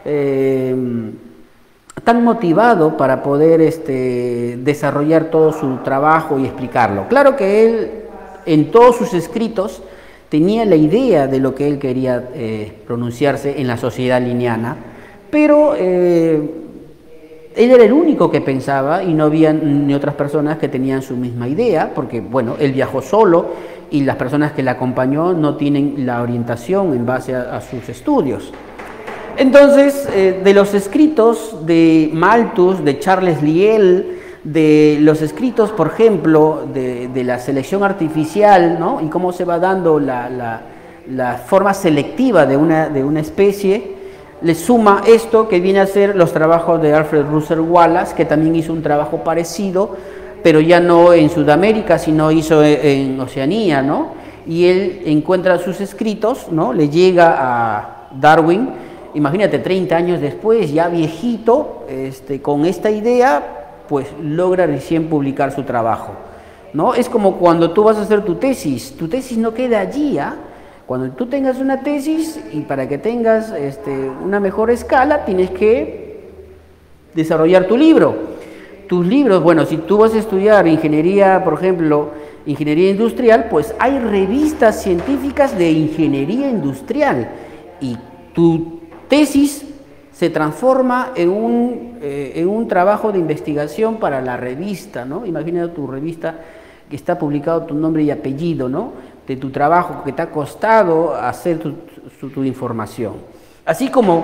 tan motivado para poder desarrollar todo su trabajo y explicarlo. Claro que él en todos sus escritos tenía la idea de lo que él quería pronunciarse en la sociedad linneana, pero él era el único que pensaba y no había ni otras personas que tenían su misma idea, porque bueno, él viajó solo y las personas que le acompañó no tienen la orientación en base a sus estudios. Entonces, de los escritos de Malthus, de Charles Lyell, de los escritos, por ejemplo, de la selección artificial, ¿no? Y cómo se va dando la forma selectiva de una especie, le suma esto que viene a ser los trabajos de Alfred Russel Wallace, que también hizo un trabajo parecido, pero ya no en Sudamérica, sino hizo en Oceanía, ¿no? Y él encuentra sus escritos, ¿no? Le llega a Darwin, imagínate, 30 años después, ya viejito, con esta idea, pues logra recién publicar su trabajo, ¿no? Es como cuando tú vas a hacer tu tesis no queda allí, ¿ah? Cuando tú tengas una tesis y para que tengas una mejor escala, tienes que desarrollar tu libro. Tus libros, bueno, si tú vas a estudiar ingeniería, por ejemplo, ingeniería industrial, pues hay revistas científicas de ingeniería industrial y tu tesis se transforma en un trabajo de investigación para la revista, ¿no? Imagina tu revista que está publicado tu nombre y apellido, ¿no? De tu trabajo que te ha costado hacer tu información. Así como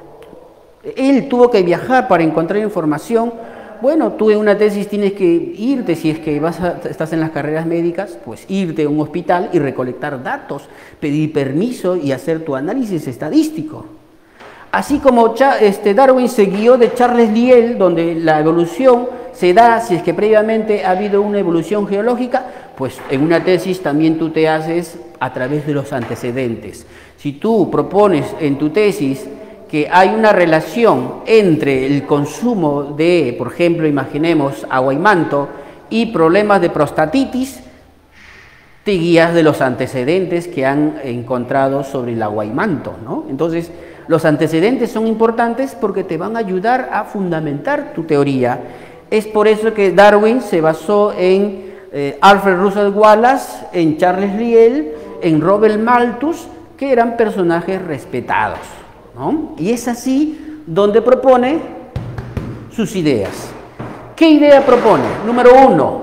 él tuvo que viajar para encontrar información, bueno, tú en una tesis tienes que irte, si es que estás en las carreras médicas, pues irte a un hospital y recolectar datos, pedir permiso y hacer tu análisis estadístico. Así como Darwin se guió de Charles Lyell, donde la evolución se da si es que previamente ha habido una evolución geológica, pues en una tesis también tú te haces a través de los antecedentes. Si tú propones en tu tesis que hay una relación entre el consumo de, por ejemplo, imaginemos agua y manto y problemas de prostatitis, te guías de los antecedentes que han encontrado sobre el agua y manto, ¿no? Entonces, los antecedentes son importantes porque te van a ayudar a fundamentar tu teoría. Es por eso que Darwin se basó en Alfred Russel Wallace, en Charles Lyell, en Robert Malthus, que eran personajes respetados, ¿no? Y es así donde propone sus ideas. ¿Qué idea propone? Número 1,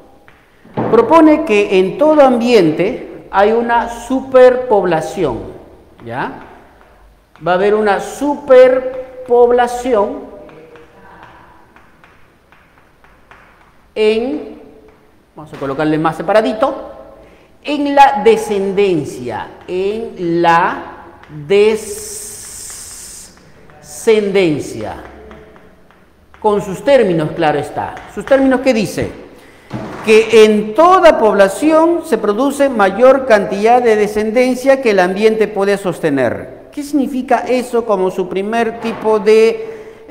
propone que en todo ambiente hay una superpoblación, ¿ya? Va a haber una superpoblación vamos a colocarle más separadito, En la descendencia, en la descendencia. Con sus términos, claro está. ¿Sus términos qué dice? Que en toda población se produce mayor cantidad de descendencia que el ambiente puede sostener. ¿Qué significa eso como su primer tipo de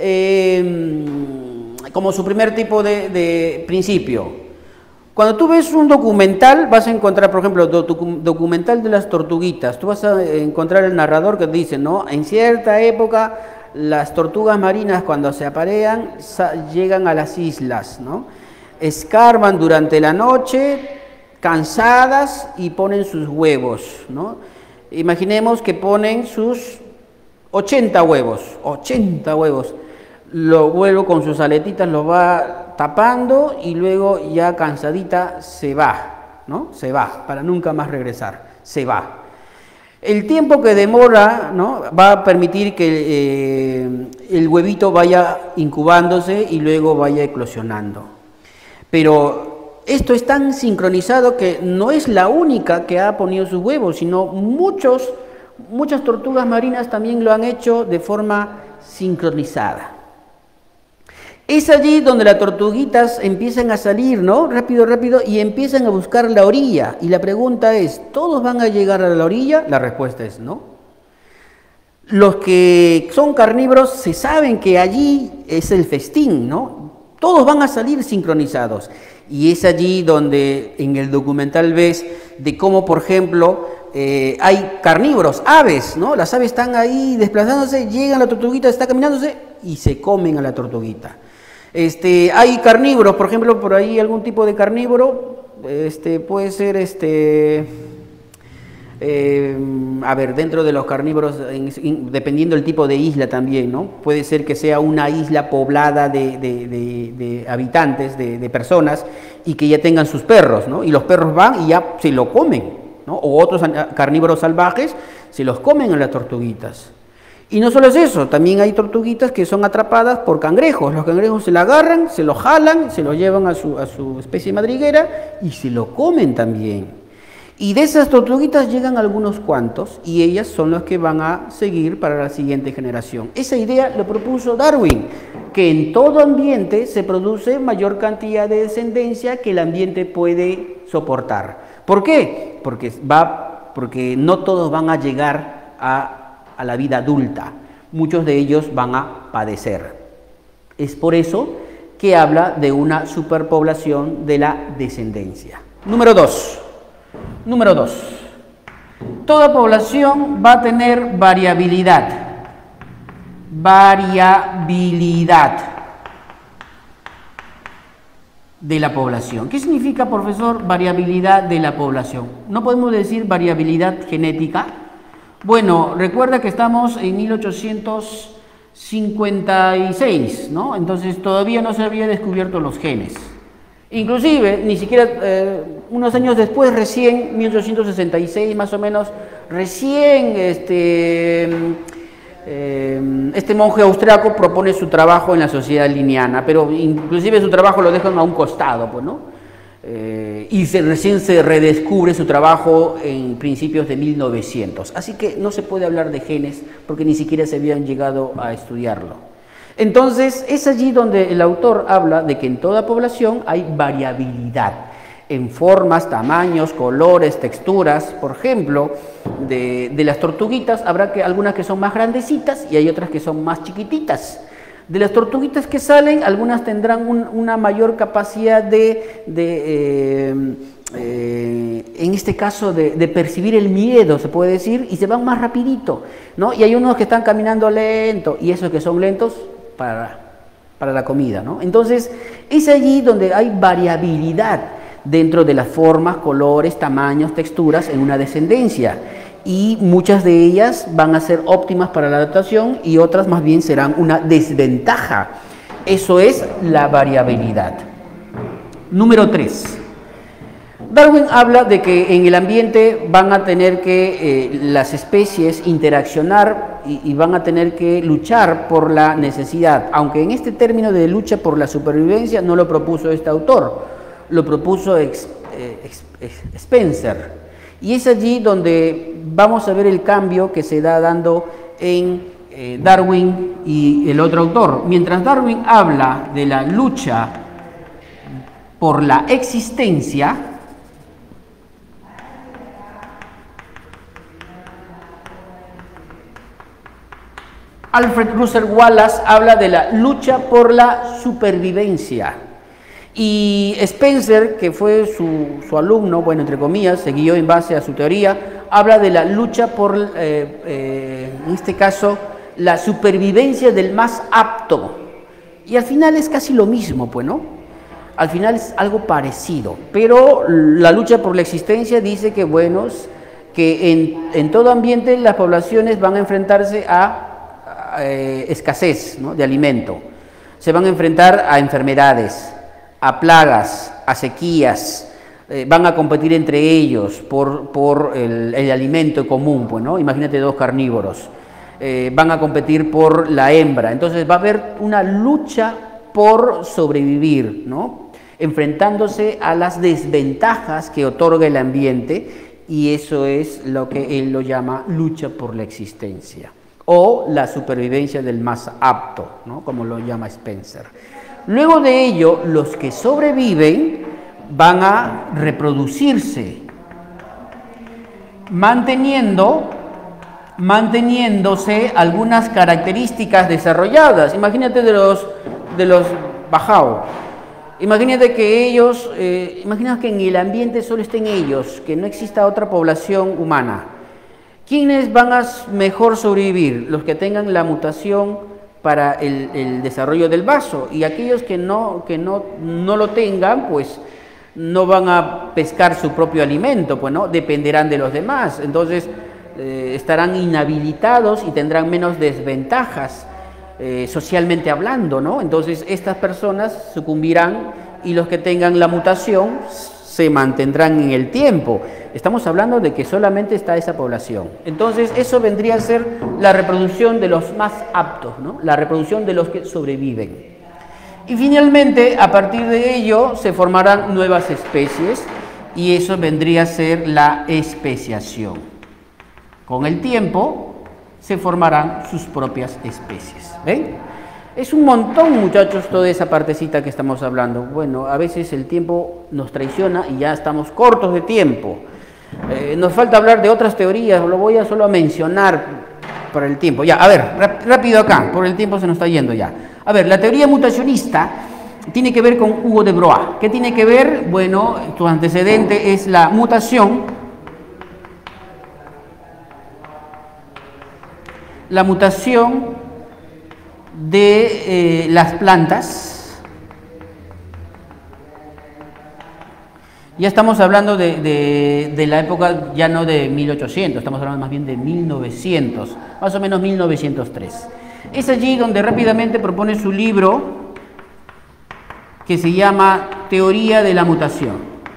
principio? Cuando tú ves un documental, vas a encontrar, por ejemplo, documental de las tortuguitas, tú vas a encontrar el narrador que dice, ¿no? En cierta época, las tortugas marinas cuando se aparean, llegan a las islas, ¿no? Escarban durante la noche, cansadas, y ponen sus huevos, ¿no? Imaginemos que ponen sus 80 huevos, lo vuelvo con sus aletitas, lo va tapando y luego ya cansadita se va, ¿no? Se va, para nunca más regresar, se va. El tiempo que demora, ¿no? Va a permitir que el huevito vaya incubándose y luego vaya eclosionando. Pero esto es tan sincronizado que no es la única que ha ponido sus huevos, sino muchas tortugas marinas también lo han hecho de forma sincronizada. Es allí donde las tortuguitas empiezan a salir, ¿no? Rápido, y empiezan a buscar la orilla. Y la pregunta es, ¿todos van a llegar a la orilla? La respuesta es no. Los que son carnívoros se saben que allí es el festín, ¿no? Todos van a salir sincronizados. Y es allí donde en el documental ves de cómo, por ejemplo, hay carnívoros, aves, ¿no? Las aves están ahí desplazándose, llegan a la tortuguita, está caminándose y se comen a la tortuguita. Hay carnívoros, por ejemplo, por ahí algún tipo de carnívoro, puede ser, dentro de los carnívoros, dependiendo del tipo de isla también, ¿no? Puede ser que sea una isla poblada de habitantes, de personas, y que ya tengan sus perros, ¿no? Y los perros van y ya se lo comen, ¿no? O otros carnívoros salvajes se los comen a las tortuguitas. Y no solo es eso, también hay tortuguitas que son atrapadas por cangrejos. Los cangrejos se la agarran, se lo jalan, se lo llevan a su especie madriguera y se lo comen también. Y de esas tortuguitas llegan algunos cuantos y ellas son las que van a seguir para la siguiente generación. Esa idea lo propuso Darwin, que en todo ambiente se produce mayor cantidad de descendencia que el ambiente puede soportar. ¿Por qué? Porque no todos van a llegar a la vida adulta, muchos de ellos van a padecer. Es por eso que habla de una superpoblación de la descendencia. Número 2. Toda población va a tener variabilidad. Variabilidad de la población. ¿Qué significa, profesor, variabilidad de la población? No podemos decir variabilidad genética. Bueno, recuerda que estamos en 1856, ¿no? Entonces todavía no se había descubierto los genes. Inclusive, ni siquiera unos años después, recién, 1866 más o menos, recién este monje austriaco propone su trabajo en la sociedad linneana, pero inclusive su trabajo lo dejan a un costado, pues, ¿no? Y recién se redescubre su trabajo en principios de 1900. Así que no se puede hablar de genes porque ni siquiera se habían llegado a estudiarlo. Entonces, es allí donde el autor habla de que en toda población hay variabilidad en formas, tamaños, colores, texturas. Por ejemplo, de las tortuguitas habrá algunas que son más grandecitas y hay otras que son más chiquititas. De las tortuguitas que salen, algunas tendrán una mayor capacidad en este caso, de percibir el miedo, se puede decir, y se van más rapidito, ¿no? Y hay unos que están caminando lento, y esos que son lentos para la comida, ¿no? Entonces, es allí donde hay variabilidad dentro de las formas, colores, tamaños, texturas en una descendencia. Y muchas de ellas van a ser óptimas para la adaptación y otras más bien serán una desventaja. Eso es la variabilidad. Número 3. Darwin habla de que en el ambiente van a tener que las especies interaccionar y van a tener que luchar por la necesidad, aunque en este término de lucha por la supervivencia no lo propuso este autor, lo propuso Spencer. Y es allí donde vamos a ver el cambio que se da dando en Darwin y el otro autor. Mientras Darwin habla de la lucha por la existencia, Alfred Russel Wallace habla de la lucha por la supervivencia. Y Spencer, que fue su alumno, bueno, entre comillas, se guió en base a su teoría, habla de la lucha por, en este caso, la supervivencia del más apto. Y al final es casi lo mismo, pues, ¿no? Al final es algo parecido. Pero la lucha por la existencia dice que, bueno, que en todo ambiente las poblaciones van a enfrentarse a escasez, ¿no?, de alimento. Se van a enfrentar a enfermedades, a plagas, a sequías, van a competir entre ellos por el alimento común, pues, ¿no? Imagínate dos carnívoros, van a competir por la hembra, entonces va a haber una lucha por sobrevivir, ¿no?, enfrentándose a las desventajas que otorga el ambiente, y eso es lo que él lo llama lucha por la existencia, o la supervivencia del más apto, ¿no?, como lo llama Spencer. Luego de ello, los que sobreviven van a reproducirse, manteniéndose algunas características desarrolladas. Imagínate de los bajao. Imagínate que ellos, imagina que en el ambiente solo estén ellos, que no exista otra población humana. ¿Quiénes van a mejor sobrevivir? Los que tengan la mutación para el desarrollo del vaso, y aquellos que no lo tengan, pues no van a pescar su propio alimento, pues no, dependerán de los demás, entonces estarán inhabilitados y tendrán menos desventajas socialmente hablando, ¿no? Entonces estas personas sucumbirán y los que tengan la mutación se mantendrán en el tiempo. Estamos hablando de que solamente está esa población. Entonces eso vendría a ser la reproducción de los más aptos, ¿no?, la reproducción de los que sobreviven. Y finalmente, a partir de ello, se formarán nuevas especies y eso vendría a ser la especiación. Con el tiempo se formarán sus propias especies. ¿Ven? Es un montón, muchachos, toda esa partecita que estamos hablando. Bueno, a veces el tiempo nos traiciona y ya estamos cortos de tiempo. Nos falta hablar de otras teorías, lo voy a solo a mencionar por el tiempo. Ya, a ver, rápido acá, por el tiempo se nos está yendo ya. A ver, la teoría mutacionista tiene que ver con Hugo de Broa. ¿Qué tiene que ver? Bueno, su antecedente es la mutación. La mutación de las plantas. Ya estamos hablando de la época ya no de 1800, estamos hablando más bien de 1900, más o menos 1903. Es allí donde rápidamente propone su libro que se llama Teoría de la Mutación.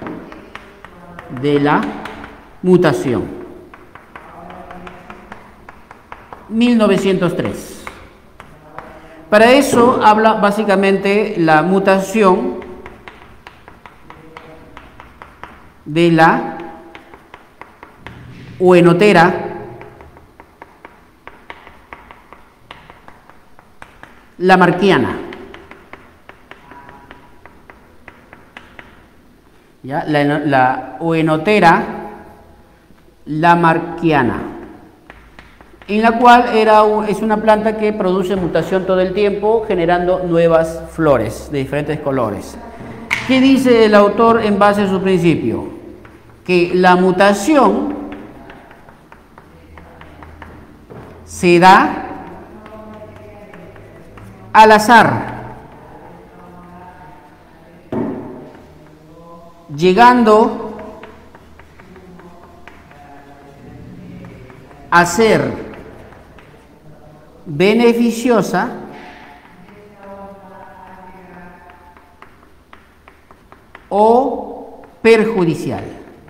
De la mutación. 1903. Para eso habla básicamente la mutación de la Oenotera lamarckiana. ¿Ya? La Oenotera lamarckiana, en la cual es una planta que produce mutación todo el tiempo, generando nuevas flores de diferentes colores. ¿Qué dice el autor en base a su principio? Que la mutación se da al azar, llegando a ser beneficiosa o perjudicial.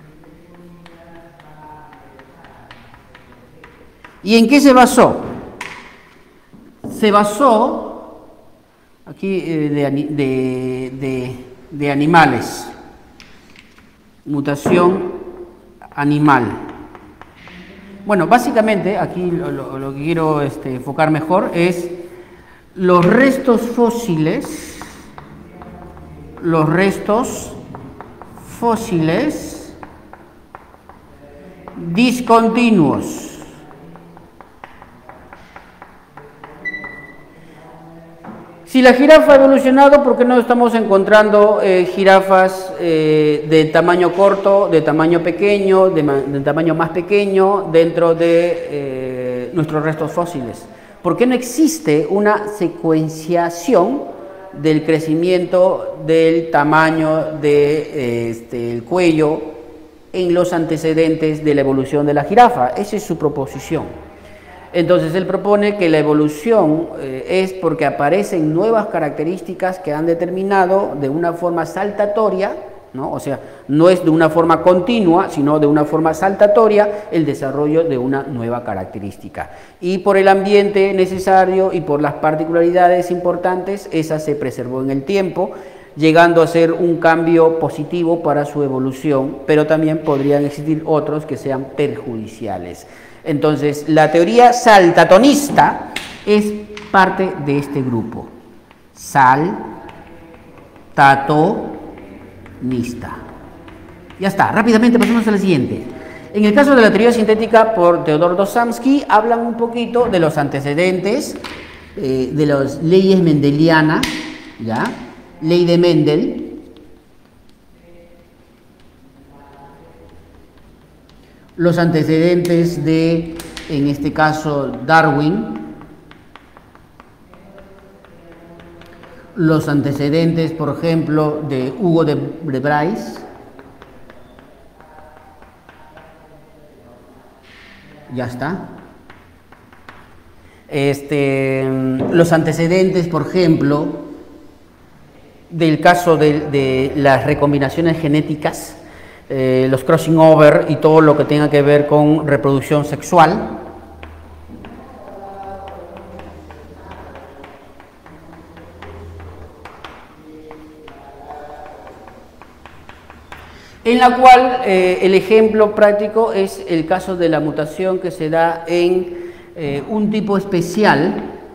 ¿Y en qué se basó? Se basó aquí de animales, mutación animal. Bueno, básicamente, aquí lo que quiero enfocar mejor es los restos fósiles discontinuos. Si la jirafa ha evolucionado, ¿por qué no estamos encontrando jirafas de tamaño corto, de tamaño pequeño, de tamaño más pequeño dentro de nuestros restos fósiles? ¿Por qué no existe una secuenciación del crecimiento del tamaño del cuello en los antecedentes de la evolución de la jirafa? Esa es su proposición. Entonces él propone que la evolución es porque aparecen nuevas características que han determinado de una forma saltatoria, ¿no? O sea, no es de una forma continua, sino de una forma saltatoria el desarrollo de una nueva característica. Y por el ambiente necesario y por las particularidades importantes, esa se preservó en el tiempo, llegando a ser un cambio positivo para su evolución, pero también podrían existir otros que sean perjudiciales. Entonces, la teoría saltatonista es parte de este grupo. Saltatonista. Ya está, rápidamente pasamos a la siguiente. En el caso de la teoría sintética por Theodor Dostoevsky, hablan un poquito de los antecedentes, de las leyes mendelianas, ¿ya? Ley de Mendel. Los antecedentes de, en este caso, Darwin, los antecedentes, por ejemplo, de Hugo de Bryce, ya está. Los antecedentes, por ejemplo, del caso de las recombinaciones genéticas, los crossing over y todo lo que tenga que ver con reproducción sexual. En la cual el ejemplo práctico es el caso de la mutación que se da en un tipo especial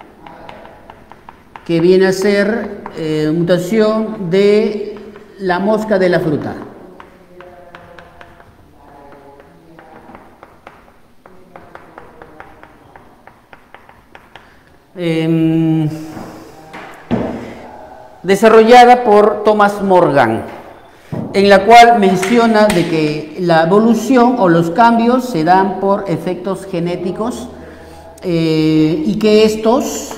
que viene a ser mutación de la mosca de la fruta. Desarrollada por Thomas Morgan, en la cual menciona de que la evolución o los cambios se dan por efectos genéticos y que estos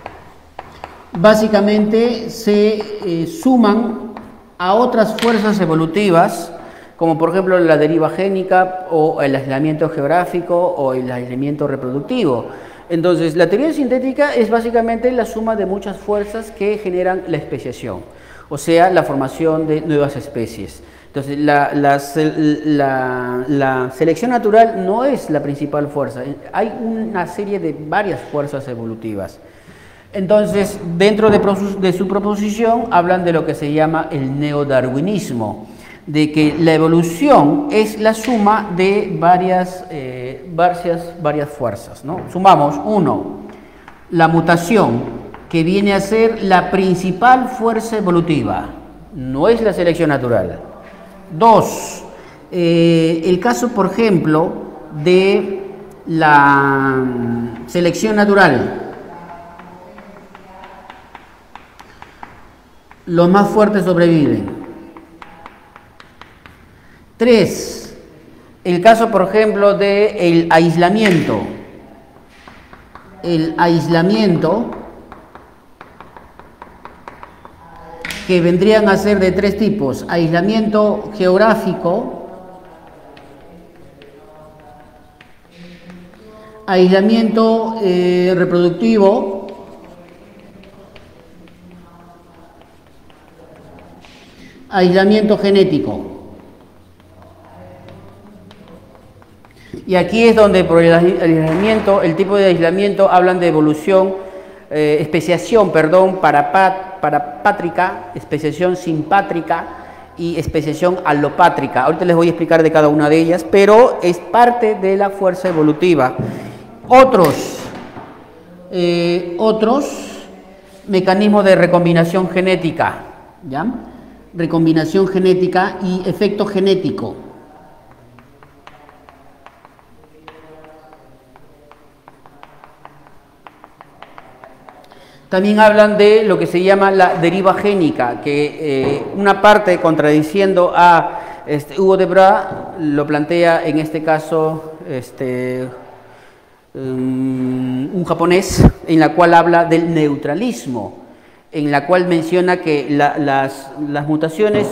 básicamente se suman a otras fuerzas evolutivas, como por ejemplo la deriva génica o el aislamiento geográfico o el aislamiento reproductivo. Entonces, la teoría sintética es básicamente la suma de muchas fuerzas que generan la especiación, o sea, la formación de nuevas especies. Entonces, la selección natural no es la principal fuerza, hay una serie de varias fuerzas evolutivas. Entonces, dentro de su proposición, hablan de lo que se llama el neodarwinismo, de que la evolución es la suma de varias fuerzas, ¿no? Sumamos, 1, la mutación, que viene a ser la principal fuerza evolutiva, no es la selección natural. 2, el caso, por ejemplo, de la selección natural. Los más fuertes sobreviven. 3, el caso, por ejemplo, del aislamiento. El aislamiento, que vendrían a ser de 3 tipos: aislamiento geográfico, aislamiento reproductivo, aislamiento genético. Y aquí es donde por el aislamiento, el tipo de aislamiento, hablan de evolución, especiación, perdón, parapátrica, especiación simpátrica y especiación alopátrica. Ahorita les voy a explicar de cada una de ellas, pero es parte de la fuerza evolutiva. Otros mecanismos de recombinación genética, ¿ya? Recombinación genética y efecto genético. También hablan de lo que se llama la deriva génica, que una parte contradiciendo a Hugo de Bras lo plantea en este caso un japonés, en la cual habla del neutralismo, en la cual menciona que las mutaciones,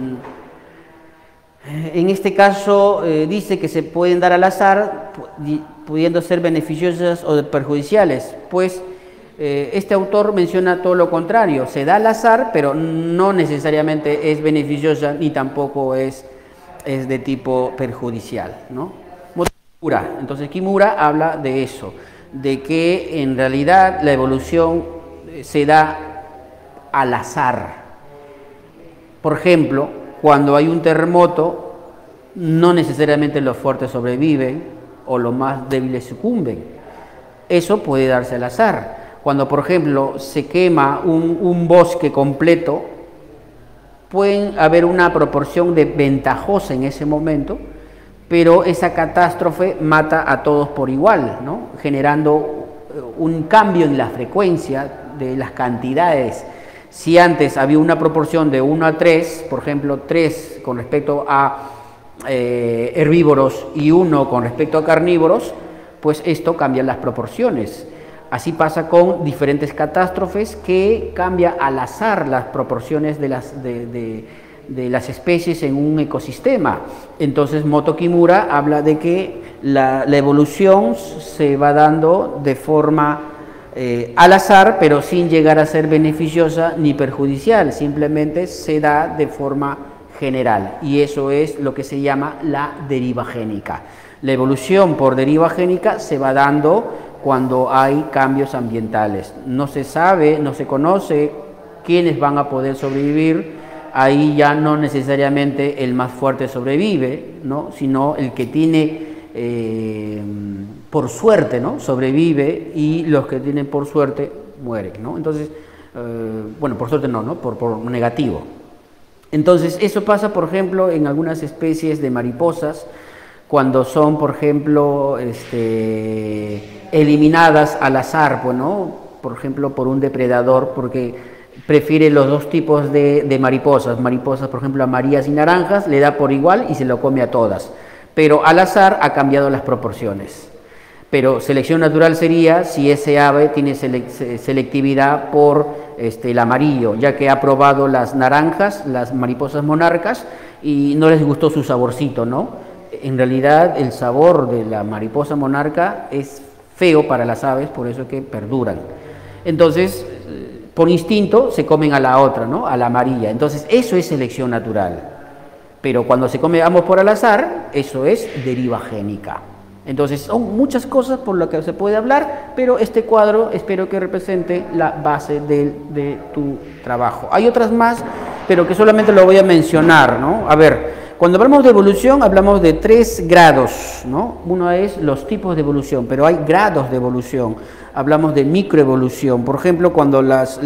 en este caso dice que se pueden dar al azar, pudiendo ser beneficiosas o perjudiciales, pues este autor menciona todo lo contrario, se da al azar, pero no necesariamente es beneficiosa ni tampoco es de tipo perjudicial, ¿no? Entonces Kimura habla de eso, de que en realidad la evolución se da al azar. Por ejemplo, cuando hay un terremoto, no necesariamente los fuertes sobreviven o los más débiles sucumben. Eso puede darse al azar. Cuando, por ejemplo, se quema un bosque completo, pueden haber una proporción de ventajosa en ese momento, pero esa catástrofe mata a todos por igual, ¿no? Generando un cambio en la frecuencia de las cantidades. Si antes había una proporción de 1 a 3, por ejemplo, 3 con respecto a herbívoros y 1 con respecto a carnívoros, pues esto cambia las proporciones. Así pasa con diferentes catástrofes que cambia al azar las proporciones de las especies en un ecosistema. Entonces Moto Kimura habla de que la evolución se va dando de forma al azar, pero sin llegar a ser beneficiosa ni perjudicial, simplemente se da de forma general, y eso es lo que se llama la deriva génica. La evolución por deriva génica se va dando cuando hay cambios ambientales. No se sabe, no se conoce quiénes van a poder sobrevivir. Ahí ya no necesariamente el más fuerte sobrevive, ¿no? Sino el que tiene por suerte, ¿no? Sobrevive, y los que tienen por suerte mueren, ¿no? Entonces, bueno, por suerte no, por negativo. Entonces, eso pasa, por ejemplo, en algunas especies de mariposas, cuando son, por ejemplo, eliminadas al azar, ¿no? Por ejemplo, por un depredador, porque prefiere los dos tipos de mariposas, por ejemplo, amarillas y naranjas, le da por igual y se lo come a todas, pero al azar ha cambiado las proporciones. Pero selección natural sería si ese ave tiene selectividad por el amarillo, ya que ha probado las naranjas, las mariposas monarcas, y no les gustó su saborcito, ¿no? En realidad el sabor de la mariposa monarca es feo para las aves, por eso es que perduran. Entonces, por instinto se comen a la otra, ¿no? A la amarilla. Entonces, eso es selección natural. Pero cuando se come ambos por al azar, eso es deriva génica. Entonces, son muchas cosas por las que se puede hablar, pero este cuadro espero que represente la base de tu trabajo. Hay otras más, pero que solamente lo voy a mencionar, ¿no? A ver, cuando hablamos de evolución, hablamos de 3 grados, ¿no? Uno es los tipos de evolución, pero hay grados de evolución. Hablamos de microevolución. Por ejemplo, cuando las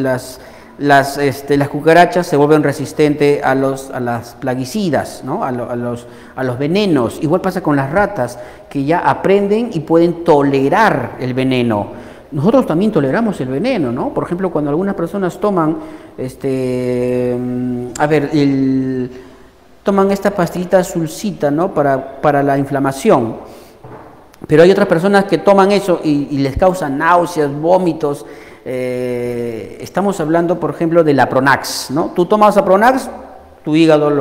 cucarachas se vuelven resistentes a las plaguicidas, ¿no? a los venenos. Igual pasa con las ratas, que ya aprenden y pueden tolerar el veneno. Nosotros también toleramos el veneno, ¿no? Por ejemplo, cuando algunas personas toman, toman esta pastillita azulcita, ¿no? para la inflamación. Pero hay otras personas que toman eso y les causan náuseas, vómitos. Estamos hablando, por ejemplo, de la Pronax, ¿no? Tú tomas a Pronax, tu hígado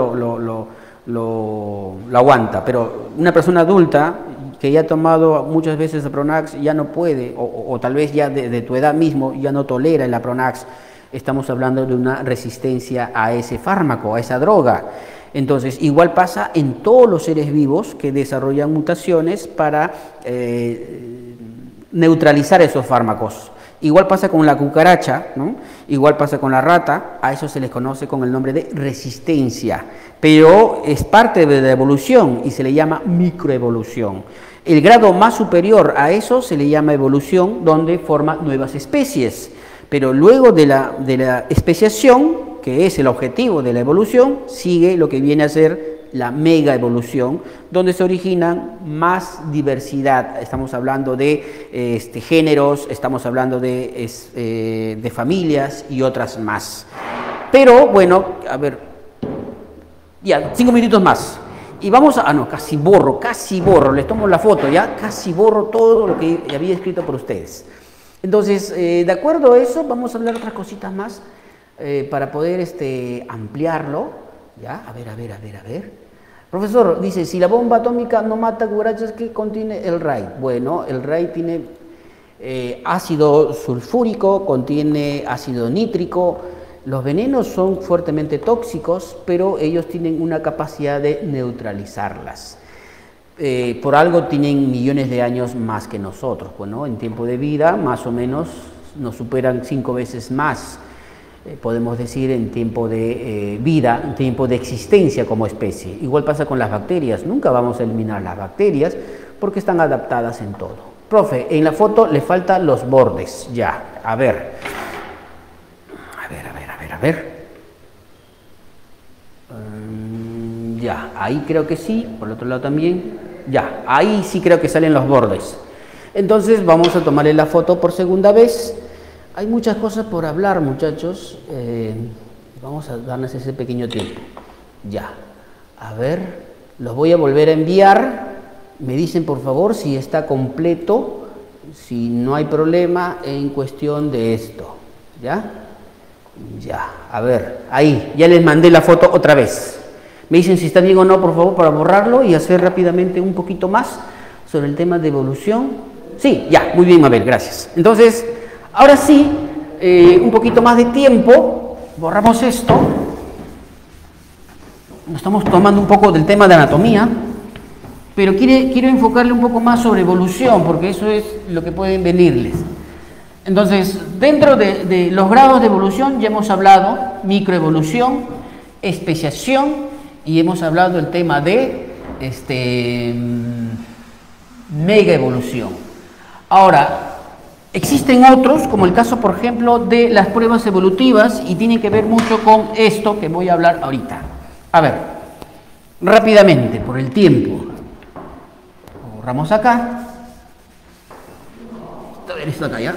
lo aguanta, pero una persona adulta que ya ha tomado muchas veces a Pronax ya no puede, o tal vez ya de tu edad mismo ya no tolera el Pronax. Estamos hablando de una resistencia a ese fármaco, a esa droga. Entonces, igual pasa en todos los seres vivos que desarrollan mutaciones para neutralizar esos fármacos. Igual pasa con la cucaracha, ¿no? Igual pasa con la rata, a eso se les conoce con el nombre de resistencia, pero es parte de la evolución y se le llama microevolución. El grado más superior a eso se le llama evolución, donde forma nuevas especies, pero luego de la especiación, que es el objetivo de la evolución, sigue lo que viene a ser la mega evolución, donde se origina más diversidad. Estamos hablando de géneros, estamos hablando de familias y otras más. Pero bueno, a ver, ya, 5 minutos más. Y vamos a... no, casi borro, les tomo la foto, ya, casi borro todo lo que había escrito por ustedes. Entonces, de acuerdo a eso, vamos a hablar otras cositas más para poder ampliarlo. ¿Ya? A ver. Profesor, dice, si la bomba atómica no mata cucarachas, ¿qué contiene el RAI? Bueno, el RAI tiene ácido sulfúrico, contiene ácido nítrico. Los venenos son fuertemente tóxicos, pero ellos tienen una capacidad de neutralizarlas. Por algo tienen millones de años más que nosotros. Bueno, en tiempo de vida, más o menos, nos superan 5 veces más. Podemos decir en tiempo de vida, en tiempo de existencia como especie. Igual pasa con las bacterias, nunca vamos a eliminar las bacterias porque están adaptadas en todo. Profe, en la foto le faltan los bordes, ya, a ver. Ya, ahí creo que sí, por el otro lado también, ya, ahí sí creo que salen los bordes. Entonces vamos a tomarle la foto por segunda vez. Hay muchas cosas por hablar, muchachos. Vamos a darnos ese pequeño tiempo. Ya. A ver, los voy a volver a enviar. Me dicen, por favor, si está completo, si no hay problema en cuestión de esto. ¿Ya? Ya. A ver, ahí. Ya les mandé la foto otra vez. Me dicen si está bien o no, por favor, para borrarlo y hacer rápidamente un poquito más sobre el tema de evolución. Sí, ya. Muy bien, Mabel. Gracias. Entonces... ahora sí, un poquito más de tiempo, borramos esto, nos estamos tomando un poco del tema de anatomía, pero quiero enfocarle un poco más sobre evolución, porque eso es lo que pueden venirles. Entonces, dentro de los grados de evolución ya hemos hablado microevolución, especiación, y hemos hablado del tema de mega evolución. Ahora, existen otros, como el caso, por ejemplo, de las pruebas evolutivas, y tiene que ver mucho con esto que voy a hablar ahorita. A ver, rápidamente, por el tiempo. Borramos acá. A ver, esto acá ya.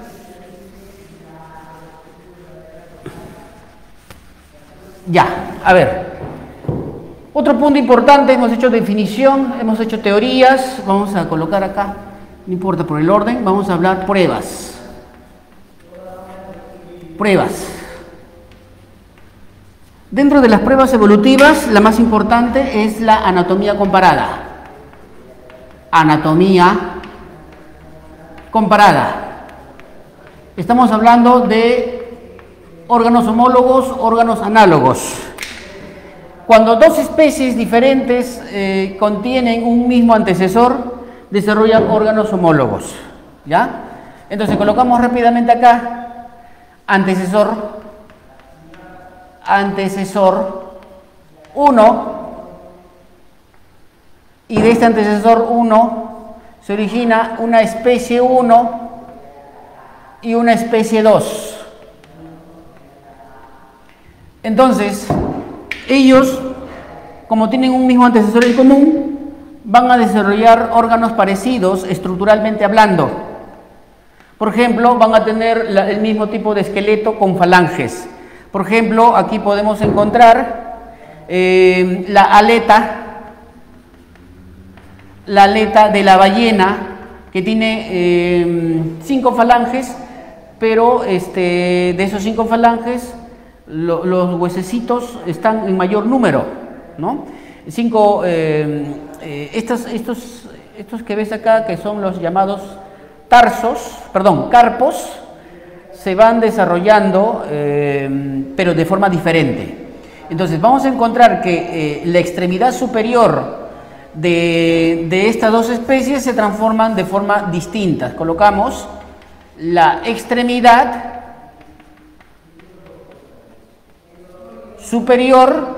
Ya, a ver. Otro punto importante, hemos hecho definición, hemos hecho teorías, vamos a colocar acá. No importa por el orden, vamos a hablar pruebas. Pruebas. Dentro de las pruebas evolutivas, la más importante es la anatomía comparada. Anatomía comparada. Estamos hablando de órganos homólogos, órganos análogos. Cuando dos especies diferentes contienen un mismo antecesor, desarrollan órganos homólogos, ¿ya? Entonces colocamos rápidamente acá antecesor 1, y de este antecesor 1 se origina una especie 1 y una especie 2. Entonces, ellos, como tienen un mismo antecesor en común, van a desarrollar órganos parecidos estructuralmente hablando. Por ejemplo, van a tener el mismo tipo de esqueleto con falanges. Por ejemplo, aquí podemos encontrar la aleta de la ballena, que tiene 5 falanges, pero de esos 5 falanges, los huesecitos están en mayor número, ¿no? 5... estos que ves acá, que son los llamados carpos, se van desarrollando, pero de forma diferente. Entonces vamos a encontrar que la extremidad superior de estas dos especies se transforman de forma distinta. Colocamos la extremidad superior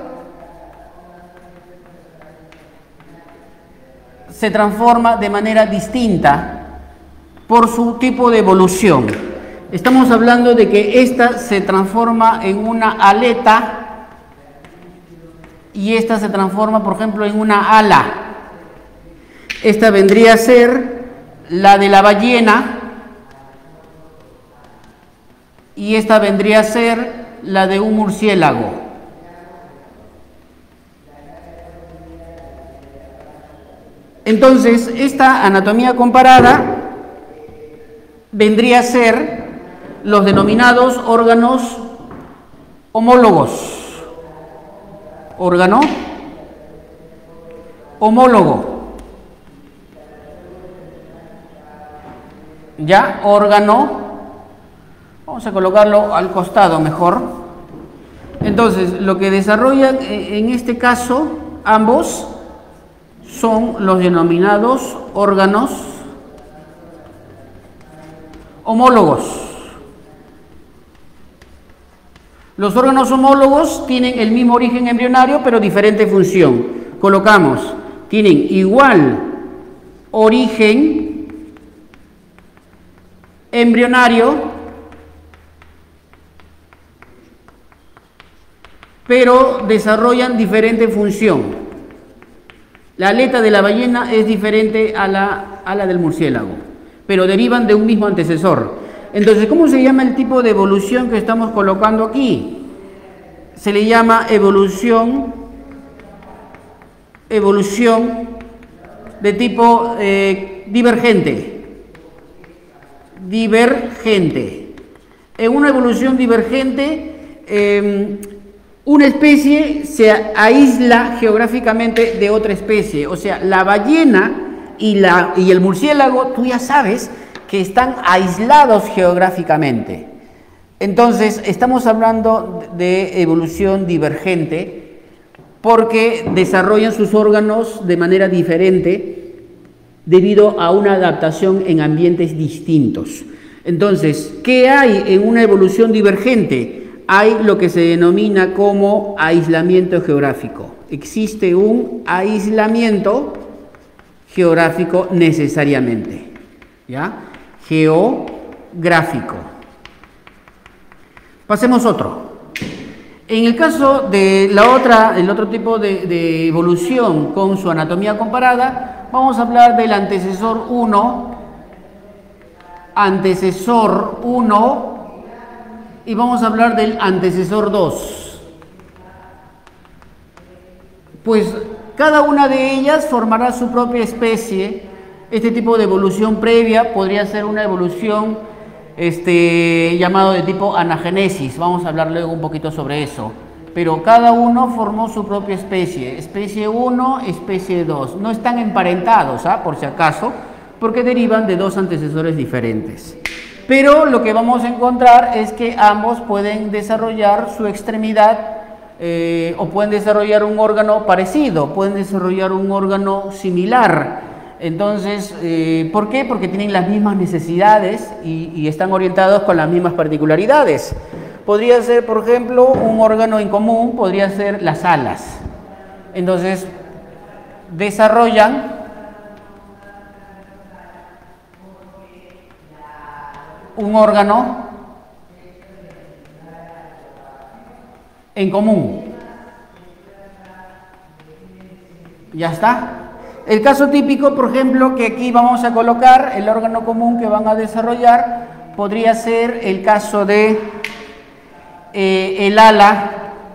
se transforma de manera distinta por su tipo de evolución. Estamos hablando de que esta se transforma en una aleta y esta se transforma, por ejemplo, en una ala. Esta vendría a ser la de la ballena y esta vendría a ser la de un murciélago. Entonces, esta anatomía comparada vendría a ser los denominados órganos homólogos. Órgano homólogo. Ya, órgano. Vamos a colocarlo al costado mejor. Entonces, lo que desarrollan en este caso, ambos, son los denominados órganos homólogos. Los órganos homólogos tienen el mismo origen embrionario, pero diferente función. Colocamos, tienen igual origen embrionario, pero desarrollan diferente función. La aleta de la ballena es diferente a la ala del murciélago, pero derivan de un mismo antecesor. Entonces, ¿cómo se llama el tipo de evolución que estamos colocando aquí? Se le llama evolución de tipo divergente. Divergente. En una evolución divergente, una especie se aísla geográficamente de otra especie. O sea, la ballena y el murciélago, tú ya sabes que están aislados geográficamente. Entonces, estamos hablando de evolución divergente porque desarrollan sus órganos de manera diferente debido a una adaptación en ambientes distintos. Entonces, ¿qué hay en una evolución divergente? Hay lo que se denomina como aislamiento geográfico. Existe un aislamiento geográfico necesariamente, ¿ya? Geográfico. Pasemos otro. En el caso de el otro tipo de evolución con su anatomía comparada, vamos a hablar del antecesor 1, y vamos a hablar del antecesor 2. Pues cada una de ellas formará su propia especie. Este tipo de evolución previa podría ser una evolución llamado de tipo anagenesis. Vamos a hablar luego un poquito sobre eso. Pero cada uno formó su propia especie. Especie 1, especie 2. No están emparentados, por si acaso, porque derivan de dos antecesores diferentes. Pero lo que vamos a encontrar es que ambos pueden desarrollar su extremidad o pueden desarrollar un órgano parecido, pueden desarrollar un órgano similar. Entonces, ¿por qué? Porque tienen las mismas necesidades y están orientados con las mismas particularidades. Podría ser, por ejemplo, un órgano en común, podría ser las alas. Entonces, desarrollan un órgano en común. Ya está. El caso típico, por ejemplo, que aquí vamos a colocar el órgano común que van a desarrollar, podría ser el caso de el ala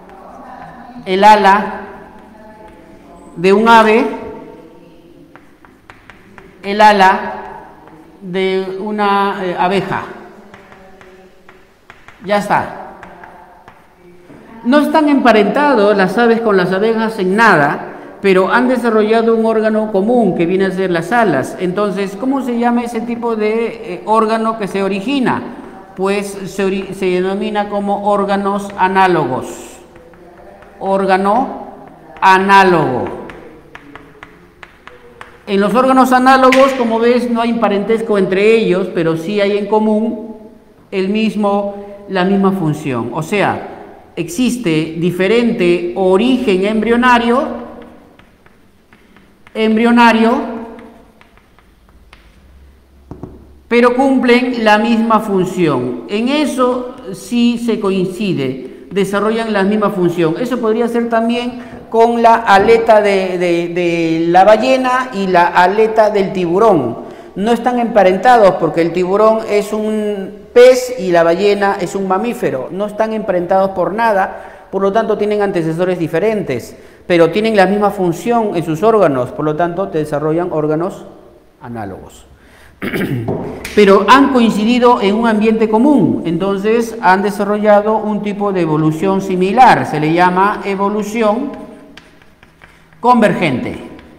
de un ave, el ala de una abeja. Ya está. No están emparentados las aves con las abejas en nada, pero han desarrollado un órgano común que viene a ser las alas. Entonces, ¿cómo se llama ese tipo de órgano que se origina? Pues se denomina como órganos análogos. Órgano análogo. En los órganos análogos, como ves, no hay parentesco entre ellos, pero sí hay en común la misma función. O sea, existe diferente origen embrionario, pero cumplen la misma función. En eso sí se coincide, desarrollan la misma función. Eso podría ser también con la aleta de la ballena y la aleta del tiburón. No están emparentados porque el tiburón es un pez y la ballena es un mamífero. No están emparentados por nada, por lo tanto tienen antecesores diferentes, pero tienen la misma función en sus órganos, por lo tanto te desarrollan órganos análogos. Pero han coincidido en un ambiente común, entonces han desarrollado un tipo de evolución similar, se le llama evolución convergente.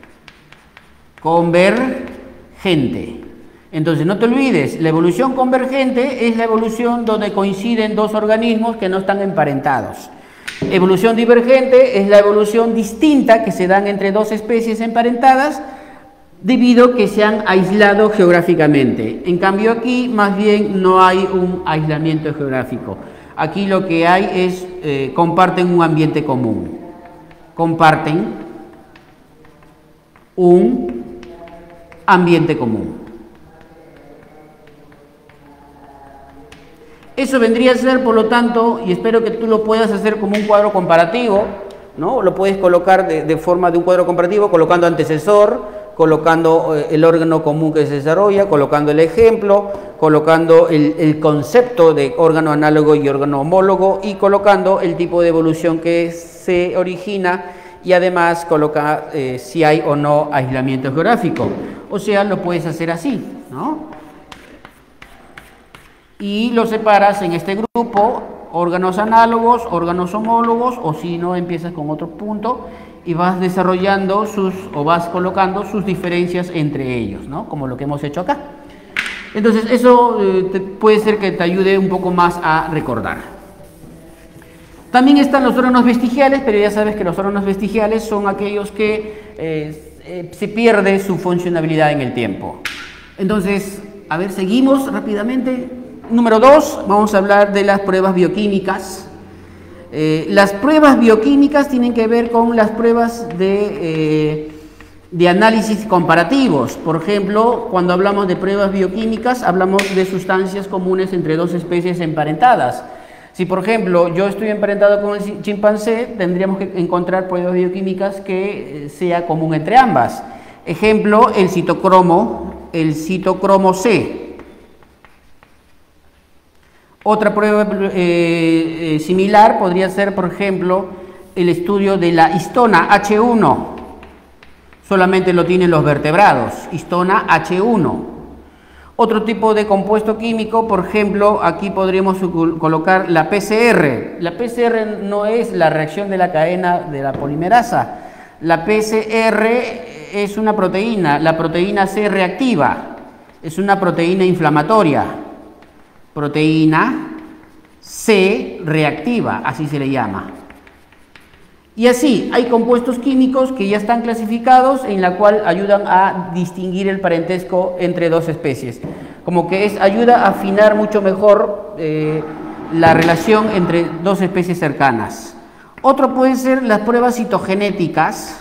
Entonces no te olvides, la evolución convergente es la evolución donde coinciden dos organismos que no están emparentados. Evolución divergente es la evolución distinta que se dan entre dos especies emparentadas debido a que se han aislado geográficamente. En cambio aquí más bien no hay un aislamiento geográfico. Aquí lo que hay es, comparten un ambiente común. Comparten un ambiente común. Eso vendría a ser, por lo tanto, y espero que tú lo puedas hacer como un cuadro comparativo, ¿no? Lo puedes colocar de forma de un cuadro comparativo, colocando antecesor, colocando el órgano común que se desarrolla, colocando el ejemplo, colocando el concepto de órgano análogo y órgano homólogo y colocando el tipo de evolución que se origina y además coloca si hay o no aislamiento geográfico. O sea, lo puedes hacer así, ¿no? Y lo separas en este grupo, órganos análogos, órganos homólogos, o si no, empiezas con otro punto y vas desarrollando vas colocando sus diferencias entre ellos, ¿no? Como lo que hemos hecho acá. Entonces, eso puede ser que te ayude un poco más a recordar. También están los órganos vestigiales, pero ya sabes que los órganos vestigiales son aquellos que se pierde su funcionalidad en el tiempo. Entonces, a ver, seguimos rápidamente. Número 2, vamos a hablar de las pruebas bioquímicas. Las pruebas bioquímicas tienen que ver con las pruebas de análisis comparativos. Por ejemplo, cuando hablamos de pruebas bioquímicas, hablamos de sustancias comunes entre dos especies emparentadas. Si, por ejemplo, yo estoy emparentado con el chimpancé, tendríamos que encontrar pruebas bioquímicas que sea común entre ambas. Ejemplo, el citocromo C. Otra prueba similar podría ser, por ejemplo, el estudio de la histona H1. Solamente lo tienen los vertebrados, histona H1. Otro tipo de compuesto químico, por ejemplo, aquí podríamos colocar la PCR. La PCR no es la reacción de la cadena de la polimerasa. La PCR es una proteína, la proteína C reactiva. Es una proteína inflamatoria. Proteína C reactiva, así se le llama. Y así, hay compuestos químicos que ya están clasificados en la cual ayudan a distinguir el parentesco entre dos especies. Como que ayuda a afinar mucho mejor la relación entre dos especies cercanas. Otro pueden ser las pruebas citogenéticas.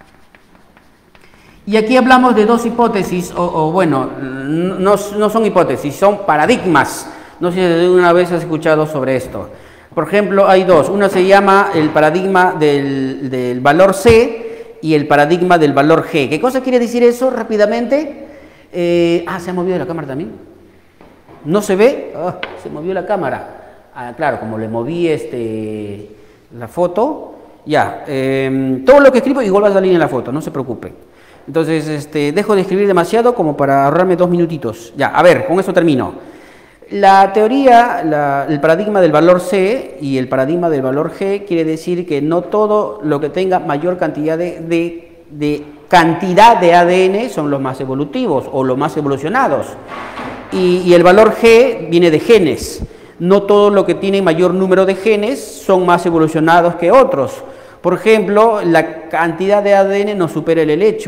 Y aquí hablamos de dos hipótesis, bueno, no son hipótesis, son paradigmas. No sé si de una vez has escuchado sobre esto. Por ejemplo, hay dos. Uno se llama el paradigma del valor C y el paradigma del valor G. ¿Qué cosa quiere decir eso rápidamente? ¿Se ha movido la cámara también? ¿No se ve? Se movió la cámara. Claro, como le moví la foto, ya. Todo lo que escribo igual va a salir en la foto, no se preocupen. Entonces, dejo de escribir demasiado como para ahorrarme 2 minutitos. Ya, a ver, con eso termino. La teoría, el paradigma del valor C y el paradigma del valor G quiere decir que no todo lo que tenga mayor cantidad de cantidad de ADN son los más evolutivos o los más evolucionados. Y el valor G viene de genes. No todo lo que tiene mayor número de genes son más evolucionados que otros. Por ejemplo, la cantidad de ADN no supera el helecho,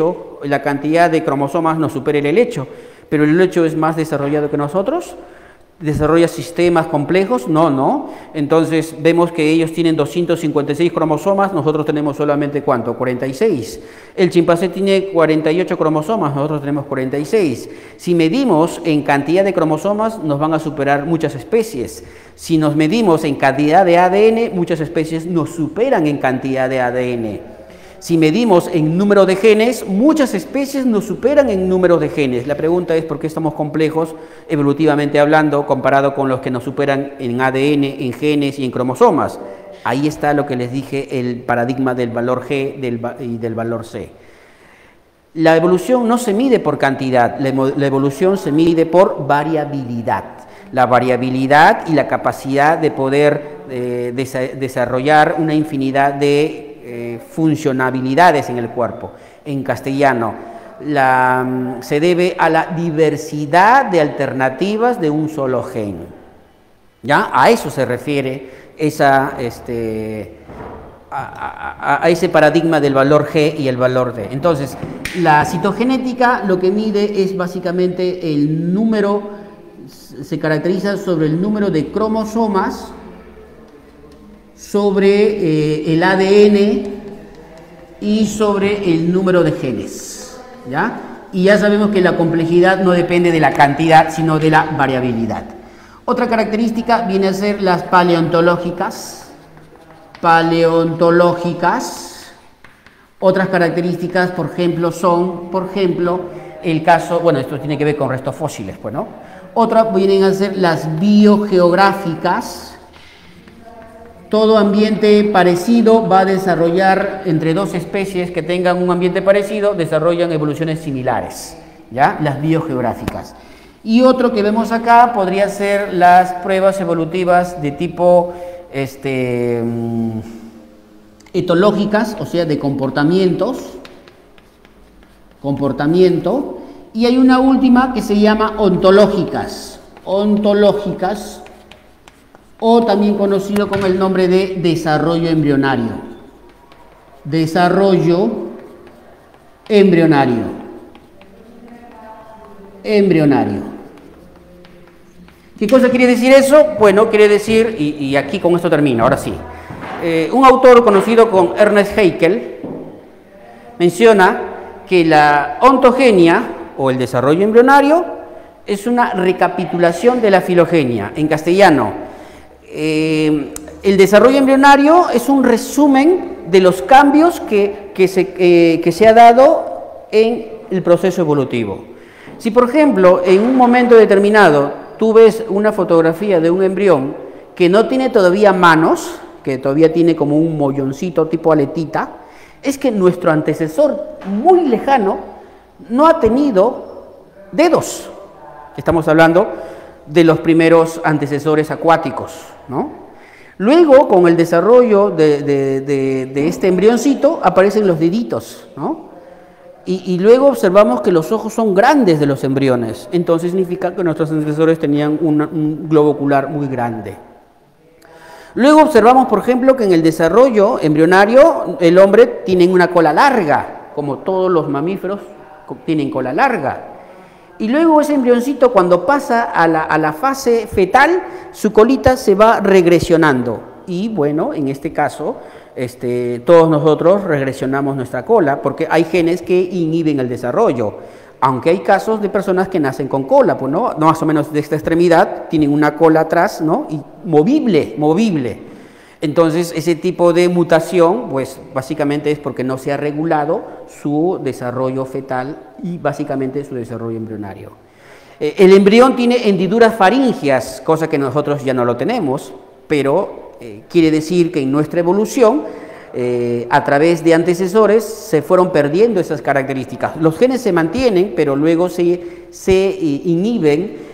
la cantidad de cromosomas nos supere el helecho, pero el helecho es más desarrollado que nosotros. ¿Desarrolla sistemas complejos? No. Entonces vemos que ellos tienen 256 cromosomas, nosotros tenemos solamente ¿cuánto? 46. El chimpancé tiene 48 cromosomas, nosotros tenemos 46. Si medimos en cantidad de cromosomas, nos van a superar muchas especies. Si nos medimos en cantidad de ADN, muchas especies nos superan en cantidad de ADN. Si medimos en número de genes, muchas especies nos superan en número de genes. La pregunta es por qué estamos complejos, evolutivamente hablando, comparado con los que nos superan en ADN, en genes y en cromosomas. Ahí está lo que les dije, el paradigma del valor G y del valor C. La evolución no se mide por cantidad, la evolución se mide por variabilidad. La variabilidad y la capacidad de poder desarrollar una infinidad de funcionabilidades en el cuerpo. En castellano, se debe a la diversidad de alternativas de un solo gen. ¿Ya? A eso se refiere a ese paradigma del valor G y el valor D. Entonces, la citogenética lo que mide es básicamente el número, se caracteriza sobre el número de cromosomas, sobre el ADN y sobre el número de genes, ¿ya? Y ya sabemos que la complejidad no depende de la cantidad, sino de la variabilidad. Otra característica viene a ser las paleontológicas. Otras características, por ejemplo, son, el caso, bueno, esto tiene que ver con restos fósiles, pues, ¿no? Otras vienen a ser las biogeográficas. Todo ambiente parecido va a desarrollar, entre dos especies que tengan un ambiente parecido, desarrollan evoluciones similares, ¿ya? Las biogeográficas. Y otro que vemos acá podría ser las pruebas evolutivas de tipo etológicas, o sea, de comportamiento, y hay una última que se llama ontológicas, o también conocido con el nombre de desarrollo embrionario. ¿Qué cosa quiere decir eso? Bueno, quiere decir, y aquí con esto termino, ahora sí. Un autor conocido como Ernest Haeckel menciona que la ontogenia, o el desarrollo embrionario, es una recapitulación de la filogenia. En castellano, el desarrollo embrionario es un resumen de los cambios que se ha dado en el proceso evolutivo. Si, por ejemplo, en un momento determinado tú ves una fotografía de un embrión que no tiene todavía manos, que todavía tiene como un molloncito tipo aletita, es que nuestro antecesor muy lejano no ha tenido dedos. Estamos hablando de los primeros antecesores acuáticos, ¿no? Luego, con el desarrollo de este embrioncito, aparecen los deditos, ¿no? Y luego observamos que los ojos son grandes de los embriones, entonces significa que nuestros antecesores tenían un globo ocular muy grande. Luego observamos, por ejemplo, que en el desarrollo embrionario el hombre tiene una cola larga, como todos los mamíferos tienen cola larga. Y luego ese embrioncito, cuando pasa a la fase fetal, su colita se va regresionando. Y bueno, en este caso, todos nosotros regresionamos nuestra cola, porque hay genes que inhiben el desarrollo. Aunque hay casos de personas que nacen con cola, pues, ¿no? Más o menos de esta extremidad, tienen una cola atrás, ¿no? Y movible. Entonces, ese tipo de mutación, pues básicamente es porque no se ha regulado su desarrollo fetal y básicamente su desarrollo embrionario. El embrión tiene hendiduras faringias, cosa que nosotros ya no lo tenemos, pero quiere decir que en nuestra evolución, a través de antecesores, se fueron perdiendo esas características. Los genes se mantienen, pero luego se inhiben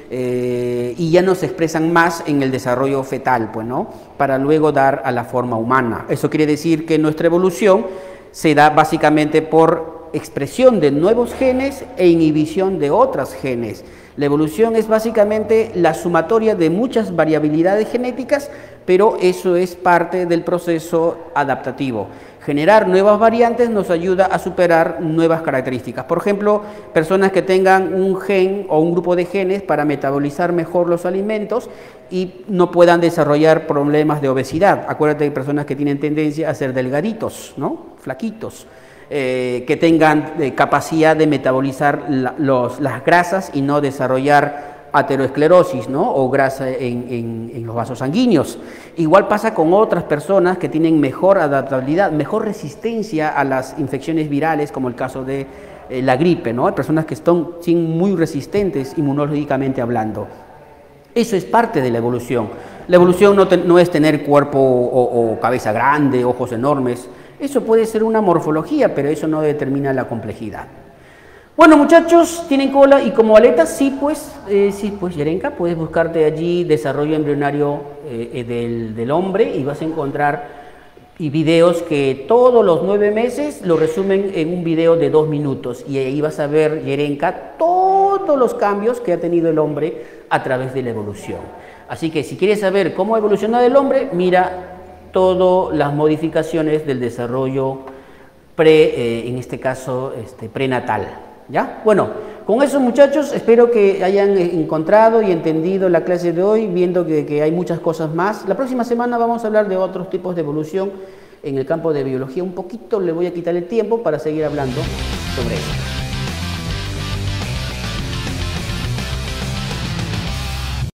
y ya no se expresan más en el desarrollo fetal, pues, ¿no? Para luego dar a la forma humana. Eso quiere decir que nuestra evolución se da básicamente por expresión de nuevos genes e inhibición de otros genes. La evolución es básicamente la sumatoria de muchas variabilidades genéticas, pero eso es parte del proceso adaptativo. Generar nuevas variantes nos ayuda a superar nuevas características. Por ejemplo, personas que tengan un gen o un grupo de genes para metabolizar mejor los alimentos y no puedan desarrollar problemas de obesidad. Acuérdate de personas que tienen tendencia a ser delgaditos, ¿no? Flaquitos. Que tengan capacidad de metabolizar las grasas y no desarrollar aterosclerosis, ¿no? O grasa en los vasos sanguíneos. Igual pasa con otras personas que tienen mejor adaptabilidad, mejor resistencia a las infecciones virales, como el caso de la gripe, ¿no? Hay personas que son muy resistentes inmunológicamente hablando. Eso es parte de la evolución. La evolución no es tener cuerpo o cabeza grande, ojos enormes. Eso puede ser una morfología, pero eso no determina la complejidad. Bueno, muchachos, ¿tienen cola y como aletas? Sí, pues, Yerenka, puedes buscarte allí desarrollo embrionario del hombre y vas a encontrar videos que todos los 9 meses lo resumen en un video de 2 minutos y ahí vas a ver, Yerenka, todos los cambios que ha tenido el hombre a través de la evolución. Así que si quieres saber cómo ha evolucionado el hombre, mira todas las modificaciones del desarrollo en este caso, prenatal. ¿Ya? Bueno, con eso, muchachos, espero que hayan encontrado y entendido la clase de hoy, viendo que hay muchas cosas más. La próxima semana vamos a hablar de otros tipos de evolución en el campo de biología. Un poquito le voy a quitar el tiempo para seguir hablando sobre eso.